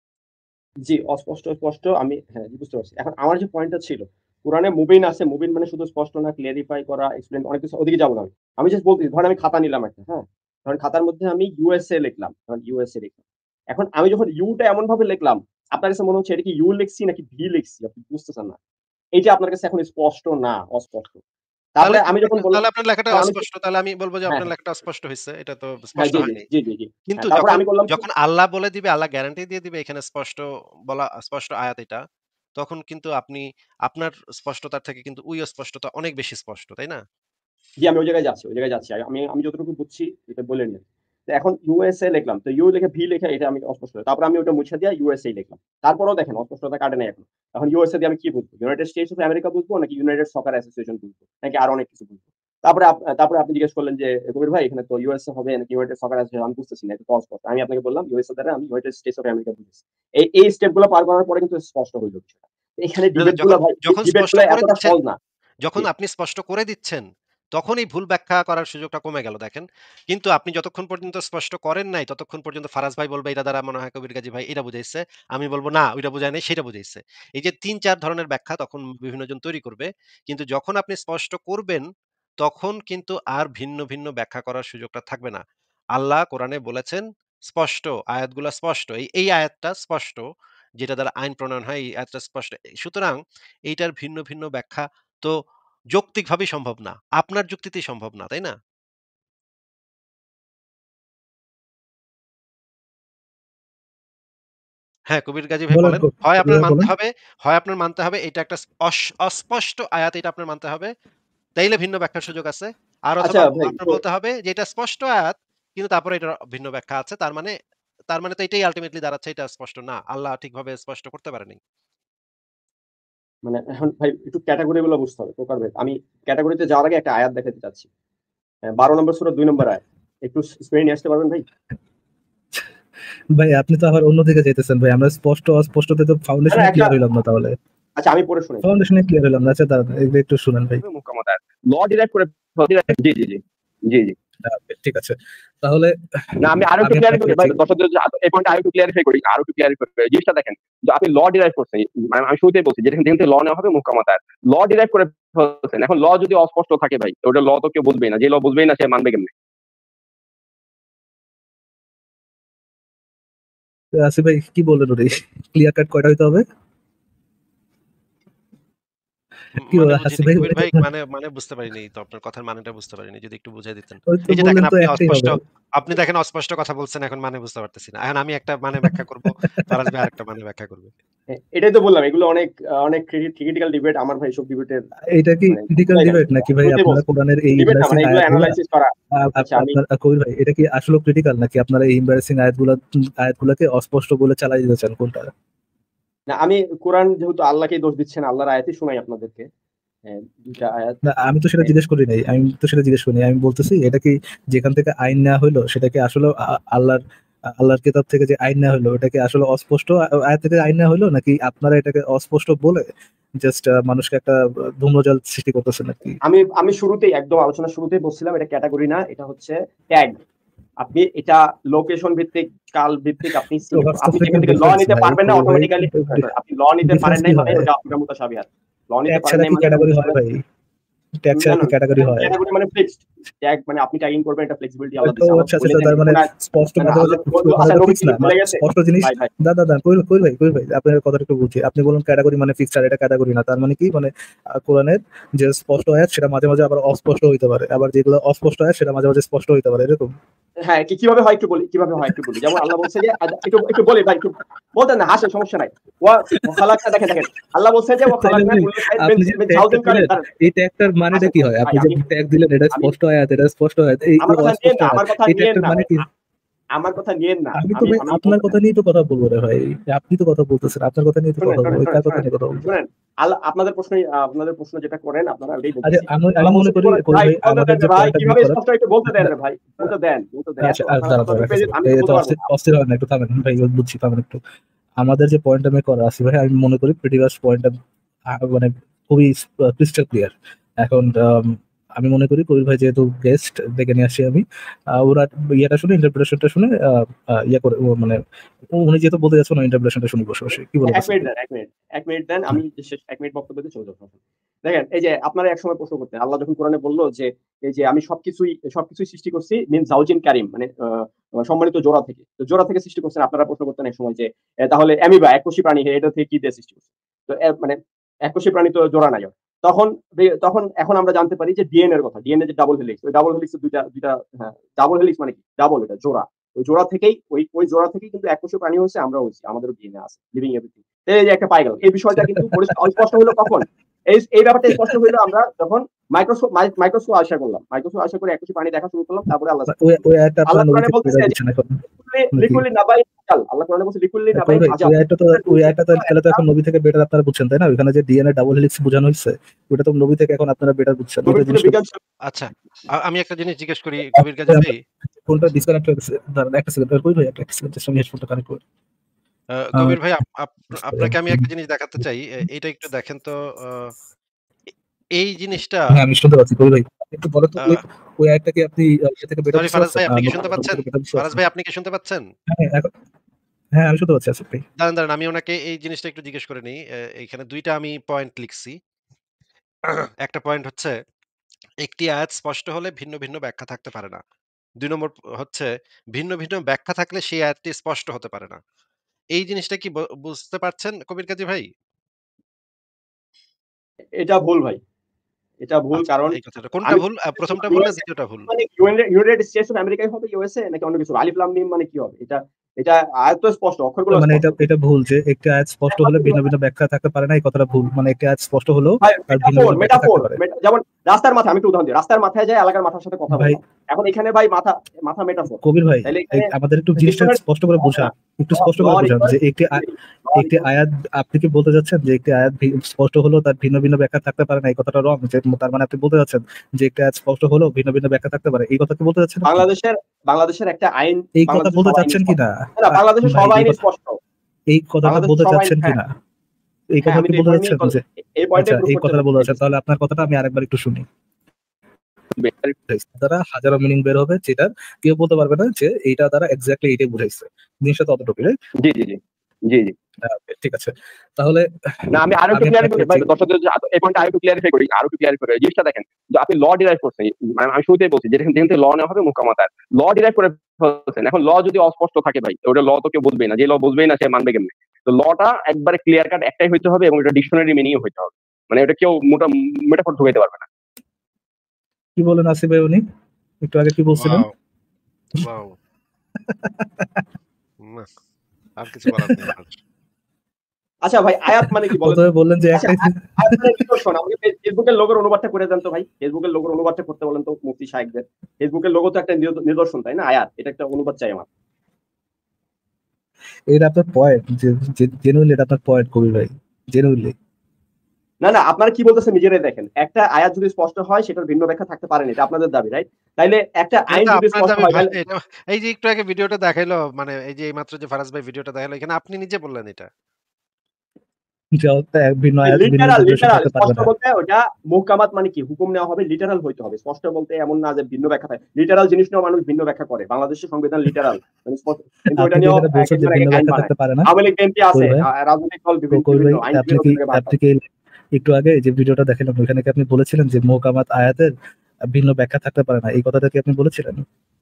S7: জি অস্পষ্ট স্পষ্ট আমি হ্যাঁ জি, বুঝতে পারছি। এখন আমার যে পয়েন্টটা ছিল, কোরআনে মুবিন আছে, মুবিন মানে শুধু স্পষ্ট না, ক্লিয়ারিফাই করা, এক্সপ্লেইন অনেক কিছু, ওদিকে যাবো না আমি। আমি জাস্ট বলতেছি, ধরেন আমি খাতা নিলাম একটা, হ্যাঁ? ধরেন খাতার মধ্যে আমি ইউএসএ লিখলাম, ধরেন ইউএসএ লিখলাম। এখন আমি যখন ইউটা এমন ভাবে লিখলাম, আপনার কাছে মনে হচ্ছে এটা কি ইউ লিখছি নাকি ভি লিখছি, আপনি বুঝতেছেন না। এইটা আপনার কাছে এখন স্পষ্ট না, অস্পষ্ট।
S1: তাহলে
S7: তারপরে
S1: তো
S7: আমি
S1: আপনার
S7: যখন বললাম,
S1: তাহলে আপনার লেখাটা
S7: তাহলে আমি
S1: অস্পষ্ট। তাহলে আমি বলব যে
S7: হ্যাঁ,
S1: আপনার
S7: হ্যাঁ,
S1: লেখাটা অস্পষ্ট হইছে। এটা তো
S7: হ্যাঁ,
S1: স্পষ্ট
S7: জি, জি,
S1: হয়নি।
S7: জি, জি, জি।
S1: কিন্তু
S7: হ্যাঁ, তারপরে
S1: যখন
S7: আমি করলাম কি,
S1: যখন আল্লাহ বলে দিবে, আল্লাহ গ্যারান্টি দিয়ে দিবে এখানে স্পষ্ট বলা, স্পষ্ট আয়াত এটা, তখন কিন্তু আপনি আপনার স্পষ্টতার থেকে কিন্তু ওই স্পষ্টতা অনেক বেশি স্পষ্ট, তাই না?
S7: জি আমি ওই জায়গায় যাচ্ছি ওই জায়গায় যাচ্ছি আমি আমি যতটুকু বুঝছি এটা বলে নিন। তো এখন ইউএসএ লিখলাম, তো ইউ লিখে ভি লিখে এটা আমি অস্পষ্ট, তারপর আমি ওটা মুছে দিয়ে ইউএসএ লিখলাম, তারপরেও দেখেন অস্পষ্টতা কাটে নাই এখন। এখন ইউএসএ দিয়ে আমি কি বুঝবো, ইউনাইটেড স্টেটস অফ আমেরিকা বুঝবো নাকি ইউনাইটেড সকার অ্যাসোসিয়েশন বুঝবো নাকি আরো অনেক কিছু বুঝবো? তারপরে তারপরে আপনি জিজ্ঞেস করলেন যে কবির ভাই এখানে তো ইউএসএ হবে নাকি ইউনাইটেড সকার অ্যাসোসিয়েশন, আমি বুঝতেছি না, এটা তো অস্পষ্ট। আমি আপনাকে বললাম ইউএসএ দ্বারা আমি ইউনাইটেড স্টেটস অফ আমেরিকা বুঝেছি। এই এই স্টেপ গুলো পার করার পরে কিন্তু স্পষ্ট হইল বিষয়টা। এখানে ডিবেট গুলো ভাই ডিবেট গুলো এতটা সহজ না।
S1: যখন আপনি স্পষ্ট করে দিচ্ছেন তখন এই ভুল ব্যাখ্যা করার সুযোগটা কমে গেল দেখেন। কিন্তু আপনি যতক্ষণ পর্যন্ত স্পষ্ট করেন নাই ততক্ষণ পর্যন্ত ফারাজ ভাই বলবে এটা দ্বারা মনে হয় কবির গাজী ভাই এটা বুঝাইছে, আমি বলবো না ওইটা বুঝায় নাই সেটা বুঝাইছে। এই যে তিন চার ধরনের ব্যাখ্যা তখন বিভিন্ন জন তৈরি করবে, কিন্তু যখন আপনি স্পষ্ট করবেন তখন কিন্তু আর ভিন্ন ভিন্ন ব্যাখ্যা করার সুযোগটা থাকবে না। আল্লাহ কোরআনে বলেছেন স্পষ্ট, আয়াতগুলো স্পষ্ট, এই এই আয়াতটা স্পষ্ট যেটা দ্বারা আইন প্রণয়ন হয়, এই আয়াতটা স্পষ্ট। সুতরাং এইটার ভিন্ন ভিন্ন ব্যাখ্যা তো যৌক্তিকভাবেই সম্ভব না, আপনার যুক্তিতেই সম্ভব না, তাই না? হ্যাঁ, কবির গাজী ভাই বলেন। হয় আপনার মানতে হবে, হয় আপনার মানতে হবে এটা একটা অস্পষ্ট আয়াত, এটা আপনার মানতে হবে, তাইলে ভিন্ন ব্যাখ্যার সুযোগ আছে। আর অথবা আপনার বলতে হবে যে এটা স্পষ্ট আয়াত কিন্তু তারপরে এটা ভিন্ন ব্যাখ্যা আছে, তার মানে তার মানে তো এটাই আলটিমেটলি দাঁড়াচ্ছে এটা স্পষ্ট না, আল্লাহ ঠিকভাবে স্পষ্ট করতে পারেনি।
S7: মানে এখন ভাই একটু ক্যাটাগরি গুলো বুঝতে হবে প্রকার ভেদ। আমি ক্যাটাগরিতে যাওয়ার আগে একটা আয়াত দেখাতে চাচ্ছি, বারো নম্বর সূরা দুই নম্বর আয়াত, একটু স্ক্রিনে নিয়ে আসতে পারবেন ভাই?
S2: ভাই আপনি তো আবার অন্যদিকে যেতেছেন ভাই, আমরা স্পষ্ট অস্পষ্টতে তো ফাউন্ডেশনে ক্লিয়ার হইলাম না তাহলে।
S7: আচ্ছা আমি পড়ে শুনি,
S2: ফাউন্ডেশনে ক্লিয়ার হইলাম না। আচ্ছা দাঁড়ান একটু শুনেন ভাই।
S3: ল ডিরাইভ করে জি জি জি জি জি
S2: ঠিক আছে তাহলে
S3: না আমি আরো একটু ক্লিয়ার করি ভাই, দর্শকদের এই পয়েন্টটা আরো একটু ক্লিয়ারিফাই করি, আরো একটু ক্লিয়ারিফাই করি জিনিসটা। দেখেন যে আপনি ল ডিরাইভ করছেন, মানে আমি শুরুতেই বলছি যেখান থেকে ল নেওয়া হবে মুহকামাত আয়াত, ল ডিরাইভ করে ফেলছেন। এখন ল যদি অস্পষ্ট থাকে ভাই ওটা ল তো কেউ বুঝবেই না, যে ল বুঝবেই না সে মানবে কেমনে?
S2: আসিফ ভাই কি বললেন ওরে, ক্লিয়ার কাট কয়টা হইতে হবে?
S1: মানে মানে বুঝতে পারিনি তো, আপনার কথার মানেটা বুঝতে পারিনি, যদি একটু বুঝাই দিতেন। এই যে দেখেন আপনি অস্পষ্ট, আপনি দেখেন অস্পষ্ট কথা বলছেন, এখন মানে বুঝতে পারতেছি না। এখন আমি একটা মানে ব্যাখ্যা করব, ফারাজ ভাই আরেকটা মানে ব্যাখ্যা করবে।
S7: এটাই তো বললাম, এগুলো অনেক অনেক ক্রিটিক্যাল ডিবেট। আমার ভাই সব ডিবেটের
S2: এটা কি ক্রিটিক্যাল ডিবেট নাকি ভাই? আপনারা কোরআনের এই
S7: এমবারেসিং অ্যানালাইসিস করা,
S2: আচ্ছা আপনার কবির ভাই এটা কি আসলে ক্রিটিক্যাল নাকি আপনারা এই এমবারেসিং আয়াতগুলো আয়াতগুলোকে অস্পষ্ট বলে চালাই দিতে চান, কোনটা?
S7: না আমি কোরআন যেহেতু আল্লাহকেই দোষ দিচ্ছেন, আল্লাহর আয়াতই শোনাই আপনাদেরকে।
S2: আমি তো সেটা জিজ্ঞেস করি নাই, আমি তো সেটা জিজ্ঞেস করি নাই। আমি বলতেছি এটা কি যেখান থেকে আইন নেওয়া হলো সেটা কি আসলে আল্লাহর আল্লাহর কিতাব থেকে যে আইন নেওয়া হলো এটা কি আসলে অস্পষ্ট আয়াত থেকে আইন নেওয়া হলো, নাকি আপনারা এটাকে অস্পষ্ট বলে জাস্ট মানুষকে একটা ধূম্রজাল সৃষ্টি করতেছেন নাকি?
S7: আমি আমি শুরুতেই একদম আলোচনা শুরুতেই বলছিলাম এটা ক্যাটাগরি না, এটা হচ্ছে ট্যাগ। আপনি এটা লোকেশন ভিত্তিক, কাল ভিত্তিক, আপনি আপনি যেখান থেকে ল নিতে পারবেন না অটোমেটিক্যালি, আপনি ল নিতে পারেন নাই মানে ওটা আপনার মুতাশাবিহাত। ল নিতে পারেন নাই মানে
S2: ক্যাটাগরি হয় ভাই, ট্যাগ ছাড়া কি ক্যাটাগরি হয়?
S7: ক্যাটাগরি মানে ফিক্সড ট্যাগ, মানে আপনি ট্যাগিং করবেন, এটা ফ্লেক্সিবিলিটি আলাদা দিছে।
S2: আচ্ছা আচ্ছা তার মানে স্পষ্ট মানে স্পষ্ট জিনিস। দাদা দাদা কই কই ভাই কই ভাই আপনার কথাটা একটু বুঝি। আপনি বলুন ক্যাটাগরি মানে ফিক্সড আর এটা ক্যাটাগরি না, তার মানে কি? মানে কোরআনের যে স্পষ্ট আয়াত সেটা মাঝে মাঝে আবার অস্পষ্ট হইতে পারে, আবার যেগুলো অস্পষ্ট আয়াত সেটা মাঝে মাঝে স্পষ্ট হইতে পারে, এরকম?
S7: হ্যাঁ কি কিভাবে হয় একটু বলি, কিভাবে হয় একটু বলি। যেমন আল্লাহ বলছে যে একটু একটু বলি ভাই, একটু বলতেন না, হাসেন, সমস্যা নাই। ওয়া খালাকটা দেখেন দেখেন আল্লাহ বলছে যে ওয়া খালাকনা কুল্লু শাইইন মিন থাউজেন্ড কারে।
S2: এই ট্যাগটার মানেটা কি হয়? আপনি যে ট্যাগ দিলেন এটা স্পষ্ট আয়াত, এটা স্পষ্ট আয়াত, এই
S7: আমার কথা নিয়েন না, আমার কথা নিয়েন না,
S2: মানে কি?
S7: আমার কথা নিয়েন না।
S2: আমি তো আপনার কথা নিয়ে তো কথা বলবো রে ভাই, আপনি তো কথা বলতেছেন, আপনার কথা নিয়ে তো কথা বলবো, কার কথা নিয়ে কথা বলবো?
S7: শুনেন আল্লাহ আপনাদের প্রশ্ন, আপনাদের প্রশ্ন যেটা করেন আপনারা ওইটাই বলছেন।
S2: আচ্ছা আমি আমি মনে করি ভাই আমাদের যে
S7: ভাই কিভাবে স্পষ্ট একটু বলতে দেন রে ভাই, বলতে দেন বলতে দেন।
S2: আচ্ছা আমি তো অস্থির হয় না, একটু থামেন ভাই, বুঝছি, থামেন একটু। আমাদের যে পয়েন্ট আমি করা আছে ভাই, আমি মনে করি প্রিভিয়াস পয়েন্টটা মানে খুবই ক্রিস্টাল ক্লিয়ার। এখন আমি মনে করি কবির ভাই যেহেতু গেস্ট ডেকে নিয়ে আসছি আমি, ওরা ইয়েটা শুনে ইন্টারপ্রিটেশনটা শুনে ইয়ে করে, মানে উনি যেহেতু বলতে যাচ্ছেন ইন্টারপ্রিটেশনটা শুনি বসে বসে। কি বলবো?
S7: এক মিনিট দেন, এক মিনিট এক মিনিট দেন, আমি এক মিনিট বক্তব্য দিয়ে চলে যাবো। দেখেন এই যে আপনারা এক সময় প্রশ্ন করতেন, আল্লাহ যখন কোরআনে বললো যে এই যে আমি সবকিছুই সবকিছুই সৃষ্টি করছি মিন জাউজিন কারিম, মানে সম্মানিত জোড়া থেকে, তো জোড়া থেকে সৃষ্টি করছেন। আপনারা প্রশ্ন করতেন এক সময় যে তাহলে অ্যামিবা এককোষী প্রাণী, এটা থেকে কি দিয়ে সৃষ্টি করছে? তো মানে এককোষী প্রাণী তো জোড়া নাই। তখন তখন এখন আমরা জানতে পারি যে ডিএনএ এর কথা, ডিএনএ যে ডাবল হেলিক্স, ওই ডাবল হেলিক্স দুইটা দুইটা হ্যাঁ ডাবল হেলিক্স মানে কি? ডাবল, এটা জোড়া। ওই জোড়া থেকেই ওই ওই জোড়া থেকেই কিন্তু এককোষী প্রাণী হচ্ছে, আমরা হইছি, আমাদেরও ডিএনএ আছে, লিভিং এভরিথিং। এই যে একটা পাই গেল, এই বিষয়টা কিন্তু স্পষ্ট হলো কখন? এই এই ব্যাপারটা স্পষ্ট হইলো আমরা যখন মাইক্রোস্কোপ মাইক্রোস্কোপ আশা করলাম মাইক্রোস্কোপ আশা করে একটু পানি দেখা শুরু করলাম, তারপরে আল্লাহ
S2: ওই ওই আয়াতটা
S7: আল্লাহ
S2: আপনারা নবী
S7: কোরআনে
S2: থেকে
S7: বলতেছে
S2: বের দিচ্ছেন এখন
S7: লিকুলি নাবাই আজাল, আল্লাহ কোরআনে বলছে লিকুলি
S2: কই
S7: নাবাই
S2: ভাই
S7: আজাল।
S2: ওই আয়াতটা তো ওই আয়াতটা তো তাহলে তো এখন নবী থেকে বেটার আপনারা বুঝছেন তাই না? ওখানে যে ডিএনএ ডাবল হেলিক্স বোঝানো হয়েছে ওটা তো নবী থেকে এখন আপনারা বেটার বুঝছেন।
S7: নবী
S2: ওটা
S7: থেকে
S2: জিনিসটা
S7: বিজ্ঞান
S1: আচ্ছা, আ- আমি একটা জিনিস জিজ্ঞেস করি কবির কাজী ভাই।
S2: ফোনটা ডিসকানেক্ট হয়ে গেছে, দাঁড়ান একটা সেকেন্ড কই ভাই, একটা সেকেন্ড জাস্ট আমি হেডফোনটা কানেক্ট করি।
S1: আহ, কবির ভাই আপ- আপ- আপনাকে আমি একটা জিনিস দেখাতে চাই, এ- এটা একটু দেখেন তো। আহ, এ- এই জিনিসটা
S2: হ্যাঁ আমি শুনতে পাচ্ছি কই ভাই, একটু বলো তো ওই
S1: আহ,
S2: ওই আয়াতটা কি আপনি আহ, ইয়ে থেকে বেটার
S1: সরি
S2: বুঝতে
S1: ফারাজ
S2: পারছেন?
S1: ভাই, আপনি
S2: আহ,
S1: কি
S2: নবী
S1: শুনতে
S2: নবী
S1: পাচ্ছেন?
S2: থেকে better বুঝতে
S1: ফারাজ
S2: পারছেন?
S1: ভাই, আপনি কি শুনতে পাচ্ছেন?
S2: হ্যাঁ এখন- হ্যাঁ আমি শুনতে পাচ্ছি আসিফ ভাই।
S1: দাঁড়ান দাঁড়ান, আমি ওনাকে এই জিনিসটা একটু জিজ্ঞেস করে নিই। আহ, এইখানে দুইটা আমি পয়েন্ট লিখছি। একটা পয়েন্ট হচ্ছে, একটি আয়াত স্পষ্ট হলে ভিন্ন ভিন্ন ব্যাখ্যা থাকতে পারে না। দুই নম্বর প- হচ্ছে, ভিন্ন ভিন্ন ব্যাখ্যা থাকলে সেই আয়াতটি স্পষ্ট হতে পারে না। এই জিনিসটা কি বু- বুঝতে পারছেন কবির কাজী ভাই?
S7: এটা ভুল ভাই, এটা ভুল।
S1: আচ্ছা,
S7: কারণ
S1: এই কথাটা কোনটা
S7: আমি
S1: ভুল? আহ, প্রথমটা ভুল না
S7: ইউএসএ
S1: দ্বিতীয়টা ভুল?
S7: মানে ইউনাইটেড স্টেটস অফ আমেরিকাই হবে ইউএসএ নাকি অন্য কিছু? আলিফ লাম মিম মানে কি হবে? এটা এটা আয়াত তো স্পষ্ট, অক্ষরগুলো
S2: মানে
S7: স্পষ্ট।
S2: এটা এটা ভুল যে একটি আয়াত স্পষ্ট হলে ভিন্ন ভিন্ন ব্যাখ্যা থাকতে পারে না, এই কথাটা ভুল। মানে একটি আয়াত স্পষ্ট হলেও
S7: ভাই
S2: তার ভিন্ন
S7: মেটাফোর
S2: ভিন্ন ব্যাখ্যা
S7: মেটাফোর
S2: থাকতে পারে।
S7: যেমন রাস্তার মাথা, আমি একটু উদাহরণ দিই। রাস্তার মাথায় যায় এলাকার মাথার সাথে কথা
S2: ভাই
S7: বললাম, এখন এখানে ভাই মাথা মাথা মেটাফোর,
S2: কবির ভাই
S7: তাইলে
S2: এই
S7: এখানে
S2: আমাদের একটু জিনিসটা স্পষ্ট করে বোঝা, একটু স্পষ্ট করে বোঝান যে একটি আয়- একটি আয়াত, আপনি কি বলতে যাচ্ছেন যে একটি আয়াত ভি- স্পষ্ট হলো তার ভিন্ন ভিন্ন ব্যাখ্যা থাকতে পারে না, এই কথাটা রং। যে তার মানে আপনি বলতে যাচ্ছেন যে একটি আয়াত স্পষ্ট হলো ভিন্ন ভিন্ন ব্যাখ্যা থাকতে পারে, এই কথা কি বলতে যাচ্ছেন আপনি?
S7: বাংলাদেশের বাংলাদেশের একটা আইন,
S2: এই কথা
S7: বাংলাদেশের
S2: বলতে
S7: সব আইন
S2: চাচ্ছেন
S7: স্পষ্ট।
S2: কিনা
S7: না, বাংলাদেশের
S2: ভাই?
S7: সব
S2: এই
S7: আইন
S2: কথা-
S7: স্পষ্ট।
S2: এই কথাটা
S7: বাংলাদেশের
S2: বলতে
S7: সব আইন,
S2: চাচ্ছেন
S7: হ্যাঁ
S2: কিনা? এই
S7: হ্যাঁ
S2: কথা
S7: আমি
S2: কি
S7: তো এই
S2: বলতে
S7: পয়েন্ট
S2: যাচ্ছেন
S7: নিয়ে
S2: যে
S7: এই পয়েন্টে
S2: আচ্ছা এই কথাটা বলতে যাচ্ছেন, তাহলে আপনার কথাটা আমি আরেকবার একটু শুনি। দ্বারা হাজারো মিনিং বের হবে, যেটা কেউ বলতে পারবে না যে এইটা দ্বারা এক্স্যাক্টলি এইটাই বুঝাইছে। জিনিসটা ততটুকু right?
S7: জি জি জি জি জি
S2: আহ, ঠিক আছে তাহলে
S7: না আমি আরো একটু
S2: আমি
S7: ক্লিয়ার
S2: আপনাকে
S7: করি ভাই,
S2: যে-
S7: দর্শকদের যে এই পয়েন্টটা আরো একটু ক্লিয়ারিফাই করি, আরো একটু ক্লিয়ারিফাই করি। জিনিসটা দেখেন যে আপনি ল ডিরাইভ করছেন, মানে আমি শুরুতেই বলছি যেখান যেখান থেকে ল নেওয়া হবে মুকামাতার ল ডিরাইভ করে ফেলছেন। এখন ল যদি অস্পষ্ট থাকে ভাই, ওটা ল তো কেউ বুঝবেই না, যে ল বুঝবেই না সে মানবে কেমনে? তো লটা একবারে ক্লিয়ার কাট একটাই হইতে হবে এবং এটা ডিকশনারি মিনিং হইতে হবে, মানে এটা কেউ মোটা মেটাফোর ঢুকাইতে পারবে না।
S2: কি বলেন আসিফ ভাই, উনি একটু আগে কি বলছিলেন?
S1: Wow, wow. না, আর কিছু বলার নেই আমার।
S7: আচ্ছা ভাই, আয়াত মানে কি বলেন?
S2: প্রথমে বললেন যে
S7: আচ্ছা,
S2: একটাই
S7: আয়াত মানে নিদর্শন। আমাকে ফেসবুকের লোগোর অনুবাদটা করে দেন তো ভাই, ফেসবুকের লোগোর অনুবাদটা করতে বলেন তো মুফতি সাহেবদের। ফেসবুকের লোগো তো একটা নিদ- নিদর্শন তাই না? আয়াত, এটা একটা অনুবাদ চাই আমার।
S2: এটা আপনার পয়েন্ট, যে জেনুইনলি এটা আপনার পয়েন্ট কবি ভাই, জেনুইনলি।
S7: না না, আপনারা কি বলতেছেন নিজেরাই দেখেন। একটা আয়াত যদি স্পষ্ট হয় সেটার ভিন্ন ব্যাখ্যা থাকতে পারে না, এটা আপনাদের দাবি রাইট? তাইলে একটা আইন
S1: এটা
S7: যদি
S1: আপনার
S7: স্পষ্ট
S1: দাবি
S7: হয়
S1: ভাই,
S7: তাহলে
S1: এটা এই যে একটু আগে ভিডিওটা দেখাইলো, মানে এই যে এইমাত্র যে ফারাজ ভাই ভিডিওটা দেখাইলো, এখানে আপনি নিজে বললেন এটা।
S2: যে এক ভিন্ন আয়াত ভিন্ন
S7: লিটারাল
S2: নির্দেশন
S7: লিটারাল
S2: থাকতে পারবে
S7: স্পষ্ট
S2: না।
S7: বলতে ওটা মুহকামাত মানে কি, হুকুম নেওয়া হবে, লিটারাল হইতে হবে। স্পষ্ট বলতে এমন না যে ভিন্ন ব্যাখ্যা থাকে। লিটারাল জিনিস নিয়েও মানুষ ভিন্ন ব্যাখ্যা করে, বাংলাদেশের সংবিধান লিটারাল মানে স্পষ্ট, কিন্তু ওটা
S2: আপনি
S7: নিয়েও
S2: যেখানে বলছেন যে
S7: একজন
S2: ভিন্ন
S7: আইন
S2: ব্যাখ্যা
S7: বানায়।
S2: থাকতে পারে না,
S7: আওয়ামী লীগ এমপি আছে,
S2: কই ভাই?
S7: আহ, রাজনৈতিক দল বিভিন্ন
S2: কই ভাই
S7: বিভিন্ন আইন
S2: আপনি কি
S7: বিভিন্ন
S2: আপনি কি একটু আগে যে ভিডিওটা দেখালাম ওইখানে কি আপনি বলেছিলেন যে মুহকামাত আয়াতের ভিন্ন ব্যাখ্যা থাকতে পারে না, এই কথাটা কি আপনি বলেছিলেন?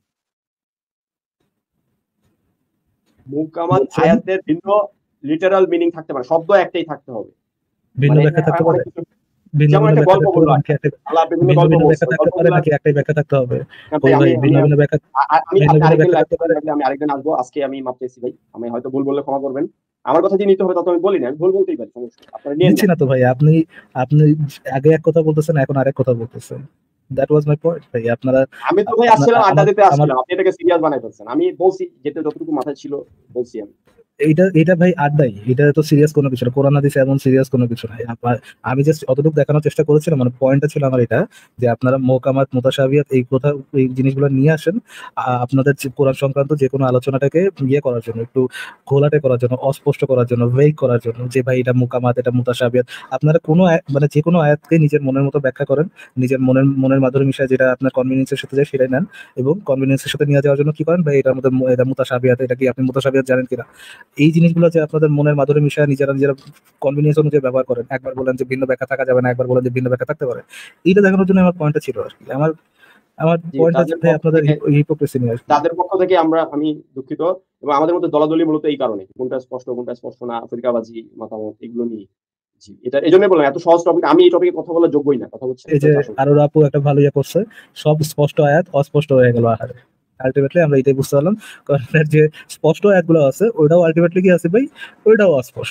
S7: মুহকামাত
S2: বলছেন?
S7: আয়াতের ভিন্ন লিটারাল মিনিং থাকতে পারে, শব্দ একটাই থাকতে হবে।
S2: ভিন্ন
S7: মানে
S2: ব্যাখ্যা থাকতে পারে,
S7: অনেক কিছু-
S2: ভিন্ন
S7: যেমন
S2: ভিন্ন
S7: একটা
S2: ব্যাখ্যা
S7: গল্প
S2: থাকতে
S7: বললো,
S2: পারে নাকি একটা
S7: আল্লাহ বিভিন্ন
S2: ভিন্ন
S7: গল্প
S2: ভিন্ন
S7: বলছে,
S2: ব্যাখ্যা থাকতে পারে
S7: গল্পগুলা
S2: নাকি একটাই ব্যাখ্যা থাকতে হবে?
S7: ভাই,
S2: কই ভাই
S7: আমি-
S2: ভিন্ন
S7: আমি-
S2: ভিন্ন ব্যাখ্যা
S7: আ- আ- আমি
S2: ভিন্ন
S7: আপনি
S2: ভিন্ন
S7: আরেকদিন
S2: ব্যাখ্যা
S7: live
S2: থাকতে পারে।
S7: থাকলে আমি আরেকদিন আসবো, আজকে আমি মাপ চাইছি ভাই, আমি হয়তো ভুল বললে ক্ষমা করবেন। আমার কথা যে নিতে হবে তত আমি বলি না, আমি ভুল বলতেই পারি, সমস্যা নেই। আপনারা নিয়েন
S2: নিচ্ছি
S7: না।
S2: না তো ভাই, আপনি আপনি আগে এক কথা বলতেছেন এখন আরেক কথা বলতেছেন। দ্যাট ওয়াজ মাই পয়েন্ট ভাই। আপনারা
S7: আমি তো ভাই
S2: আপনার-
S7: আসছিলাম আড্ডা
S2: আমার-
S7: দিতে
S2: আমার
S7: আসছিলাম, আপনি এটাকে সিরিয়াস বানাই ফেলছেন। আমি বলছি যেটা যতটুকু মাথায় ছিল বলছি আমি।
S2: এইটা এটা ভাই আড্ডাই, এটা তো সিরিয়াস কোনো কিছু না, কোরআন হাদিসে এমন সিরিয়াস কোনো কিছু নাই। আপনার আমি জাস্ট অতটুকু দেখানোর চেষ্টা করেছিলাম, মানে পয়েন্টটা ছিল আমার এটা যে আপনারা মুহকামাত মুতাশাবিহাত এই কথা এই জিনিসগুলো নিয়ে আসেন আ- আপনাদের যে কোরআন সংক্রান্ত যে কোনো আলোচনাটাকে ইয়ে করার জন্য, একটু ঘোলাটে করার জন্য, অস্পষ্ট করার জন্য, ভেগ করার জন্য, যে ভাই এটা মুকামাত এটা মুতাশাবিহাত। আপনারা কোনো আয়াত- মানে যে কোনো আয়াতকে নিজের মনের মতো ব্যাখ্যা করেন, নিজের মনের মনের মাধুরী মিশায় যেটা আপনার কনভিনিয়েন্সের সাথে যায় সেটাই নেন, এবং কনভিনিয়েন্সের সাথে নিয়ে যাওয়ার জন্য কি করেন ভাই এটার মধ্যে মু- এটা মুতাশাবিহাত, এটা কি আপনি মুতাশাবিহাত জানেন কিনা, এই জিনিসগুলো যে আপনাদের মনের মাধুরী মিশায় নিজেরা নিজেরা কনভিনিয়েন্স অনুযায়ী ব্যবহার করেন। একবার বলেন যে ভিন্ন ব্যাখ্যা থাকা যাবে না, একবার বলেন যে ভিন্ন ব্যাখ্যা থাকতে পারে। এইটা দেখানোর জন্য আমার পয়েন্টটা ছিল আর কি। আমার আমার
S7: জি,
S2: পয়েন্টটা
S7: তাদের
S2: ভাই
S7: পক্ষ
S2: আপনাদের
S7: থেকে-
S2: হিপোক্রেসি নিয়ে আসবে।
S7: তাদের পক্ষ থেকে আমরা আমি দুঃখিত, এবং আমাদের মধ্যে দলাদলি মূলত এই কারণে, কোনটা স্পষ্ট কোনটা স্পষ্ট না, ফিরকাবাজি মতামত এগুলো নিয়ে। জি, এটা এই জন্যই বললাম এত সহজ টপিক, আমি এই টপিকে কথা বলার যোগ্যই না, কথা হচ্ছে
S2: এই যে আরো আপু একটা ভালো ইয়ে করছে, সব স্পষ্ট আয়াত অস্পষ্ট হয়ে গেল আহারে। আলটিমেটলি আমরা এটাই বুঝতে পারলাম, কারণ যে স্পষ্ট আয়াতগুলো আছে ওইটাও আলটিমেটলি কি আছে ভাই, ওইটাও অস্পষ্ট।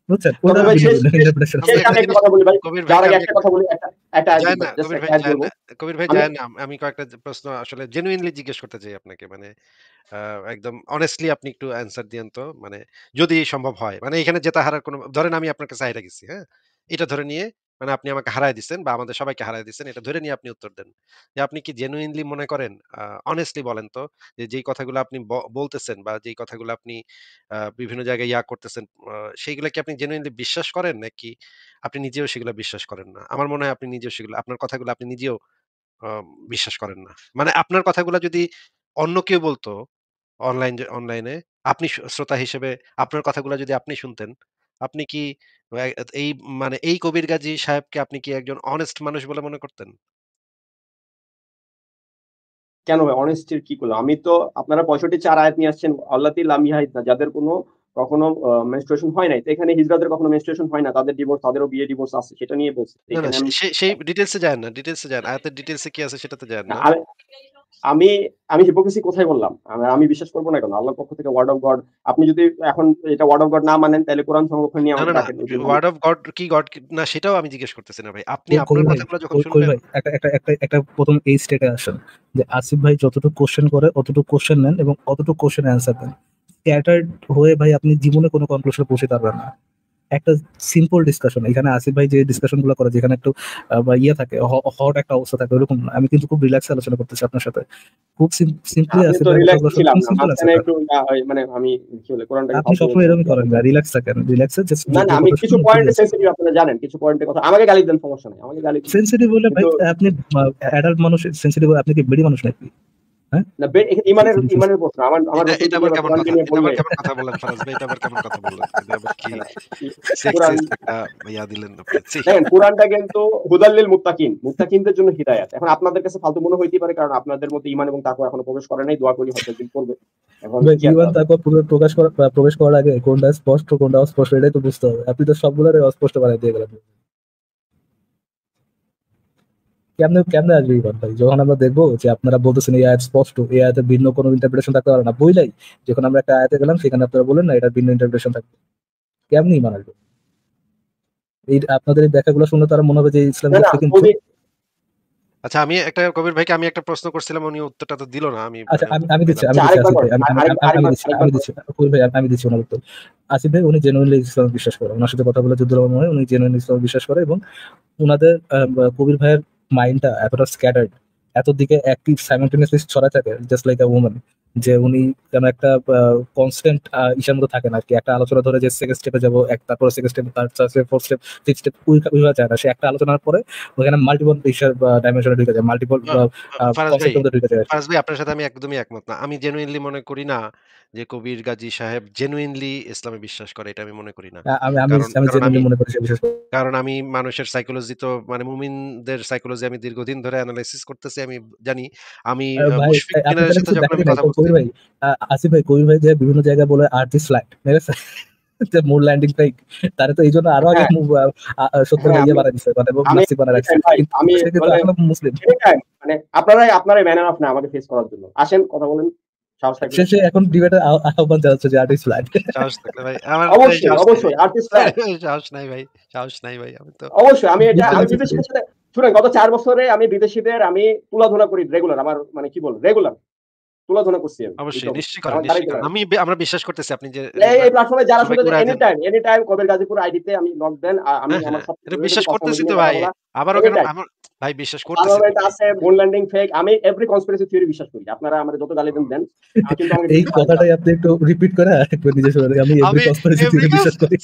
S2: বুঝছেন?
S7: তবে
S2: ওটা
S7: ভাই শেষ
S2: ভিন্ন
S7: শেষ
S2: ইন্টারপ্রিটেশন
S7: শেষে
S1: একটা
S7: আমি একটা
S1: জিনিস
S7: কথা বলি ভাই।
S1: কবির
S7: যাওয়ার
S1: ভাইকে
S7: আগে
S1: আমি
S7: একটা কথা বলি, একটা একটা অ্যাড
S1: যায়
S7: দিব,
S1: না
S7: জাস্ট
S1: কবির
S7: একটা
S1: ভাই
S7: অ্যাড
S1: যায়
S7: করব।
S1: না কবির ভাই
S7: আমি
S1: যায় না আমি কয়েকটা যে প্রশ্ন আসলে জেনুইনলি জিজ্ঞেস করতে চাই আপনাকে মানে আহ, একদম অনেস্টলি আপনি একটু অ্যান্সার দিয়েন তো মানে যদি সম্ভব হয় মানে এখানে জেতা হারার কোনো ধরেন আমি আপনার কাছে হাইরা গেছি হ্যাঁ এটা ধরে নিয়ে মানে আপনি আমাকে হারায় দিচ্ছেন বা আমাদের সবাইকে হারায় দিচ্ছেন এটা ধরে নিয়ে আপনি উত্তর দেন যে আপনি কি জেনুইনলি মনে করেন অনেস্টলি বলেন তো যে যেই কথাগুলো আপনি ব- বলতেছেন বা যেই কথাগুলো আপনি আহ, বিভিন্ন জায়গায় ইয়া করতেছেন আহ, সেইগুলো কি আপনি জেনুইনলি বিশ্বাস করেন নাকি আপনি নিজেও সেগুলো বিশ্বাস করেন না আমার মনে হয় আপনি নিজেও সেগুলো আপনার কথাগুলো আপনি নিজেও আহ, বিশ্বাস করেন না মানে আপনার কথাগুলো যদি অন্য কেউ বলতো অনলাইন অনলাইনে আপনি শ- শ্রোতা হিসেবে আপনার কথাগুলো যদি আপনি শুনতেন আপনি কি এ- এই মানে এই কবির গাজী সাহেবকে আপনি কি একজন অনেস্ট মানুষ বলে মনে করতেন
S7: কেন ভাই অনেস্টির কি করলাম? আমি তো আপনারা পঁয়ষট্টি চার আয়াত নিয়ে আসছেন, আল্লাতি লাম ইয়াহিদ না, যাদের কোনো কখনো মেনস্ট্রুয়েশন হয় নাই। তো এখানে হিজড়াদের কখনো মেনস্ট্রুয়েশন হয় না, তাদের ডিভোর্স, তাদেরও বিয়ে ডিভোর্স আছে, সেটা নিয়ে বলছি।
S1: না না
S7: এখানে
S1: সে-
S7: আমি
S1: সে- সেই ডিটেলসে যায় না ডিটেলসে যায় না আয়াতের ডিটেলসে কি আছে সেটাতে যায়
S7: না,
S1: না
S7: আমি আমি আমি হিপোক্রেসি কোথায় বললাম? আমি আমি বিশ্বাস করবো না কেন? আল্লাহর পক্ষ থেকে ওয়ার্ড অফ গড। আপনি যদি এখন এটা ওয়ার্ড অফ গড না মানেন, তাহলে কোরআন সংরক্ষণ নিয়ে
S1: না
S7: আমাকে
S1: না না
S7: ডাকেন, ওই যে মানে
S1: ওয়ার্ড অফ গড কি গড না সেটাও আমি জিজ্ঞেস করতেছি না ভাই আপনি
S2: কই- কই
S1: আপনার
S2: ভাই
S1: কথাগুলো যখন
S2: কই- কই
S1: শুনবেন
S2: ভাই একটা একটা একটা একটা প্রথম এই স্টেটে আসেন যে আসিফ ভাই যতটুকু কোশ্চেন করে অতটুকু কোশ্চেন নেন এবং অতটুকু কোশ্চেন অ্যান্সার দেন। স্ক্যাটার্ড হয়ে ভাই আপনি জীবনে কোনো কনক্লুশনে পৌঁছে পারবেন না। একটা সিম্পল ডিসকাশন, এখানে আসিফ ভাই যে ডিসকাশন গুলো করে যেখানে একটু আহ, বা ইয়ে থাকে, হট একটা অবস্থা থাকে, ওরকম না। আমি কিন্তু খুব রিল্যাক্সে আলোচনা করতেছি আপনার সাথে, খুব সিম্পলি
S7: আমি
S2: আসিফ
S7: তো
S2: ভাই
S7: রিল্যাক্স
S2: কথাগুলো
S7: ছিলাম
S2: শুনছেন,
S7: না,
S2: সিম্পল
S7: মাঝখানে
S2: অ্যান্সার।
S7: একটু ইয়া হয়, মানে আমি কি বলে কোরআনটাকে
S2: আপনি
S7: ফালতু
S2: সবসময়
S7: বলছেন
S2: এরকমই
S7: কি
S2: করেন
S7: আপনি
S2: না,
S7: জানেন।
S2: রিল্যাক্স থাকেন, রিল্যাক্সে জাস্ট
S7: না না,
S2: যে
S7: আমি
S2: কথা
S7: কিছু
S2: শুনুন
S7: পয়েন্টে
S2: ক্লিয়ার।
S7: সেন্সিটিভ, আপনারা জানেন, কিছু পয়েন্টের কথা আমাকে গালি দেন, সমস্যা নাই, আমাকে গালি দিন।
S2: সেন্সিটিভ হলে ভাই
S7: কিন্তু
S2: আপনি অ্যাডাল্ট মানুষ, সেন্সিটিভ আপনি কি বেড়ি মানুষ নাকি? হ্যাঁ,
S7: না, বে- এখানে ইমানের ইমানের প্রশ্ন, আমার আমার
S1: এটা এটা
S7: রসুলকে
S1: আবার
S7: নিয়ে বা
S1: কেমন
S7: কোরআনকে
S1: কথা
S7: নিয়ে
S1: এটা
S7: বললে
S1: আবার কেমন কথা বললেন ফারাজ ভাই এটা আবার কেমন কথা বললেন এটা আবার কি
S7: না, ই- কোরআন
S1: সেক্সিস্ট একটা ইয়া দিলেন আপনি ছি।
S7: দেখেন, কোরআনটা কিন্তু হুদাল্লিল মুত্তাকিন, মুত্তাকিনদের জন্য হিদায়াত। এখন আপনাদের কাছে ফালতু মনে হইতে পারে, কারণ আপনাদের মধ্যে ইমান এবং তাকওয়া এখনো প্রবেশ করে নাই, দোয়া করি হয়তো একদিন করবে। এখন
S2: ভাই
S7: কি আর
S2: ইমান
S7: করা যাবে?
S2: তারপর পুরো প্রকাশ করা বা প্রবেশ করার আগে কোনটা স্পষ্ট কোনটা অস্পষ্ট এটাই তো বুঝতে হবে। আপনি তো সবগুলোরে অস্পষ্ট বানাই দিয়ে গেলেন। কেমনে কেমনে আসবে ইমান ভাই? যখন আমরা দেখবো যে আপনারা বলতেছেন এই আয়াত স্পষ্ট, এই আয়াতের ভিন্ন কোনো ইন্টারপ্রিটেশন থাকতে পারে না, বইলাই যখন আমরা একটা আয়াতে গেলাম সেখানে আপনারা বলেন না এটার ভিন্ন ইন্টারপ্রিটেশন থাকবে, কেমনে ইমান আসবে? এই আপনাদের এই ব্যাখ্যাগুলো শুনলে তারা মনে হবে যে ইসলাম
S7: না না,
S2: মুশরিকিন চোর।
S7: যদি
S1: আচ্ছা আমি একটা কবির ভাইকে আমি একটা প্রশ্ন করছিলাম উনি উত্তরটা তো দিল না আমি
S2: আচ্ছা
S1: আহ,
S2: আমি
S1: উত্তর
S2: আমি দিচ্ছি
S1: পেলাম
S2: আমি
S7: আচ্ছা,
S2: দিচ্ছি
S7: আরেকবার
S2: আসিফ ভাই,
S7: করেন,
S2: আমি
S7: আর-
S2: আমি
S7: আরেক-
S2: আমি- আমি
S7: আরেকবার
S2: দিচ্ছি
S7: আরেকবার
S2: আমি
S7: করেন।
S2: দিচ্ছি কবির ভাই, আমি দিচ্ছি ওনার উত্তর। আসিফ ভাই উনি জেনুইনলি ইসলাম বিশ্বাস করে, ওনার সাথে কথা বলে যুদ্ধ মনে উনি জেনুইনলি ইসলাম বিশ্বাস করে এবং উনাদের আহ, কবির ভাইয়ের মাইন্ডটা এতটা স্ক্যাটার্ড, এত দিকে অ্যাক্টিভ সাইমালটেনিয়াসলি ছড়া থাকে জাস্ট লাইক আ ওম্যান, যে উনি যেন একটা কনস্ট্যান্ট ইসের মধ্যে থাকেন আর কি। একটা আলোচনা ধরে যে সেকেন্ড স্টেপে যাবো, এক তারপর সেকেন্ড স্টেপ, তার step, fourth step, fifth step, ওইভাবে যায় না। সে একটা আলোচনার পরে ওখানে মাল্টিপল ইসের ডাইমেনশনে ঢুকে যায়, মাল্টিপল
S1: আহ, আহ, ফারাজ ভাই
S2: কনসেপ্টের মধ্যে ঢুকে যায় আর কি।
S1: ফারাজ ভাই আপনার সাথে আমি একদমই একমত না আমি জেনুইনলি মনে করি না যে কবির গাজী সাহেব জেনুইনলি ইসলামে বিশ্বাস করে এটা আমি মনে করি না
S2: আ- আমি আমি
S1: কারণ
S2: আমি
S1: কারণ আমি
S2: জেনুইনলি মনে করি সে বিশেষ করে।
S1: কারণ আমি মানুষের সাইকোলজি তো মানে মুমিনদের সাইকোলজি আমি দীর্ঘদিন ধরে অ্যানালাইসিস করতেছি আমি জানি আমি
S2: আহ,
S1: আহ,
S2: ভাই
S1: মুশফিক
S2: আপনি
S1: বিনের
S2: তাহলে
S1: সাথে
S2: কিছু
S1: যখন
S2: দেখেন
S1: আমি
S2: নাই
S1: কথা বলছি
S2: কবির ভাই? আহ, আসিফ ভাই, কবির ভাই যে বিভিন্ন জায়গায় বলে আর্থ ইজ ফ্ল্যাট, ঠিক আছে? যে মুন ল্যান্ডিং ফেক, তারে তো এই জন্য আরো আগে
S7: হ্যাঁ
S2: মু- আহ, আহ, সত্যের
S7: হ্যাঁ,
S2: ইয়ে
S7: আমি
S2: বানাই দিচ্ছে, মানে
S7: আমি
S2: নাস্তিক বানাই রাখছে,
S7: দেখেন ভাই,
S2: কিন্তু
S7: আমি
S2: সে কিন্তু
S7: বলে
S2: আসলে মুসলিম।
S7: anytime, মানে আপনারাই আপনারাই ম্যান অফ না আমাকে ফেস করার জন্য। আসেন কথা বলেন, সাহস থাকলে।
S2: সে সে এখন ডিবেটের আহ্বান জানাচ্ছে যে আর্ট ইজ ফ্ল্যাট।
S1: সাহস থাকলে ভাই আমার ভাই
S7: অবশ্যই
S1: সাহস নাই ভাই
S7: অবশ্যই আর্টিস্ট ফ্ল্যাট,
S1: সাহস নাই ভাই সাহস নাই ভাই আমি তো
S7: অবশ্যই। আমি এটা
S2: বুঝতে
S7: আমি
S2: পারছি।
S7: বিদেশিদের সাথে, শুনেন, গত চার বছরে আমি বিদেশিদের আমি তুলাধনা করি রেগুলার, আমার মানে কি বলবো রেগুলার তুলাধনা করছি আমি
S1: অবশ্যই
S7: এইসব,
S1: নিশ্চয়ই করেন
S7: আমার দ্বারাই
S1: নিশ্চয়ই
S7: করে।
S1: করেন আমি বে- আমরা বিশ্বাস করতেছি আপনি যে
S7: এই এই
S1: রেগুলার
S7: প্ল্যাটফর্মে যারা
S1: সবাই
S7: শুধু
S1: করে
S7: any
S1: then
S7: time any time Kabir Gazipur আইডিতে আমি লগ দেন, আ- আমি
S1: হ্যাঁ
S7: আমার
S1: হ্যাঁ
S7: সব
S1: এটা বিশ্বাস করতেছি তো
S7: নিয়ে কথা
S1: ভাই
S7: বলা
S1: আবারও
S7: এনি
S1: কেন
S7: টাইম।
S1: আমার ভাই বিশ্বাস করতেছি তো
S7: পার্লামেন্ট
S1: ভাই
S7: আছে, মুন ল্যান্ডিং ফেক, আমি এভরি কনস্পিরেসি থিওরি বিশ্বাস করি। আপনারা আমাদের যত গালি দেন দেন, আ, কিন্তু আমাকে
S2: এই
S7: বিশ্বাস করেন না।
S2: কথাটাই আপনি একটু রিপিট করে একবার নিজের সাথে, আমি এভরি
S1: আমি
S2: কনস্পিরেসি
S1: এভরি
S2: থিওরি বিশ্বাস করি।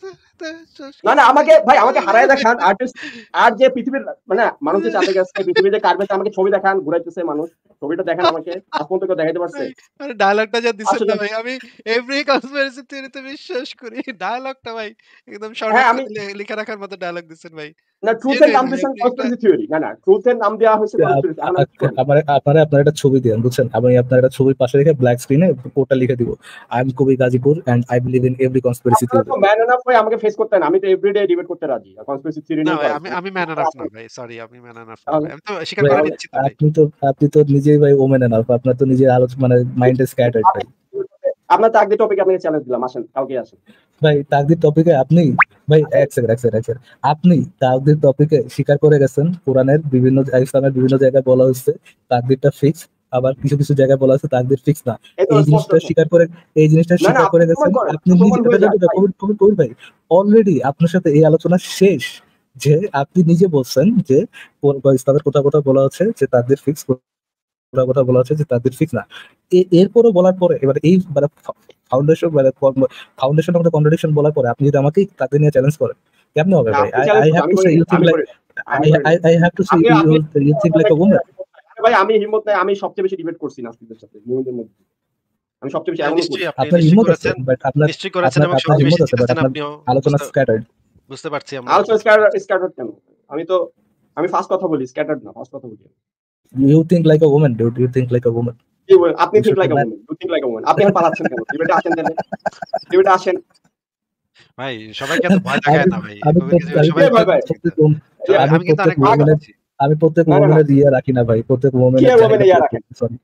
S7: না না, আমাকে ভাই আমাকে হারায় দেখান আর্টিস্ট, আর যে পৃথিবীর মানে মানুষ যে চাঁদে গেছে, পৃথিবীতে কার্পেটে, আমাকে ছবি দেখান, ঘুরাইতেছে মানুষ, ছবিটা দেখান আমাকে, আজ পর্যন্ত কেউ দেখাইতে পারছে?
S1: ভাই আরে ডায়লগটা যা দিছেন
S7: আসলে
S1: না ভাই আমি এভরি কনস্পিরেসি থিওরিতে বিশ্বাস করি ডায়লগটা ভাই একদম শর্ট
S7: হ্যাঁ, আমি
S1: করে লে- লিখে রাখার মতো ডায়লগ দিছেন ভাই
S7: না, ট্রুথ এর নাম
S1: জেনুইনলি
S7: দিয়েছেন
S1: আপনি একটা
S7: কনস্পিরেসি থিওরি, না না, ট্রুথ এর নাম দেওয়া হয়েছে কনস্পিরেসি। এখন আমি কি করি?
S2: আমার আপনারা আপনার একটা ছবি দেন, বুঝছেন? আমি আপনার একটা ছবি পাশে রেখে ব্ল্যাক স্ক্রিনে কোডটা লিখে দিব, I am Kabir Gazipur and I believe in every conspiracy
S7: আপনারা
S2: থিওরি।
S7: তো ম্যান এনাফ হয়ে আমাকে ফেস করতেন, আমি তো এভরিডে ডিবেট করতে রাজি, কনস্পিরেসি থিওরি
S1: না
S7: নিয়ে
S1: ভাই
S7: করেন।
S1: আমি আমি ম্যান এনাফ না ভাই সরি আমি ম্যান এনাফ না
S7: তাহলে
S1: ভাই আমি তো স্বীকার
S2: ভাই
S1: করে
S7: তাহলে
S1: নিচ্ছি তো ভাই
S2: আপনি তো আপনি তো নিজেই ভাই ওমেন এনাফ, আপনার তো নিজের আলোচনা মানে মাইন্ডে স্ক্যাটার্ড ভাই।
S7: আপনার চাকরি টপিক আপনাকে চ্যালেঞ্জ দিলাম, আসেন কালকে আসেন।
S2: ভাই তাকদীর টপিকে আপনি ভাই এক সেকেন্ড এক সেকেন্ড এক সেকেন্ড আপনি তাকদীর টপিকে স্বীকার করে গেছেন কোরআনের বিভিন্ন ইসলামের বিভিন্ন জায়গায় বলা হচ্ছে তাকদীরটা ফিক্স, আবার কিছু কিছু জায়গায় বলা হচ্ছে তাকদীর ফিক্স না।
S7: এই তো
S2: এই
S7: স্পষ্ট
S2: জিনিসটা
S7: তো।
S2: স্বীকার করে এই জিনিসটা
S7: না না
S2: স্বীকার
S7: আপনি
S2: করে
S7: প্রমাণ
S2: গেছেন
S7: করেন,
S2: আপনি
S7: প্রমাণ
S2: নিজে।
S7: হয়ে যাক ভাই।
S2: কবির কবির কবির ভাই অলরেডি আপনার সাথে এই আলোচনা শেষ, যে আপনি নিজে বলছেন যে কোর- ইসলামের কোথাও কোথাও বলা হচ্ছে যে তাকদীর ফিক্স, কোথাও কোথাও বলা হচ্ছে যে তাকদীর ফিক্স না। এ- এরপরও বলার পরে এবার এই মানে ফাউন্ডেশন মানে ফাউন্ডেশন অফ দ্য কন্ট্রাডিকশন বলার পরে আপনি যদি আমাকে তাকদীর নিয়ে চ্যালেঞ্জ করেন কেমন হবে
S7: না
S2: ভাই?
S7: আপনি
S2: আই
S7: চ্যালেঞ্জ
S2: আই
S7: করুন,
S2: হ্যাভ
S7: আমি
S2: টু সে
S7: করি
S2: ইউ
S7: না,
S2: থিংক
S7: আমি
S2: লাইক
S7: করি না, আমি
S2: I,
S7: করি না।
S2: I, I have to say
S7: আপনি
S2: you,
S7: আপনি
S2: you, you think like a woman.
S7: ভাই আমি হিম্মত নাই, আমি সবচেয়ে বেশি ডিবেট করছি নাস্তিকদের সাথে মুমিনদের মধ্যে, আমি সবচেয়ে বেশি
S1: হ্যাঁ,
S7: এখনো করি।
S1: নিশ্চয়ই আপনি
S2: আপনার
S1: নিশ্চয়ই
S2: হিম্মত আছে
S1: করেছেন,
S2: বাট আপনার
S1: নিশ্চয়ই করেছেন
S2: আপনার
S1: এবং
S2: আপনার
S1: সময়
S2: হিম্মত
S1: বেশি
S2: আছে বাট
S1: দিতেছেন
S2: আপনার
S1: আপনিও।
S2: আলোচনা
S1: বুঝতে
S2: স্ক্যাটার্ড।
S1: বুঝতে পারছি আমরা।
S7: আলোচনা স্ক্যাটার্ড কেন? আমি তো আমি ফার্স্ট কথা বলি, স্ক্যাটার্ড না, ফার্স্ট কথা বলি।
S2: You think like a woman, dude. You think like a woman.
S7: কি বলেন? আপনি
S2: You
S7: ঠিক
S2: should
S7: like
S2: be
S7: a
S2: mad.
S7: Woman, you think like a woman. আপনি এখন পালাচ্ছেন কেন? ডিবেটে আসেন তাহলে, ডিবেটে আসেন।
S1: ভাই সবাইকে এত ভয় দেখায়
S2: আমি
S1: না ভাই।
S2: আমি
S1: কবির কাছে
S2: প্রত্যেক আমি
S1: সবাই
S7: কে ভয়
S1: ভয়
S7: পায়?
S1: পাচ্ছে
S2: প্রত্যেক
S1: কিন্তু।
S2: woman-
S1: সবাই
S2: আমি
S1: আমি কিন্তু
S2: প্রত্যেক
S1: অনেক ভয়
S2: woman-এর
S1: পাচ্ছি।
S2: আমি প্রত্যেক
S7: না, না, না।
S2: woman-এর ইয়ে রাখি না ভাই, প্রত্যেক
S7: কে
S2: woman-এর
S7: woman এর ইয়ে রাখেন?
S2: সরি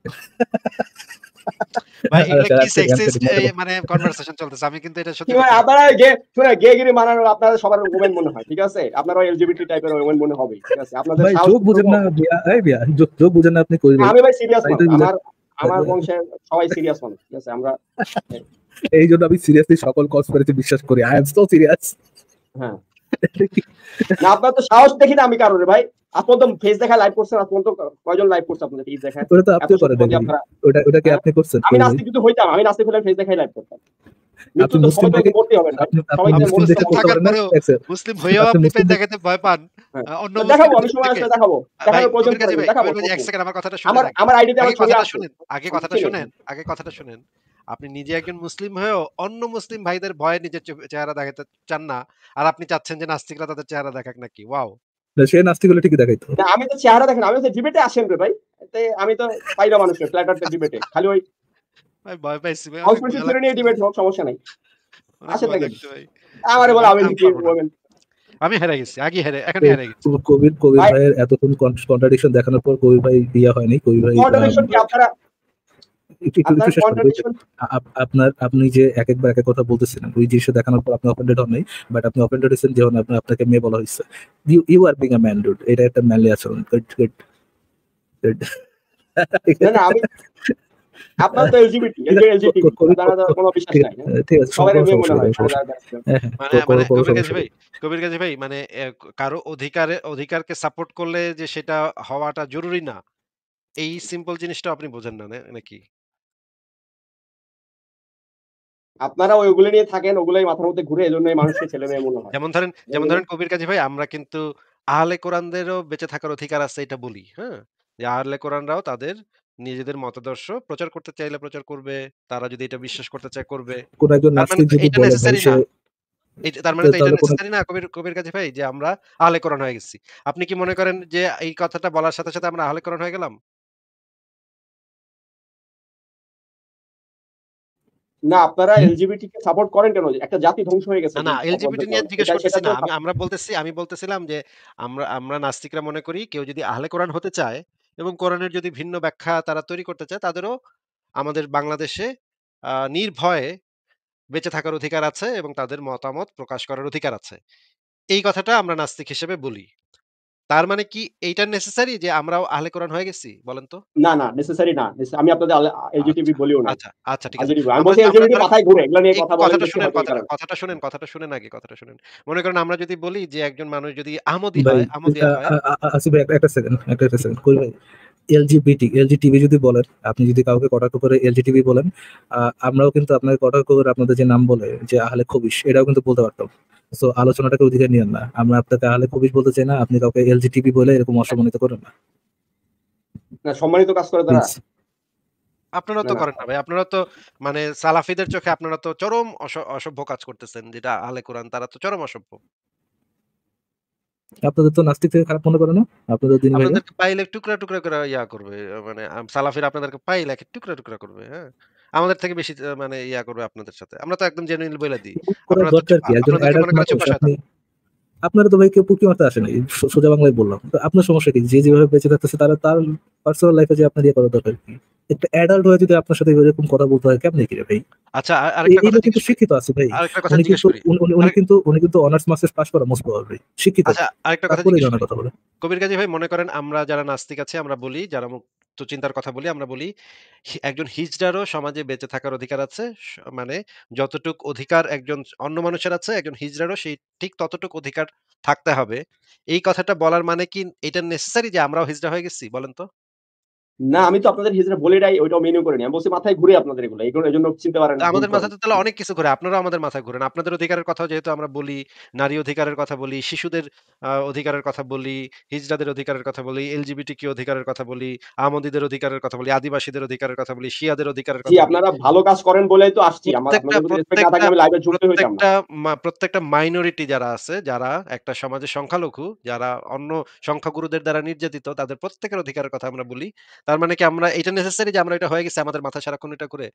S1: ভাই এগুলা কি
S2: আচ্ছা, আমি
S1: সেক্সিস্ট
S2: মজা করছি।
S1: মানে কনভারসেশন চলতেছে। আমি কিন্তু এটা
S7: কি
S1: সত্যি
S7: মানে
S1: করতে
S7: আপনারা গে শুনে গেগিরি মানানোর আপনাদের সবার ওমেন মনে হয়, ঠিক আছে? আপনারা এলজিবিটি টাইপের ওমেন মনে হবে, ঠিক আছে? আপনাদের
S2: ভাই
S7: সাহস
S2: চোখ বুঝেন না বিয়া, এই বিয়া চোখ চোখ বুঝেন না আপনি কই ভাই?
S7: আমি ভাই সিরিয়াস
S2: তাই
S7: মানুষ,
S2: তো বুঝেন।
S7: আমার আমার বংশের সবাই সিরিয়াস মানুষ, ঠিক আছে? আমরা
S2: এই জন্য আমি সিরিয়াসলি সকল কনস্পিরেসি বিশ্বাস করি। I am so serious.
S7: হ্যাঁ না আপনার তো সাহস দেখি না আমি কারণে ভাই। আপনি তো ফেস দেখা লাইভ করছেন, আপনি তো কয়জন লাইভ করছে আপনাদের ফেস দেখা?
S2: ওটা তো
S7: এত
S2: আপনিও করেন
S7: সত্যি
S2: নাকি?
S7: আপনারা।
S2: ওটা ওটা কি
S7: হ্যাঁ?
S2: আপনি করছেন?
S7: আমি নাস্তিক যদি হইতাম, আমি নাস্তিক হলে ফেস দেখাই লাইভ করতাম। মৃত্যু
S2: আপনি
S7: তো
S2: মুসলিম
S7: সবাই তো
S2: থেকে
S7: মরতেই হবে ভাই,
S2: আপনি আপনি
S7: সবাই তো
S2: মুসলিম
S7: মরতে
S2: দেখে
S7: হবে।
S2: করতে
S1: থাকার
S2: পারেন না?
S1: পরেও
S2: এক সেকেন্ড।
S1: মুসলিম হয়েও
S2: আপনি
S1: আপনি পেজ
S2: মুসলিম দেখে
S1: দেখাতে ভয় পান।
S7: হ্যাঁ।
S1: আ অন্য
S7: দেখাবো,
S1: মুসলিমদের
S7: আমি সময়
S1: থেকে।
S7: আসলে দেখাবো,
S1: ভাই
S7: দেখানোর প্রয়োজন
S1: কবির কাজী
S7: পড়ে
S1: ভাই,
S7: দেখাবো।
S1: কবির ভাই এক সেকেন্ড আমার কথাটা শুনেন
S7: আমার
S1: আগে।
S7: আমার আইডিতে
S1: আগে
S7: আমার ছবি
S1: কথাটা
S7: আছে।
S1: শুনেন, আগে কথাটা
S7: চিনেন?
S1: শুনেন, আগে কথাটা শুনেন। আপনি নিজে একজন মুসলিম হয়েও অন্য মুসলিম ভাইদের ভয়ে নিজের চে- চেহারা দেখাতে চান না, আর আপনি চাচ্ছেন যে নাস্তিকরা তাদের চেহারা দেখাক নাকি? ওয়াও।
S2: সে নাস্তিক হলে ঠিকই দেখাইতো।
S7: না আমি তো চেহারা দেখেন, আমি তো ডিবেটে আসেন রে ভাই। এতে আমি তো পাইরা মানুষের ফ্ল্যাটারতে ডিবেটে খালি ওই
S1: ভাই ভয় পাইছি ভাই, অনেক
S7: কনস্পিরেসি
S1: ভয়
S7: থিওরি নিয়ে
S1: লাগছে,
S7: ডিবেট হোক, সমস্যা নাই।
S1: অনেক
S7: আসেন
S1: ভয়
S7: দেখেন।
S1: লাগছে ভাই।
S7: আমারে বলে
S1: আমি
S7: আমি
S1: আমি
S7: কি
S1: পারবো না।
S7: বলবেন?
S1: আমি হেরে গেছি, আগে হেরে, এখন
S2: তো
S1: হেরে গেছি।
S2: কবির কবির
S7: ভাই
S2: ভাইয়ের এতক্ষণ কন্ট্রাডিকশন দেখানোর পর কবির ভাই ইয়া হয়নি। কবির ভাই
S7: কন্ট্রাডিকশন কি আপনারা
S2: একটু একটু
S7: আপনারা
S2: একটু শেষ করেন।
S7: কন্ট্রাডিকশন
S2: আপ- আপনার আপনি যে এক একবার এক এক কথা বলতেছিলেন ওই জিনিসটা দেখানোর পর আপনি অফেন্ডেড হন নাই, বাট আপনি অফেন্ডেড হয়েছেন যখন আপনি আপনাকে মেয়ে বলা হয়েছে। You you are being a man dude, এটা একটা ম্যানলি আচরণ। Good good good.
S7: না না আমি আপনারা তো এলজিবিটি, এই যে এলজিবিটি আপনারা তো কোনো বিশ্বাস নাই। হ্যাঁ?
S2: ঠিক আছে,
S7: সবাই
S2: কোনো
S7: মেয়ে
S2: সমস্যা
S7: মনে হয়।
S2: নেই, সমস্যা নেই। হ্যাঁ হ্যাঁ,
S1: মানে
S2: কোনো-
S1: মানে
S2: কোনো
S1: কবির কাজী
S2: সমস্যা
S1: ভাই,
S2: নেই।
S1: কবির কাজী ভাই মানে এ, কারো অধিকারে অধিকারকে সাপোর্ট করলে যে সেটা হওয়াটা জরুরি না, এই সিম্পল জিনিসটা আপনি বোঝেন না না- নাকি?
S7: আপনারা ওইগুলো নিয়ে থাকেন, ওগুলাই মাথার মধ্যে ঘুরে, এজন্যই মানুষকে ছেলে মেয়ে মনে হয়।
S1: যেমন ধরেন যেমন ধরেন কবির কাজী ভাই, আমরা কিন্তু আহলে কোরআনদেরও বেঁচে থাকার অধিকার আছে এটা বলি, হ্যাঁ? যে আহলে কোরআনরাও তাদের নিজেদের মতাদর্শ প্রচার করতে চাইলে প্রচার করবে, তারা যদি এটা বিশ্বাস করতে চায় করবে।
S2: কোন একজন
S1: তার মানে
S2: নাস্তিক
S1: তো
S2: যদি
S1: এটা
S2: বলে ভাই
S1: নেসেসারি
S2: সে
S1: না। এই- তার মানে তো এটা
S2: তাহলে কোন
S1: নেসেসারি না কবির কবির কাজী ভাই, যে আমরা আহলে কোরআন হয়ে গেছি। আপনি কি মনে করেন যে এই কথাটা বলার সাথে সাথে আমরা আহলে কোরআন হয়ে গেলাম?
S7: না আপনারা
S2: হুম?
S7: এলজিবিটি কে সাপোর্ট করেন কেন? একটা জাতি ধ্বংস হয়ে গেছে
S1: না, না,
S7: অপরদের
S1: এলজিবিটি নিয়ে
S7: কারণে।
S1: জিজ্ঞেস
S7: এটা
S1: করতেছি
S7: সেটা
S1: না।
S7: তো
S1: আমি আমরা বলতেছি আমি বলতেছিলাম যে আমরা আমরা নাস্তিকরা মনে করি কেউ যদি আহলে কোরআন হতে চায় এবং কোরআনের যদি ভিন্ন ব্যাখ্যা তারা তৈরি করতে চায়, তাদেরও আমাদের বাংলাদেশে আ নির্ভয়ে বেঁচে থাকার অধিকার আছে এবং তাদের মতামত প্রকাশ করার অধিকার আছে। এই কথাটা আমরা নাস্তিক হিসেবে বলি। তার মানে কি এইটা নেসেসারি যে আমরাও আহলে কোরআন হয়ে গেছি? বলেন তো?
S7: না, না নেসেসারি না। নেস আমি আপনাদের আল এলজিটিভি
S1: আচ্ছা,
S7: বলিও নাই।
S1: আচ্ছা, আচ্ছা ঠিক আছে।
S7: এলজিটিভি আমি
S1: আমরা
S7: বলছি
S1: আমরা
S7: এলজিবিটি
S1: ধরেন
S7: মাথায় ঘুরে। এগুলা নিয়ে
S1: একটু
S7: কথা বলেন
S1: কথাটা
S7: বেশি
S1: শুনেন,
S7: হয়তো এই
S1: কথাটা
S7: কারণে।
S1: কথাটা শুনেন, কথাটা শুনেন আগে, কথাটা শুনেন। মনে করেন আমরা যদি বলি যে একজন মানুষ যদি আহমদী
S2: ভাই
S1: হয়, আহমদিয়া
S2: আ-
S1: হয়।
S2: আ- আ- আসিফ ভাই একটা সেকেন্ড একটা একটা সেকেন্ড কই ভাই, এলজিবিটি এলজিটিভি যদি বলেন, আপনি যদি কাউকে কটাক্ষ করে এলজিটিভি বলেন, আহ, আমরাও কিন্তু আপনাকে কটাক্ষ করে আপনাদের যে নাম বলে যে আহলে খবিশ, এটাও কিন্তু বলতে পারতাম। সো আলোচনাটাকে ওদিকে নিয়েন না, আমরা আপনাকে আহলে খবিশ বলতে চাই না, আপনি কাউকে এলজিটিভি বলে এরকম অসম্মানিত করেন না
S7: না সম্মানিত কাজ করে তারা।
S2: প্লিজ।
S1: আপনারা
S7: না,
S1: তো
S7: না।
S1: করেন না ভাই। আপনারা তো মানে সালাফিদের চোখে আপনারা তো চরম অস অসভ্য কাজ করতেছেন। যেটা আহলে কোরআন তারা তো চরম অসভ্য।
S2: আপনাদের তো নাস্তিক থেকে খারাপ মনে করে না আপনাদের দিনী ভাইরা?
S1: আপনাদেরকে পাইলে টুকরা, টুকরা করে ইয়া করবে। আ মানে আম সালাফিরা আপনাদেরকে পাইলে একে টুকরা, টুকরা করবে, হ্যাঁ? আমাদের থেকে বেশি আ মানে ইয়া করবে আপনাদের সাথে। আমরা তো একদম জেনুইনলি বইলা দিই।
S2: করার
S1: আপনারা তো চুপ
S2: দরকার কি?
S1: আ
S2: একজন
S1: আপনাদেরকে
S2: অ্যাডাল্ট
S1: মনে করে
S2: মানুষ,
S1: চুপ বসায়
S2: আপনি
S1: থাকো।
S2: আপনারা তো ভাই কেউ পুকি মারতে আসে নাই, সো- সোজা বাংলায় বললাম। তো আপনার সমস্যা কি? যে যেভাবে বেঁচে থাকতেছে তারা তার পার্সোনাল লাইফে যে আপনার ইয়ে করা দরকার কি? একটা অ্যাডাল্ট হয়ে যদি আপনার সাথে এরকম কথা বলতে হয় কেমনে কি রে ভাই?
S1: আচ্ছা আ-
S2: এ-
S1: আরেকটা
S2: এই
S1: কথা
S2: লোক কিন্তু
S1: জিজ্ঞেস করি
S2: শিক্ষিত আছে ভাই।
S1: আরেকটা কথা
S2: উনি
S1: জিজ্ঞেস
S2: কিন্তু
S1: করি
S2: উনি উনি- উনি
S1: আরেক-
S2: কিন্তু উনি কিন্তু অনার্স মাস্টার্স পাস করা মোস্ট প্রবাবলি শিক্ষিত,
S1: আচ্ছা আরেকটা কথা
S2: তারপরে এই
S1: জিজ্ঞেস
S2: ধরনের
S1: করি
S2: কথা বলে।
S1: কবির কাজী ভাই, মনে করেন আমরা যারা নাস্তিক আছে আমরা বলি, যারা মুক্ত চিন্তার কথা বলি আমরা বলি হি- একজন হিজড়ারও সমাজে বেঁচে থাকার অধিকার আছে। স- মানে যতটুক অধিকার একজন অন্য মানুষের আছে একজন হিজড়ারও সেই ঠিক ততটুক অধিকার থাকতে হবে। এই কথাটা বলার মানে কি এটা নেসেসারি যে আমরাও হিজড়া হয়ে গেছি বলেন তো?
S7: না আমি তো আপনাদের হিজড়া বলে নাই, ওইটাও মেনু করে নি। আমি বলছি মাথায় ঘুরে আপনাদের এগুলো, এগুলো এই জন্য চিনতে পারেন,
S1: তা
S7: ভুল
S1: আমাদের
S7: করেন।
S1: মাথাতে তাহলে অনেক কিছু ঘুরে, আপনারাও আমাদের মাথায় ঘুরেন। আপনাদের অধিকারের কথাও যেহেতু আমরা বলি, নারী অধিকারের কথা বলি, শিশুদের আহ, অধিকারের কথা বলি, হিজড়াদের অধিকারের কথা বলি, এলজিবিটি কি অধিকারের কথা বলি, আহমদীদের অধিকারের কথা বলি, আদিবাসীদের অধিকারের কথা বলি, শিয়াদের অধিকারের
S7: জি
S1: কথা বলি।
S7: আপনারা ভালো কাজ করেন বলেই তো আসছি। আমার
S1: প্রত্যেকটা
S7: আপনাদের প্রতি রেসপেক্ট না
S1: প্রত্যেকটা
S7: থাকলে আমি লাইভে যুক্ত হইতাম না।
S1: প্রত্যেকটা মা- প্রত্যেকটা মাইনরিটি যারা আছে, যারা একটা সমাজের সংখ্যালঘু, যারা অন্য সংখ্যাগুরুদের দ্বারা নির্যাতিত, তাদের প্রত্যেকের অধিকারের কথা আমরা বলি। তার মানে কি আমরা এটা নেসেসারি যে আমরা এটা হয়ে গেছে আমাদের মাথা সারাক্ষণ এটা করে?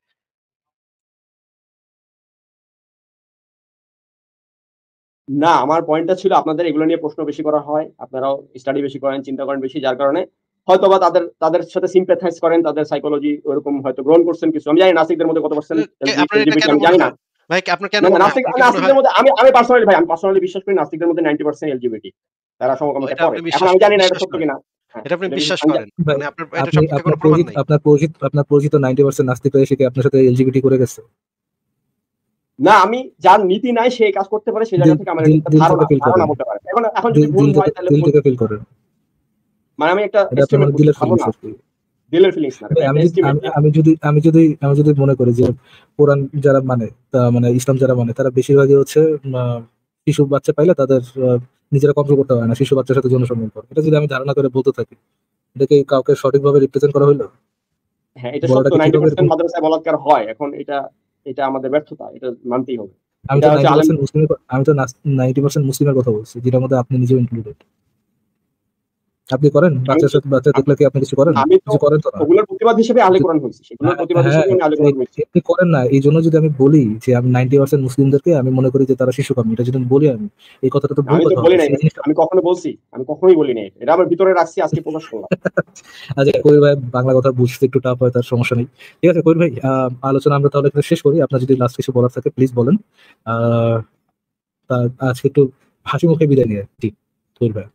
S7: না আমার পয়েন্টটা ছিল আপনাদের এগুলো নিয়ে প্রশ্ন বেশি করা হয়, আপনারাও স্টাডি বেশি করেন, চিন্তা করেন বেশি, যার কারণে হয়তোবা তাদের তাদের সাথে সিম্প্যাথাইজ করেন, তাদের সাইকোলজি ওরকম হয়তো গ্রহণ করছেন কিছু। আমি জানি নাস্তিকদের মধ্যে কত পার্সেন্ট
S1: কে- আপনার এটা
S7: এলজিবিটি
S1: কেন
S7: আমি
S1: মনে
S7: জানি না।
S1: হয় ভাই? আপনার কেন
S7: না না
S1: মনে হয়?
S7: নাস্তিক
S1: আপনার কি মনে
S7: নাস্তিকদের
S1: হয়
S7: মধ্যে আমি আমি পার্সোনালি ভাই আমি পার্সোনালি বিশ্বাস করি নাস্তিকদের মধ্যে নাইনটি পার্সেন্ট এলজিবিটি তারা সমকামিতা
S1: এটা
S7: করে।
S1: আপনি
S7: এখন
S1: বিশ্বাস
S7: আমি জানি না এটা
S1: বিশ্বাস
S7: সত্য
S1: করেন?
S7: কিনা। হ্যাঁ
S1: এটা আপনি
S7: এটা
S1: বিশ্বাস
S7: বিশ্বাস আমি
S1: করেন?
S7: জা-
S2: ভাই
S1: মানে আপনার এটা
S2: আপনি
S1: সম্পর্কে
S2: আপনার
S1: কোনো প্রমাণ
S2: পরিচিত
S1: নাই?
S2: আপনার পরিচিত আপনার পরিচিত নাইনটি পার্সেন্ট নাস্তিক এসে কি আপনার সাথে এলজিবিটি করে গেছে?
S7: না আমি যার নীতি নাই সে এই কাজ করতে পারে, সেই
S2: দিল
S7: জায়গা থেকে আমার
S2: দিল
S7: এটা একটা
S2: দিল
S7: ধারণা
S2: থেকে ফিল
S7: ধারণা
S2: করেন,
S7: বলতে পারে। এখন এখন যদি
S2: দিল
S7: ভুল
S2: দিল
S7: হয়
S2: থেকে
S7: তাহলে
S2: দিল
S7: ভুল।
S2: থেকে ফিল করেন।
S7: মানে আমি একটা
S2: এটা আপনার
S7: এস্টিমেট
S2: মানে
S7: করছি,
S2: দিলের ফিলিংস
S7: ধারণা,
S2: আর কি।
S7: দিলের ফিলিংস না,
S2: ভাই
S7: এটা
S2: আমি
S7: একটা
S2: যদি
S7: এস্টিমেট।
S2: আমি আমি যদি আমি যদি আমি যদি মনে করি যে কোরআন যারা মানে তা মানে ইসলাম যারা মানে তারা বেশিরভাগই হচ্ছে আহ, শিশু বাচ্চা পাইলে তাদের আহ, নিজেরা কন্ট্রোল করতে পারে না, শিশু বাচ্চার সাথে যৌন সম্পর্ক করে। এটা যদি আমি ধারণা করে বলতে থাকি, এটা কি কাউকে সঠিকভাবে রিপ্রেজেন্ট করা হইলো?
S7: হ্যাঁ এটা
S2: বলাটা
S7: সত্য,
S2: কি ঠিক
S7: নাইনটি
S2: হবে এরকম?
S7: পার্সেন্ট মাদ্রাসায় বলাৎকার হয়। এখন এটা এটা আমাদের ব্যর্থতা, এটা মানতেই হবে।
S2: আমি
S7: এটা
S2: তো
S7: হচ্ছে
S2: নাইনটি
S7: আলেম।
S2: পার্সেন্ট মুসলিমের ক- আমি তো নাইনটি পার্সেন্ট মুসলিমের কথা বলছি, যেটার মধ্যে আপনি নিজেও ইনক্লুডেড। আপনি করেন
S7: আমি
S2: বাচ্চার
S7: তো
S2: সাথে বাচ্চা দেখলে কি আপনি কিছু করেন?
S7: আমি তো
S2: কিছু করেন তো না?
S7: ওগুলোর প্রতিবাদ হিসেবে আলে
S2: যে-
S7: কোরআন হয়েছি, সেগুলোর
S2: হ্যাঁ
S7: প্রতিবাদ
S2: হ্যাঁ,
S7: হিসেবে আমি আলে কোরআন
S2: এই-
S7: হয়েছি।
S2: এমনি করেন না। এই জন্য যদি আমি বলি যে আমি নাইনটি পার্সেন্ট মুসলিমদেরকে আমি মনে করি যে তারা শিশুকামী, এটা যদি আমি বলি, আমি এই কথাটা তো ভুল
S7: আমি তো
S2: কথা
S7: বলি
S2: হবে
S7: নাই,
S2: সেই জিনিসটা।
S7: আমি কখনো বলছি? আমি কখনোই বলি নাই, এটা আমার ভিতরে রাখছি, আজকে প্রকাশ করলাম।
S2: আচ্ছা কবির ভাই বাংলা কথা বুঝতে একটু টাফ হয়, তার সমস্যা নেই। ঠিক আছে কবির ভাই, আহ, আলোচনা আমরা তাহলে এখানে শেষ করি। আপনার যদি লাস্ট কিছু বলার থাকে প্লিজ বলেন। আহ তা আজকে একটু হাসি মুখে বিদায় নিয়ে ঠিক কবির ভাই।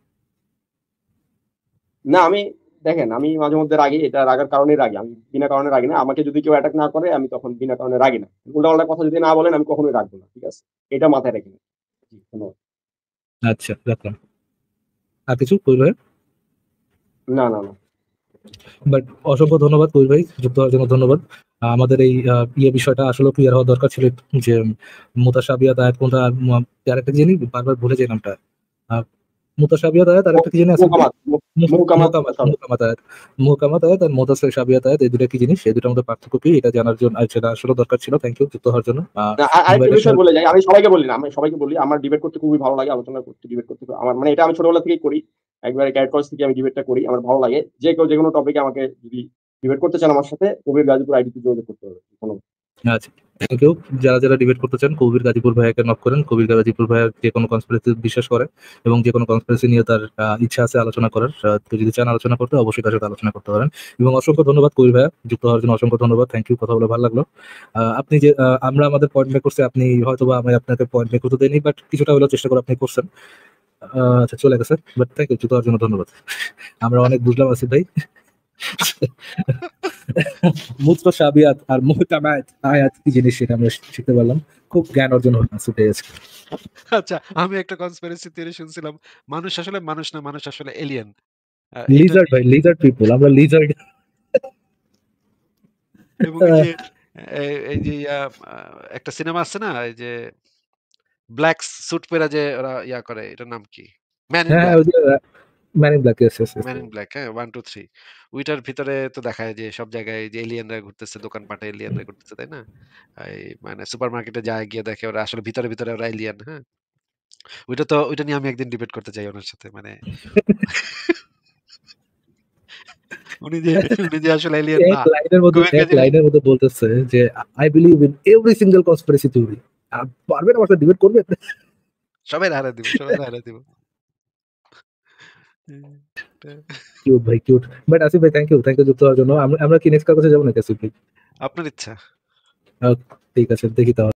S7: না আমি দেখেন, আমি মাঝে মধ্যে রাগি, এটা রাগার কারণে রাগি, আমি বিনা কারণে রাগি না। আমাকে যদি কেউ অ্যাটাক না করে আমি তখন বিনা কারণে রাগি না। উল্টাপাল্টা কথা যদি না বলেন আমি কখনোই রাখবো না, ঠিক আছে? এটা মাথায় রেখে নিন। জি, ধন্যবাদ।
S2: আচ্ছা রাখলাম। আর কিছু কবির ভাই?
S7: না না না
S2: বাট অসংখ্য ধন্যবাদ কবির ভাই, যুক্ত হওয়ার জন্য ধন্যবাদ। আহ, আমাদের এই আহ, ইয়ে বিষয়টা আসলে ক্লিয়ার হওয়া দরকার ছিল, যে মুতাশাবিহাত আয়াত কোনটা, আর ম- আর একটা কি জানি বারবার ভুলে যাই নামটা। আহ, মুতাশাবিহাত আয়াত আর একটা কি জানি আছে কি?
S7: মুহকামাত মুহকামাত
S2: মুহকামাত মুহকামাত আয়াত মুহকামাত আয়াত আর মুতাশাবিহাত আয়াত, এই দুটো কি জিনিস, এই দুটোর মধ্যে পার্থক্য কি, এটা জানার জন্য আর সেটা আসলে দরকার ছিল। থ্যাংক ইউ যুক্ত হওয়ার জন্য। আহ,
S7: না, আর- আরেকটা
S2: invitation-
S7: বিষয় বলে যাই, আমি সবাইকে বলি না, আমি সবাইকে বলি আমার ডিবেট করতে খুবই ভালো লাগে, আলোচনা করতে, ডিবেট করতে খুব- আমার মানে এটা আমি ছোটবেলা থেকেই করি, একবারে ক্যাডেট কলেজ থেকে আমি ডিবেটটা করি, আমার ভালো লাগে। যে কেউ যে কোনো টপিকে আমাকে যদি ডিবেট করতে চান আমার সাথে, কবির গাজীপুর আইডিতে যোগাযোগ করতে হবে। ধন্যবাদ।
S2: আচ্ছা থ্যাংক ইউ। যারা যারা ডিবেট করতে চান কবির গাজীপুর ভাইয়াকে নক করেন। কবির গাজীপুর ভাইয়া যে কোনো কনস্পিরেসি বিশ্বাস করে এবং যে কোনো কনস্পিরেসি নিয়ে তার আহ, ইচ্ছা আছে আলোচনা করার, আহ, তো যদি চান আলোচনা করতে অবশ্যই তার সাথে আলোচনা করতে পারেন। এবং অসংখ্য ধন্যবাদ কবির ভাইয়া, যুক্ত হওয়ার জন্য অসংখ্য ধন্যবাদ। থ্যাংক ইউ, কথা বলে ভালো লাগলো। আহ, আপনি যে আহ, আমরা আমাদের পয়েন্ট মেক করছি, আপনি হয়তো বা আমি আপনাকে পয়েন্ট মেক করতে দেয়নি, বাট কিছুটা হলেও চেষ্টা করে আপনি করছেন। আহ, আচ্ছা চলে গেছে, বাট থ্যাংক ইউ, যুক্ত হওয়ার জন্য ধন্যবাদ। আমরা অনেক বুঝলাম আসিফ ভাই। মুতাশাবিহাত আর মুহকামাত আয়াত কি জিনিস সেটা আমরা শিখতে পারলাম, খুব জ্ঞান অর্জন হলো আসিফ ভাই আজকে।
S1: আচ্ছা, আমি একটা কনস্পিরেসি থিওরি শুনছিলাম, মানুষ আসলে মানুষ না, মানুষ আসলে এলিয়েন।
S2: লিজার্ড ভাই, লিজার্ড পিপল, আমরা লিজার্ড।
S1: এবং এই যে এই- এই যে ইয়া, আহ, একটা সিনেমা আছে না, এই যে ব্ল্যাক স্যুট পরে যে ওরা ইয়া করে, এটার নাম কি? ম্যান ইন
S2: হ্যাঁ
S1: ব্ল্যাক।
S2: ওই যে man in black, yes yes
S1: man in black, হ্যাঁ, ওয়ান টু থ্রি। ওইটার ভিতরে তো দেখায় যে সব জায়গায় যে এলিয়েনরা ঘুরতেছে, দোকানপাটে এলিয়েনরা ঘুরতেছে, তাই না? এই মানে সুপার মার্কেটে যায়, গিয়ে দেখে ওরা আসলে ভিতরে ভিতরে ওরা এলিয়েন। হ্যাঁ, ওইটা তো ওইটা নিয়ে আমি একদিন ডিবেট করতে চাই ওনার সাথে, মানে উনি যে উনি যে আসলে এলিয়েন
S2: এক
S1: না।
S2: লাইনের মধ্যে
S1: কবির
S2: এক
S1: কাজী ভাই,
S2: লাইনের মধ্যে বলতেছে যে I believe in every single conspiracy theory. পারবেন আমার সাথে ডিবেট করবেন?
S1: সবাই হারা দিব, সবাই হারা দিব।
S2: কিউট ভাই, কিউট। বাট আসিফ ভাই থ্যাংক ইউ, থ্যাংক ইউ যুক্ত হওয়ার জন্য। আমরা আমরা কি নেক্সট কার কাছে যাবো নাকি আসিফ ভাই?
S1: আপনার ইচ্ছা।
S2: ঠিক আছে, দেখি তাহলে।